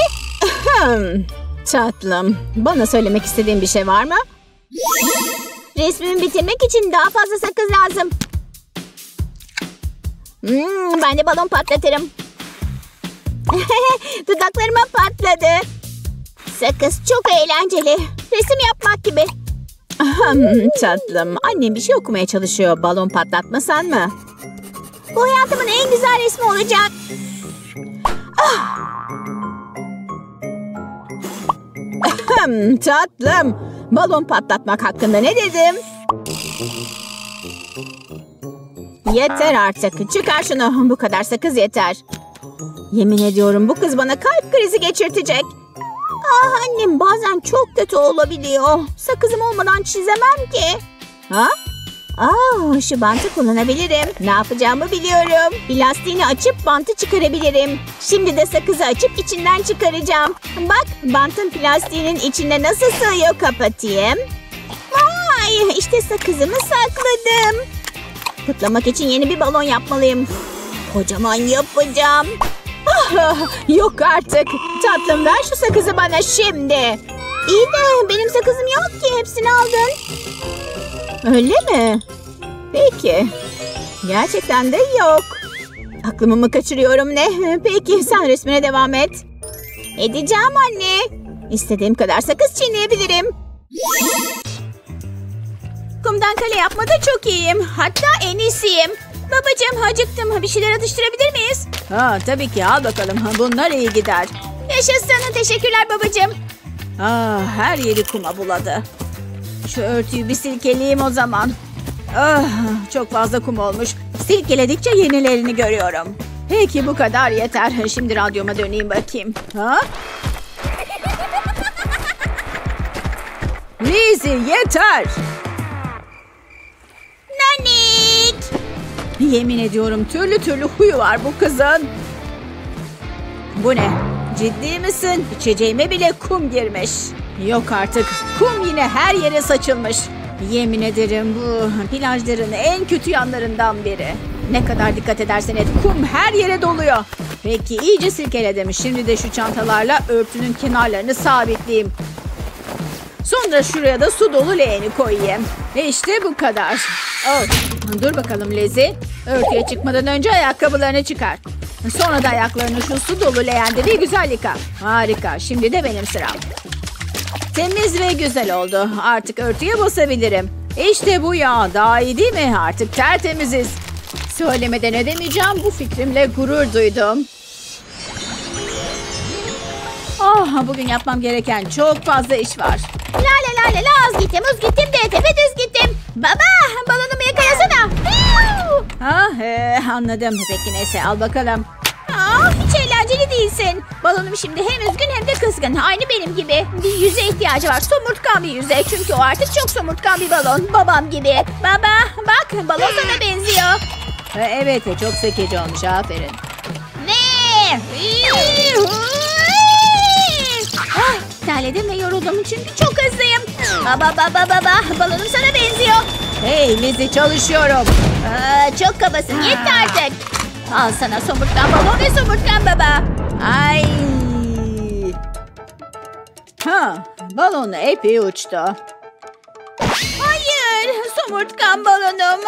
Tatlım, bana söylemek istediğin bir şey var mı? Resmimi bitirmek için daha fazla sakız lazım. Ben de balon patlatırım. Dudaklarıma patladı. Sakız çok eğlenceli. Resim yapmak gibi. Tatlım, annem bir şey okumaya çalışıyor. Balon patlatmasan mı? Bu hayatımın en güzel resmi olacak. Tatlım, balon patlatmak hakkında ne dedim? Yeter artık. Çıkar şunu. Bu kadar sakız yeter. Yemin ediyorum bu kız bana kalp krizi geçirtecek. Annem bazen çok kötü olabiliyor. Sakızım olmadan çizemem ki. Şu bantı kullanabilirim. Ne yapacağımı biliyorum. Plastiğini açıp bantı çıkarabilirim. Şimdi de sakızı açıp içinden çıkaracağım. Bak bantın plastiğinin içine nasıl sığıyor, kapatayım. Vay, işte sakızımı sakladım. Kutlamak için yeni bir balon yapmalıyım. Kocaman yapacağım. Yok artık. Tatlım ver şu sakızı bana şimdi. İyi de benim sakızım yok ki. Hepsini aldın. Öyle mi? Peki. Gerçekten de yok. Aklımı mı kaçırıyorum ne? Peki sen resmine devam et. Edeceğim anne. İstediğim kadar sakız çiğneyebilirim. Kumdan kale yapmada çok iyiyim. Hatta en iyisiyim. Babacığım acıktım. Bir şeyler atıştırabilir miyiz? Tabii ki al bakalım. Bunlar iyi gider. Yaşasın. Teşekkürler babacığım. Her yeri kuma buladı. Şu örtüyü bir silkeleyeyim o zaman. Çok fazla kum olmuş. Silkeledikçe yenilerini görüyorum. Peki bu kadar yeter. Şimdi radyoma döneyim bakayım. Lizzie yeter. Nanik. Yemin ediyorum türlü türlü huyu var bu kızın. Bu ne? Ciddi misin? İçeceğime bile kum girmiş. Yok artık. Kum yine her yere saçılmış. Yemin ederim bu plajların en kötü yanlarından biri. Ne kadar dikkat edersen et kum her yere doluyor. Peki iyice silkeledim. Şimdi de şu çantalarla örtünün kenarlarını sabitleyeyim. Sonra şuraya da su dolu leğeni koyayım. İşte bu kadar. Dur bakalım Lizzie. Örtüye çıkmadan önce ayakkabılarını çıkar. Sonra da ayaklarını şu su dolu leğende bir güzel yıka. Harika. Şimdi de benim sıram. Temiz ve güzel oldu. Artık örtüye basabilirim. İşte bu ya. Daha iyi değil mi? Artık tertemiziz. Söylemeden edemeyeceğim. Bu fikrimle gurur duydum. Bugün yapmam gereken çok fazla iş var. La la la la la, az gittim, uz gittim de tepedüz gittim. Baba, balonumu yakalasana. Anladım. Peki neyse, al bakalım. Hiç eğlenceli değilsin. Balonum şimdi hem üzgün hem de kızgın. Aynı benim gibi. Bir yüze ihtiyacı var. Somurtkan bir yüze. Çünkü o artık çok somurtkan bir balon. Babam gibi. Baba bak, balon sana benziyor. Evet, çok zekice olmuş. Aferin. Ne? Terledim ve yoruldum çünkü çok hızlıyım. Baba balonum sana benziyor. Hey Lizzie, çalışıyorum. Çok kabasın, yetti artık. Al sana somurtkan balon ve somurtkan baba. Ay. Balonu epey uçtu. Hayır, somurtkan balonum.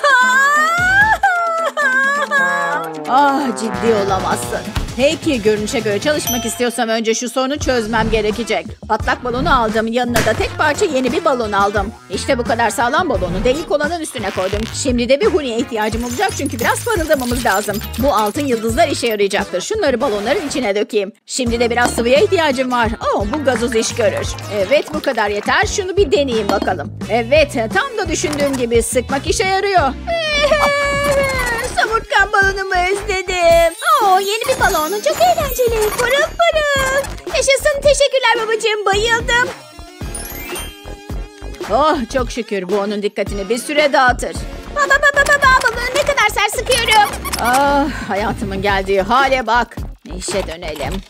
Ciddi olamazsın. Peki, görünüşe göre çalışmak istiyorsam önce şu sorunu çözmem gerekecek. Patlak balonu aldım. Yanına da tek parça yeni bir balon aldım. İşte bu kadar sağlam balonu delik olanın üstüne koydum. Şimdi de bir huniye ihtiyacım olacak çünkü biraz parıldamamız lazım. Bu altın yıldızlar işe yarayacaktır. Şunları balonların içine dökeyim. Şimdi de biraz sıvıya ihtiyacım var. Bu gazoz iş görür. Evet, bu kadar yeter. Şunu bir deneyeyim bakalım. Evet, tam da düşündüğüm gibi sıkmak işe yarıyor. Somurtkan balonumu özledim. Yeni bir balon. Çok eğlenceli. Pırıl pırıl. Yaşasın. Teşekkürler babacığım. Bayıldım. Çok şükür, bu onun dikkatini bir süre dağıtır. Baba balonu ne kadar sert sıkıyorum. Hayatımın geldiği hale bak. İşe dönelim.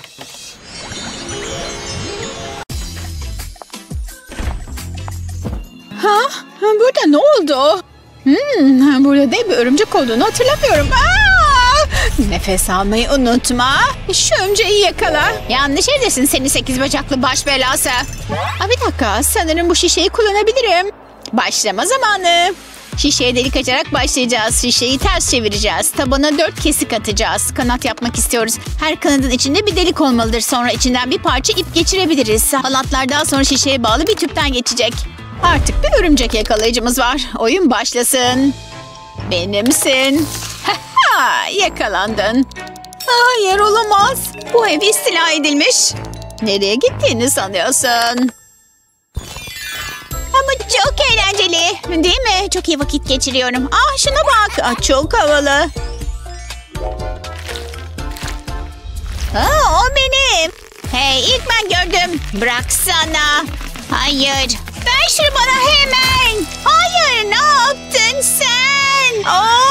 Burada ne oldu? Burada dev bir örümcek olduğunu hatırlamıyorum. Nefes almayı unutma. Şu örümceği yakala. Yanlış yerdesin seni 8 bacaklı baş belası. Bir dakika, sanırım bu şişeyi kullanabilirim. Başlama zamanı. Şişeye delik açarak başlayacağız. Şişeyi ters çevireceğiz. Tabana 4 kesik atacağız. Kanat yapmak istiyoruz. Her kanadın içinde bir delik olmalıdır. Sonra içinden bir parça ip geçirebiliriz. Halatlar daha sonra şişeye bağlı bir tüpten geçecek. Artık bir örümcek yakalayıcımız var. Oyun başlasın. Benimsin. Yakalandın. Hayır, olamaz. Bu ev istila edilmiş. Nereye gittiğini sanıyorsun? Ama çok eğlenceli. Değil mi? Çok iyi vakit geçiriyorum. Şuna bak. Çok havalı. O benim. Hey, ilk ben gördüm. Bıraksana. Hayır. Ver şunu bana hemen. Hayır, ne yaptın sen?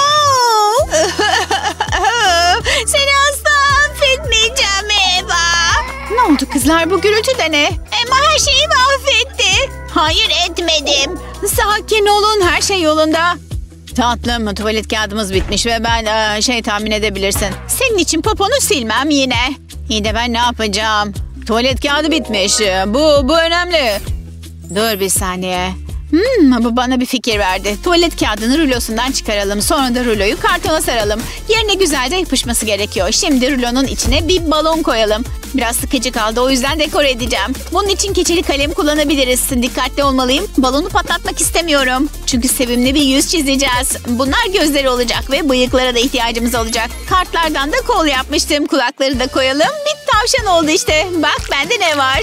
Seni asla affetmeyeceğim Eva. Ne oldu kızlar, bu gürültü de ne? Emma her şeyi mahvetti. Hayır, etmedim. Sakin olun, her şey yolunda. Tatlım, tuvalet kağıdımız bitmiş ve ben tahmin edebilirsin. Senin için poponu silmem yine. İyi de ben ne yapacağım? Tuvalet kağıdı bitmiş. Bu önemli. Dur bir saniye. Bu bana bir fikir verdi. Tuvalet kağıdını rulosundan çıkaralım. Sonra da ruloyu kartona saralım. Yerine güzelce yapışması gerekiyor. Şimdi rulonun içine bir balon koyalım. Biraz sıkıcı kaldı, o yüzden dekore edeceğim. Bunun için keçeli kalem kullanabiliriz. Dikkatli olmalıyım. Balonu patlatmak istemiyorum. Çünkü sevimli bir yüz çizeceğiz. Bunlar gözleri olacak ve bıyıklara da ihtiyacımız olacak. Kartlardan da kol yapmıştım. Kulakları da koyalım. Bir tavşan oldu işte. Bak, bende ne var?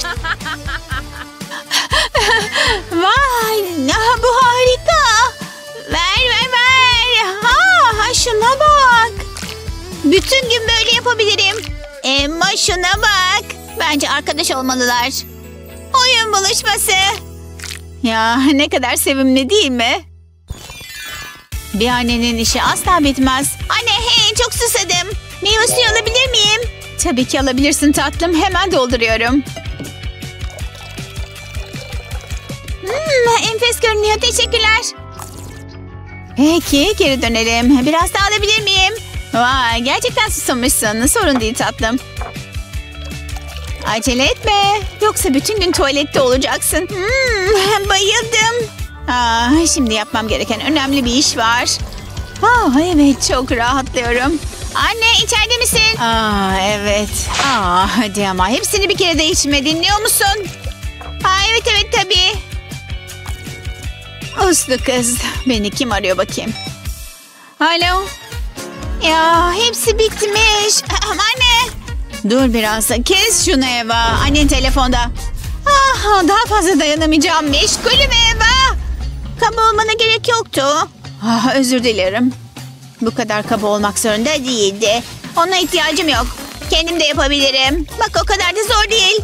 Vay, bu harika. Ver. Şuna bak. Bütün gün böyle yapabilirim. Emma, şuna bak. Bence arkadaş olmalılar. Oyun buluşması. Ya ne kadar sevimli değil mi? Bir annenin işi asla bitmez. Anne, hey, çok susadım. Meyve suyu alabilir miyim? Tabii ki alabilirsin tatlım. Hemen dolduruyorum. Enfes görünüyor. Teşekkürler. Peki, geri dönelim. Biraz daha alabilir miyim? Vay, gerçekten susamışsın. Sorun değil tatlım. Acele etme. Yoksa bütün gün tuvalette olacaksın. Bayıldım. Şimdi yapmam gereken önemli bir iş var. Evet, çok rahatlıyorum. Anne içeride misin? Evet. Hadi ama hepsini bir kere de içme, dinliyor musun? Evet tabii. Uslu kız. Beni kim arıyor bakayım? Alo? Ya hepsi bitmiş. Anne. Dur biraz. Kes şunu Eva. Annen telefonda. Daha fazla dayanamayacağım. Meşgulüm Eva. Kaba olmana gerek yoktu. Özür dilerim. Bu kadar kaba olmak zorunda değildi. Ona ihtiyacım yok. Kendim de yapabilirim. Bak o kadar da zor değil.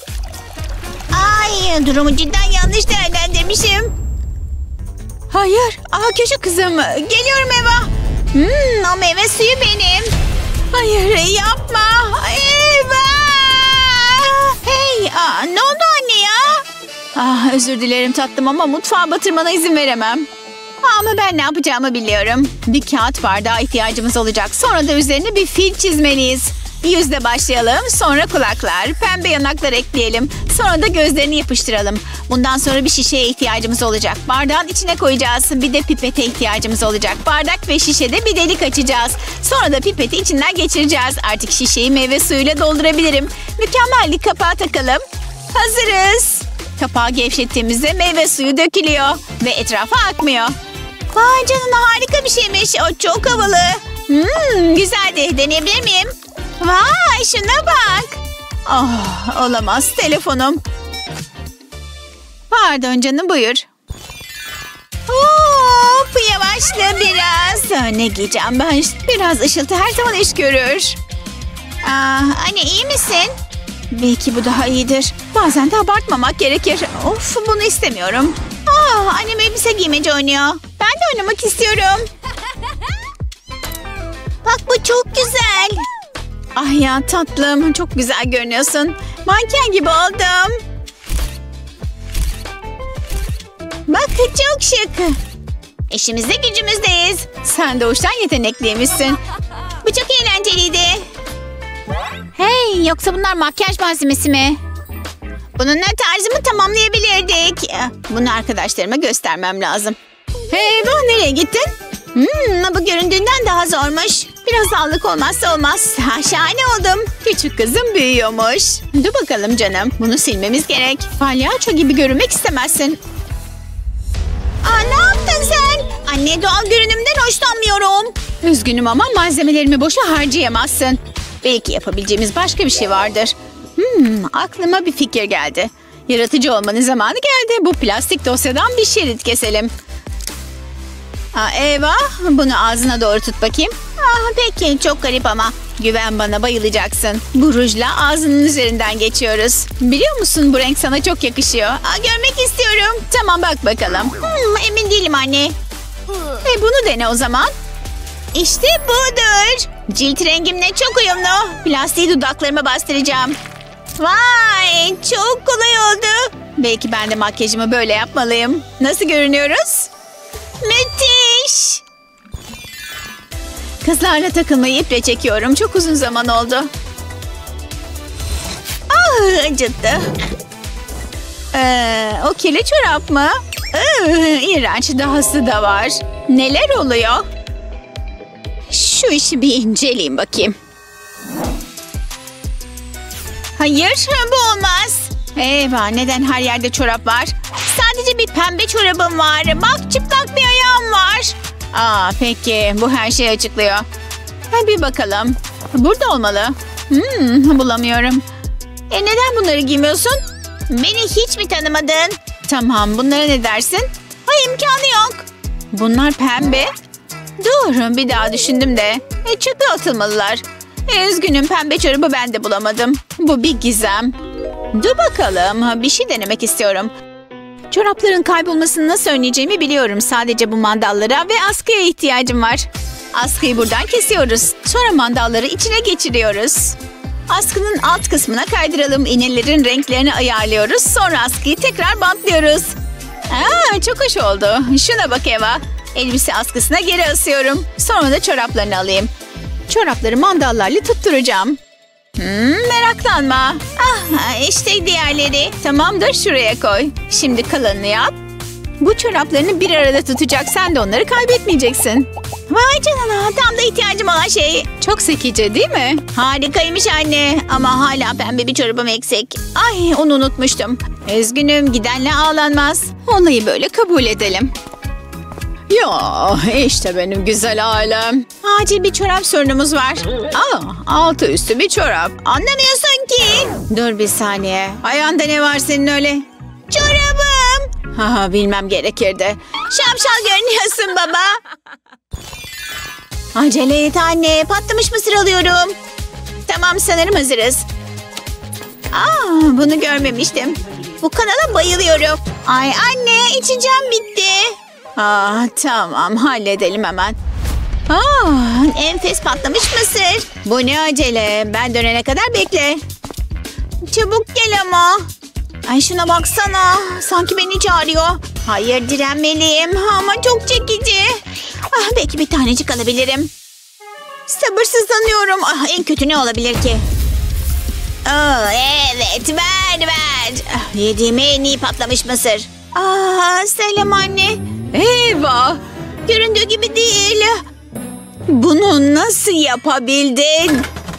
Ay durumu cidden yanlış değerlendirmişim. Hayır. Köşe kızım. Geliyorum Eva. O meyve suyu benim. Hayır yapma. Eva. Hey ne oldu anne ya? Özür dilerim tatlım ama mutfağa batırmana izin veremem. Ama ben ne yapacağımı biliyorum. Bir kağıt bardağa ihtiyacımız olacak. Sonra da üzerine bir fil çizmeliyiz. Yüzle başlayalım. Sonra kulaklar, pembe yanaklar ekleyelim. Sonra da gözlerini yapıştıralım. Bundan sonra bir şişeye ihtiyacımız olacak. Bardağın içine koyacağız. Bir de pipete ihtiyacımız olacak. Bardak ve şişede bir delik açacağız. Sonra da pipeti içinden geçireceğiz. Artık şişeyi meyve suyuyla doldurabilirim. Mükemmel, kapağı takalım. Hazırız. Kapağı gevşettiğimizde meyve suyu dökülüyor. Ve etrafa akmıyor. Vay canına harika bir şeymiş. O çok havalı. Güzeldi. Deneyebilir miyim? Vay şuna bak. Olamaz telefonum. Pardon canım, buyur. Hop yavaşla biraz. Ne giyeceğim ben? Biraz ışıltı her zaman iş görür. Anne iyi misin? Belki bu daha iyidir. Bazen de abartmamak gerekir. Of, bunu istemiyorum. Annem elbise giymeci oynuyor. Ben de oynamak istiyorum. Bak bu çok güzel. Ya tatlım, çok güzel görünüyorsun. Manken gibi oldum. Bak çok şık. İşimizde gücümüzdeyiz. Sen doğuştan yetenekliymişsin. Bu çok eğlenceliydi. Hey yoksa bunlar makyaj malzemesi mi? Bununla tarzımı tamamlayabilirdik. Bunu arkadaşlarıma göstermem lazım. Hey, nereye gittin? Bu göründüğünden daha zormuş. Biraz sağlık olmazsa olmaz. Şahane oldum. Küçük kızım büyüyormuş. Dur bakalım canım. Bunu silmemiz gerek. Palyaço gibi görünmek istemezsin. Ne yaptın sen? Anne doğal görünümden hoşlanmıyorum. Üzgünüm ama malzemelerimi boşa harcayamazsın. Belki yapabileceğimiz başka bir şey vardır. Aklıma bir fikir geldi. Yaratıcı olmanın zamanı geldi. Bu plastik dosyadan bir şerit keselim. Eva, bunu ağzına doğru tut bakayım. Peki çok garip ama. Güven bana, bayılacaksın. Bu rujla ağzının üzerinden geçiyoruz. Biliyor musun, bu renk sana çok yakışıyor. Görmek istiyorum. Tamam, bak bakalım. Emin değilim anne. Bunu dene o zaman. İşte budur. Cilt rengimle çok uyumlu. Plastiği dudaklarıma bastıracağım. Vay çok kolay oldu. Belki ben de makyajımı böyle yapmalıyım. Nasıl görünüyoruz? Müthiş. Kızlarla takılmayı iple çekiyorum. Çok uzun zaman oldu. Acıttı. O kirli çorap mı? İğrenç, dahası da var. Neler oluyor? Şu işi bir inceleyeyim bakayım. Hayır bu olmaz. Eyvah, neden her yerde çorap var? Sadece bir pembe çorabım var. Bak çıplak bir ayağım var. Peki, bu her şeyi açıklıyor. Bir bakalım. Burada olmalı. Bulamıyorum. Neden bunları giymiyorsun? Beni hiç mi tanımadın? Tamam, bunlara ne dersin? İmkanı yok. Bunlar pembe. Dur, bir daha düşündüm de. Çöpe atılmalılar. Üzgünüm, pembe çorabı ben de bulamadım. Bu bir gizem. Dur bakalım, bir şey denemek istiyorum. Çorapların kaybolmasını nasıl önleyeceğimi biliyorum. Sadece bu mandallara ve askıya ihtiyacım var. Askıyı buradan kesiyoruz. Sonra mandalları içine geçiriyoruz. Askının alt kısmına kaydıralım. İğnelerin renklerini ayarlıyoruz. Sonra askıyı tekrar bantlıyoruz. Çok hoş oldu. Şuna bak Eva. Elbise askısına geri asıyorum. Sonra da çoraplarını alayım. Çorapları mandallarla tutturacağım. Meraklanma. İşte diğerleri. Tamamdır, şuraya koy. Şimdi kalanını yap. Bu çoraplarını bir arada tutacak. Sen de onları kaybetmeyeceksin. Vay canına, tam da ihtiyacım olan şey. Çok zekice değil mi? Harikaymış anne ama hala pembe bir çorabım eksik. Ay, onu unutmuştum. Üzgünüm, gidenle ağlanmaz. Olayı böyle kabul edelim. Ya işte benim güzel ailem. Acil bir çorap sorunumuz var. Altı üstü bir çorap. Anlamıyorsun ki. Dur bir saniye. Ayağında ne var senin öyle? Çorabım. Bilmem gerekirdi. Şapşal görünüyorsun baba. Acele et anne. Patlamış mısır alıyorum. Tamam, sanırım hazırız. Bunu görmemiştim. Bu kanala bayılıyorum. Ay anne, içeceğim bitti. Tamam, halledelim hemen. Enfes patlamış mısır. Bu ne acele? Ben dönene kadar bekle. Çabuk gel ama. Ay şuna baksana. Sanki beni çağırıyor. Hayır, direnmeliyim ama çok çekici. Belki bir tanecik alabilirim. Sabırsızlanıyorum. En kötü ne olabilir ki? Evet, ver. Yediğim en iyi patlamış mısır. Selam anne. Eyvah! Göründüğü gibi değil. Bunu nasıl yapabildin?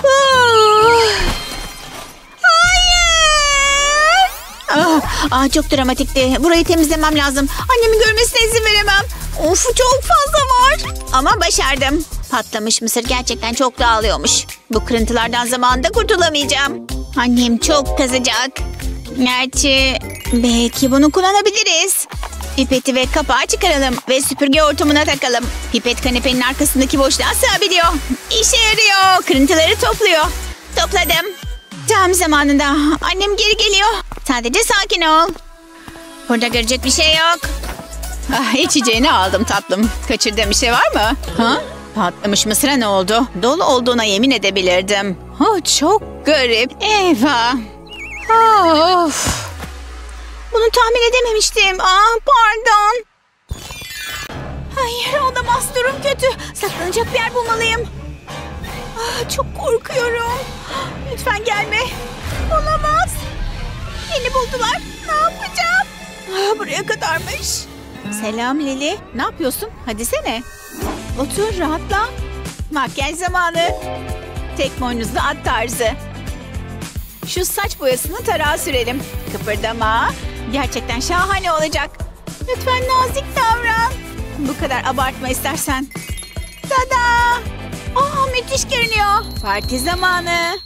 Hayır. Çok dramatikti. Burayı temizlemem lazım. Annemin görmesine izin veremem. Of, çok fazla var. Ama başardım. Patlamış mısır gerçekten çok dağılıyormuş. Bu kırıntılardan zamanında kurtulamayacağım. Annem çok kızacak. Gerçi belki bunu kullanabiliriz. Pipeti ve kapağı çıkaralım ve süpürge hortumuna takalım. Pipet kanepenin arkasındaki boşluğa sığabiliyor. İşe yarıyor. Kırıntıları topluyor. Topladım. Tam zamanında. Annem geri geliyor. Sadece sakin ol. Burada görecek bir şey yok. İçeceğini aldım tatlım. Kaçırdığım bir şey var mı? Patlamış mısıra ne oldu? Dolu olduğuna yemin edebilirdim. Çok garip. Eyvah. Of. Bunu tahmin edememiştim. Pardon. Hayır, olamaz. Durum kötü. Saklanacak bir yer bulmalıyım. Çok korkuyorum. Lütfen gelme. Olamaz. Beni buldular. Ne yapacağım? Buraya kadarmış. Selam Lili. Ne yapıyorsun? Hadi sene. Otur, rahatla. Makyaj zamanı. Tek boynuzlu at tarzı. Şu saç boyasını tarağa sürelim. Kıpırdama. Gerçekten şahane olacak. Lütfen nazik davran. Bu kadar abartma istersen. Tada! Müthiş görünüyor. Parti zamanı.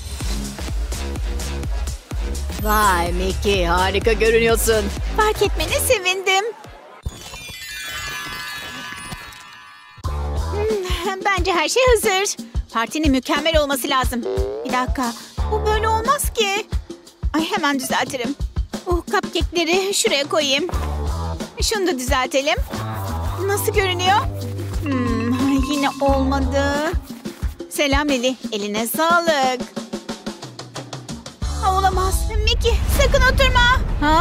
Vay Mickey, harika görünüyorsun. Fark etmene sevindim. Bence her şey hazır. Partinin mükemmel olması lazım. Bir dakika. Bu böyle olmaz ki. Ay, hemen düzeltirim. Cupcake'leri şuraya koyayım. Şunu da düzeltelim. Nasıl görünüyor? Yine olmadı. Selam Lili. Eline sağlık. Olamaz. Mickey, sakın oturma.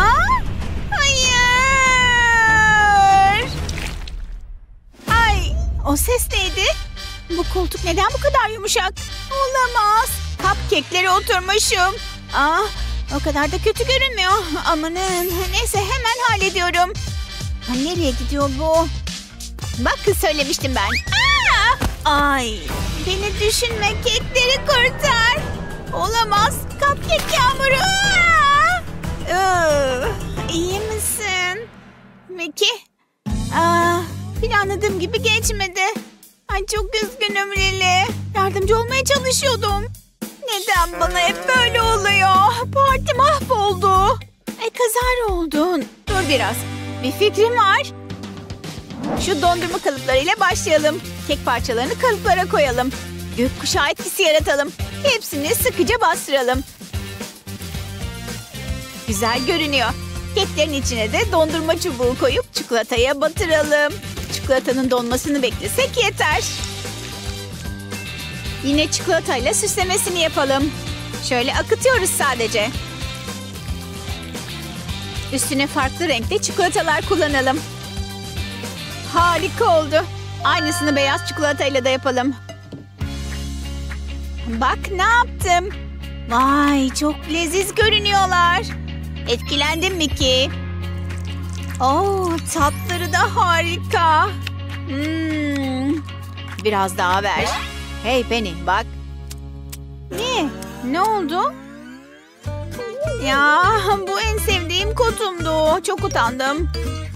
Hayır. Ay, o ses neydi? Bu koltuk neden bu kadar yumuşak? Olamaz. Cupcake'lere oturmuşum. O kadar da kötü görünmüyor. Amanın. Neyse, hemen hallediyorum. Nereye gidiyor bu? Bak, söylemiştim ben. Ay, beni düşünme. Kekleri kurtar. Olamaz. Cupcake yağmuru. İyi misin? Mickey? Planladığım gibi geçmedi. Ay, çok üzgünüm Lili. Yardımcı olmaya çalışıyordum. Neden bana hep böyle oluyor? Parti mahvoldu. Kazara oldu. Dur biraz. Bir fikrim var. Şu dondurma kalıplarıyla başlayalım. Kek parçalarını kalıplara koyalım. Gökkuşağı etkisi yaratalım. Hepsini sıkıca bastıralım. Güzel görünüyor. Keklerin içine de dondurma çubuğu koyup çikolataya batıralım. Çikolatanın donmasını beklesek yeter. Yine çikolatayla süslemesini yapalım. Şöyle akıtıyoruz sadece. Üstüne farklı renkte çikolatalar kullanalım. Harika oldu. Aynısını beyaz çikolatayla da yapalım. Bak ne yaptım. Vay, çok leziz görünüyorlar. Etkilendim Mickey. Oo, tatları da harika. Biraz daha ver. Hey Penny bak. Ne? Ne oldu? Ya bu en sevdiğim kotumdu. Çok utandım.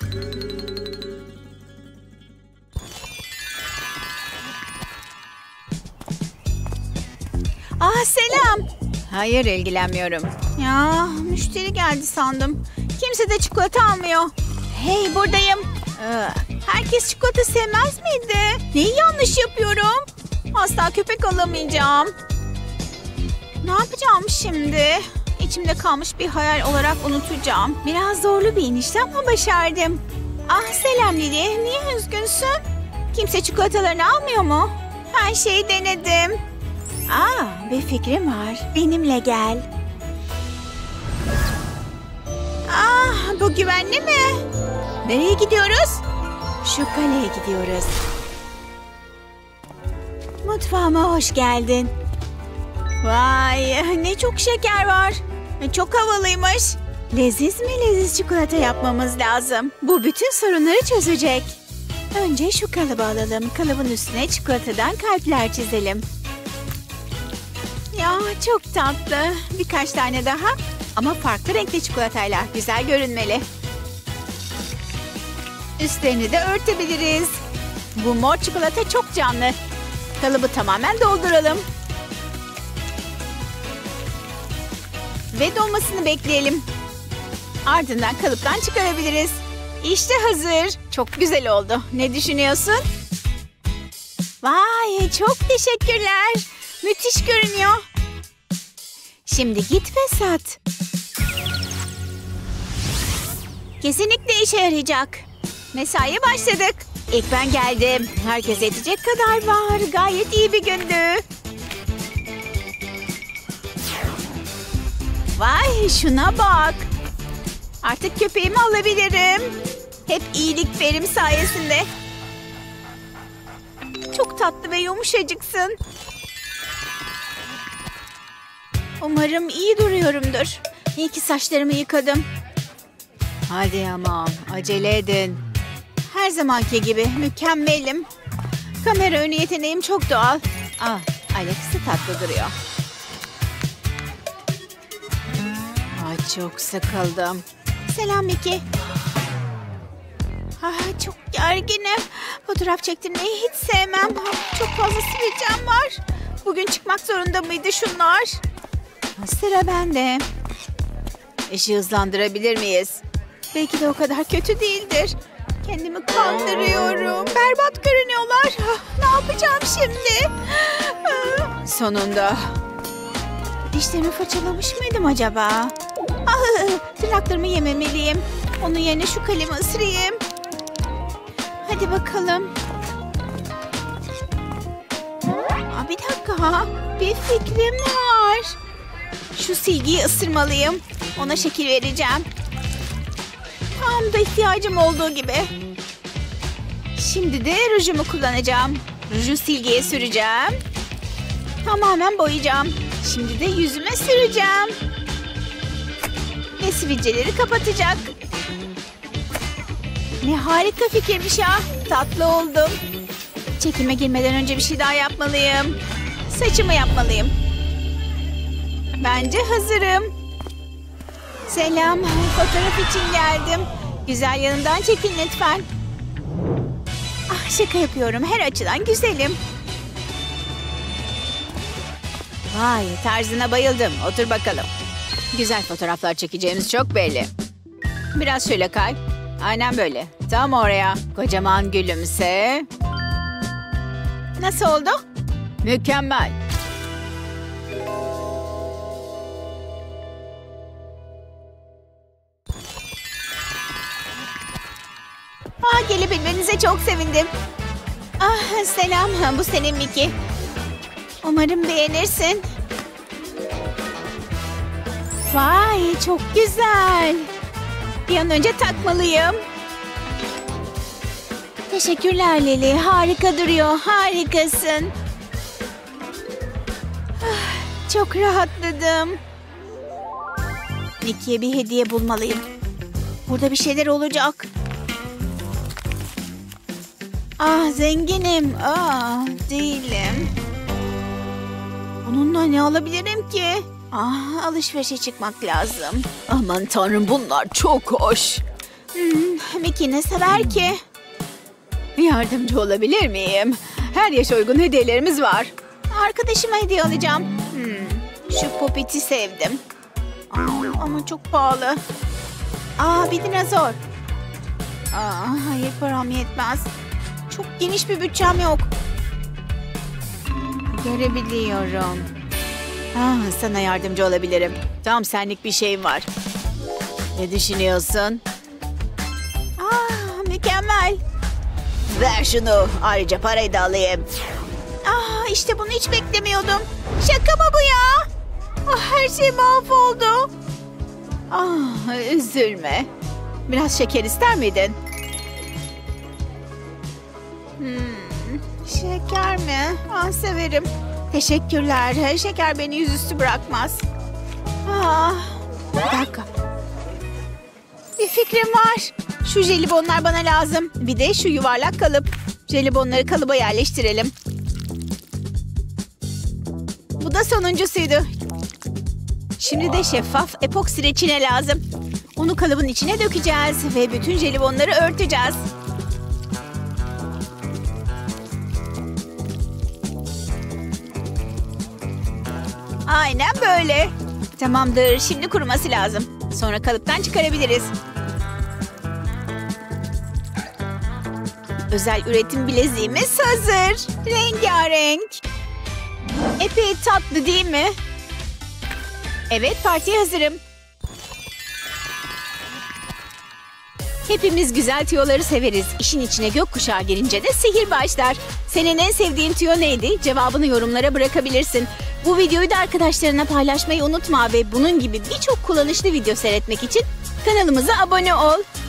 Ah selam. Hayır ilgilenmiyorum. Ya müşteri geldi sandım. Kimse de çikolata almıyor. Hey buradayım. Herkes çikolata sevmez miydi? Neyi yanlış yapıyorum? Asla köpek alamayacağım. Ne yapacağım şimdi? İçimde kalmış bir hayal olarak unutacağım. Biraz zorlu bir inişti ama başardım. Ah selam Lili. Niye üzgünsün? Kimse çikolatalarını almıyor mu? Her şeyi denedim. Bir fikrim var. Benimle gel. Bu güvenli mi? Nereye gidiyoruz? Şu kaleye gidiyoruz. Mutfağıma hoş geldin. Vay ne çok şeker var. Çok havalıymış. Leziz mi leziz çikolata yapmamız lazım. Bu bütün sorunları çözecek. Önce şu kalıbı alalım. Kalıbın üstüne çikolatadan kalpler çizelim. Ya çok tatlı. Birkaç tane daha. Ama farklı renkli çikolatayla güzel görünmeli. Üstlerini de örtebiliriz. Bu mor çikolata çok canlı. Kalıbı tamamen dolduralım. Ve dolmasını bekleyelim. Ardından kalıptan çıkarabiliriz. İşte hazır. Çok güzel oldu. Ne düşünüyorsun? Vay çok teşekkürler. Müthiş görünüyor. Şimdi git ve sat. Kesinlikle işe yarayacak. Mesaiye başladık. İlk ben geldim. Herkes yetecek kadar var. Gayet iyi bir gündü. Vay şuna bak. Artık köpeğimi alabilirim. Hep iyilik ferim sayesinde. Çok tatlı ve yumuşacıksın. Umarım iyi duruyorumdur. İyi ki saçlarımı yıkadım. Hadi ama acele edin. Her zamanki gibi mükemmelim. Kamera önü yeteneğim çok doğal. Alex'i tatlı duruyor. Çok sıkıldım. Selam Mickey. Çok gerginim. Fotoğraf çektirmeyi hiç sevmem. Çok fazla sivilcem var. Bugün çıkmak zorunda mıydı şunlar? Sıra bende. İşi hızlandırabilir miyiz? Belki de o kadar kötü değildir. Kendimi kandırıyorum. Berbat görünüyorlar. Ne yapacağım şimdi? Sonunda. Dişlerimi fırçalamış mıydım acaba? Tırnaklarımı yememeliyim. Onun yerine şu kalemi ısırayım. Hadi bakalım. Bir dakika. Bir fikrim var. Şu silgiyi ısırmalıyım. Ona şekil vereceğim. Tam da ihtiyacım olduğu gibi. Şimdi de rujumu kullanacağım. Ruju silgiye süreceğim. Tamamen boyayacağım. Şimdi de yüzüme süreceğim. Ve sivilceleri kapatacak. Ne harika fikirmiş ya. Tatlı oldum. Çekime girmeden önce bir şey daha yapmalıyım. Saçımı yapmalıyım. Bence hazırım. Selam. Fotoğraf için geldim. Güzel yanından çekin lütfen. Şaka yapıyorum. Her açıdan güzelim. Vay tarzına bayıldım. Otur bakalım. Güzel fotoğraflar çekeceğimiz çok belli. Biraz şöyle kay. Aynen böyle. Tam oraya. Kocaman gülümse. Nasıl oldu? Mükemmel. Gelebilmenize çok sevindim. Selam. Bu senin Mickey. Umarım beğenirsin. Vay çok güzel. Bir an önce takmalıyım. Teşekkürler Lili. Harika duruyor. Harikasın. Çok rahatladım. Mickey'e bir hediye bulmalıyım. Burada bir şeyler olacak. Ah, zenginim. Değilim. Bununla ne alabilirim ki? Alışverişe çıkmak lazım. Aman tanrım, bunlar çok hoş. Mickey ne sever ki? Yardımcı olabilir miyim? Her yaşa uygun hediyelerimiz var. Arkadaşıma hediye alacağım. Şu popiti sevdim. Ama çok pahalı. Bir dinozor. Hayır, param yetmez. Çok geniş bir bütçem yok. Görebiliyorum. Sana yardımcı olabilirim. Tam senlik bir şeyim var. Ne düşünüyorsun? Mükemmel. Ver şunu. Ayrıca parayı da alayım. İşte bunu hiç beklemiyordum. Şaka mı bu ya? Her şey mahvoldu. Üzülme. Biraz şeker ister miydin? Şeker mi? Severim. Teşekkürler. Şeker beni yüzüstü bırakmaz. Bir dakika. Bir fikrim var. Şu jelibonlar bana lazım. Bir de şu yuvarlak kalıp. Jelibonları kalıba yerleştirelim. Bu da sonuncusuydu. Şimdi de şeffaf epoksi reçine lazım. Onu kalıbın içine dökeceğiz ve bütün jelibonları örteceğiz. Aynen böyle. Tamamdır. Şimdi kuruması lazım. Sonra kalıptan çıkarabiliriz. Özel üretim bileziğimiz hazır. Rengarenk. Epey tatlı değil mi? Evet, partiye hazırım. Hepimiz güzel tüyoları severiz. İşin içine gökkuşağı girince de sihir başlar. Senin en sevdiğin tüyo neydi? Cevabını yorumlara bırakabilirsin. Bu videoyu da arkadaşlarına paylaşmayı unutma ve bunun gibi birçok kullanışlı video seyretmek için kanalımıza abone ol.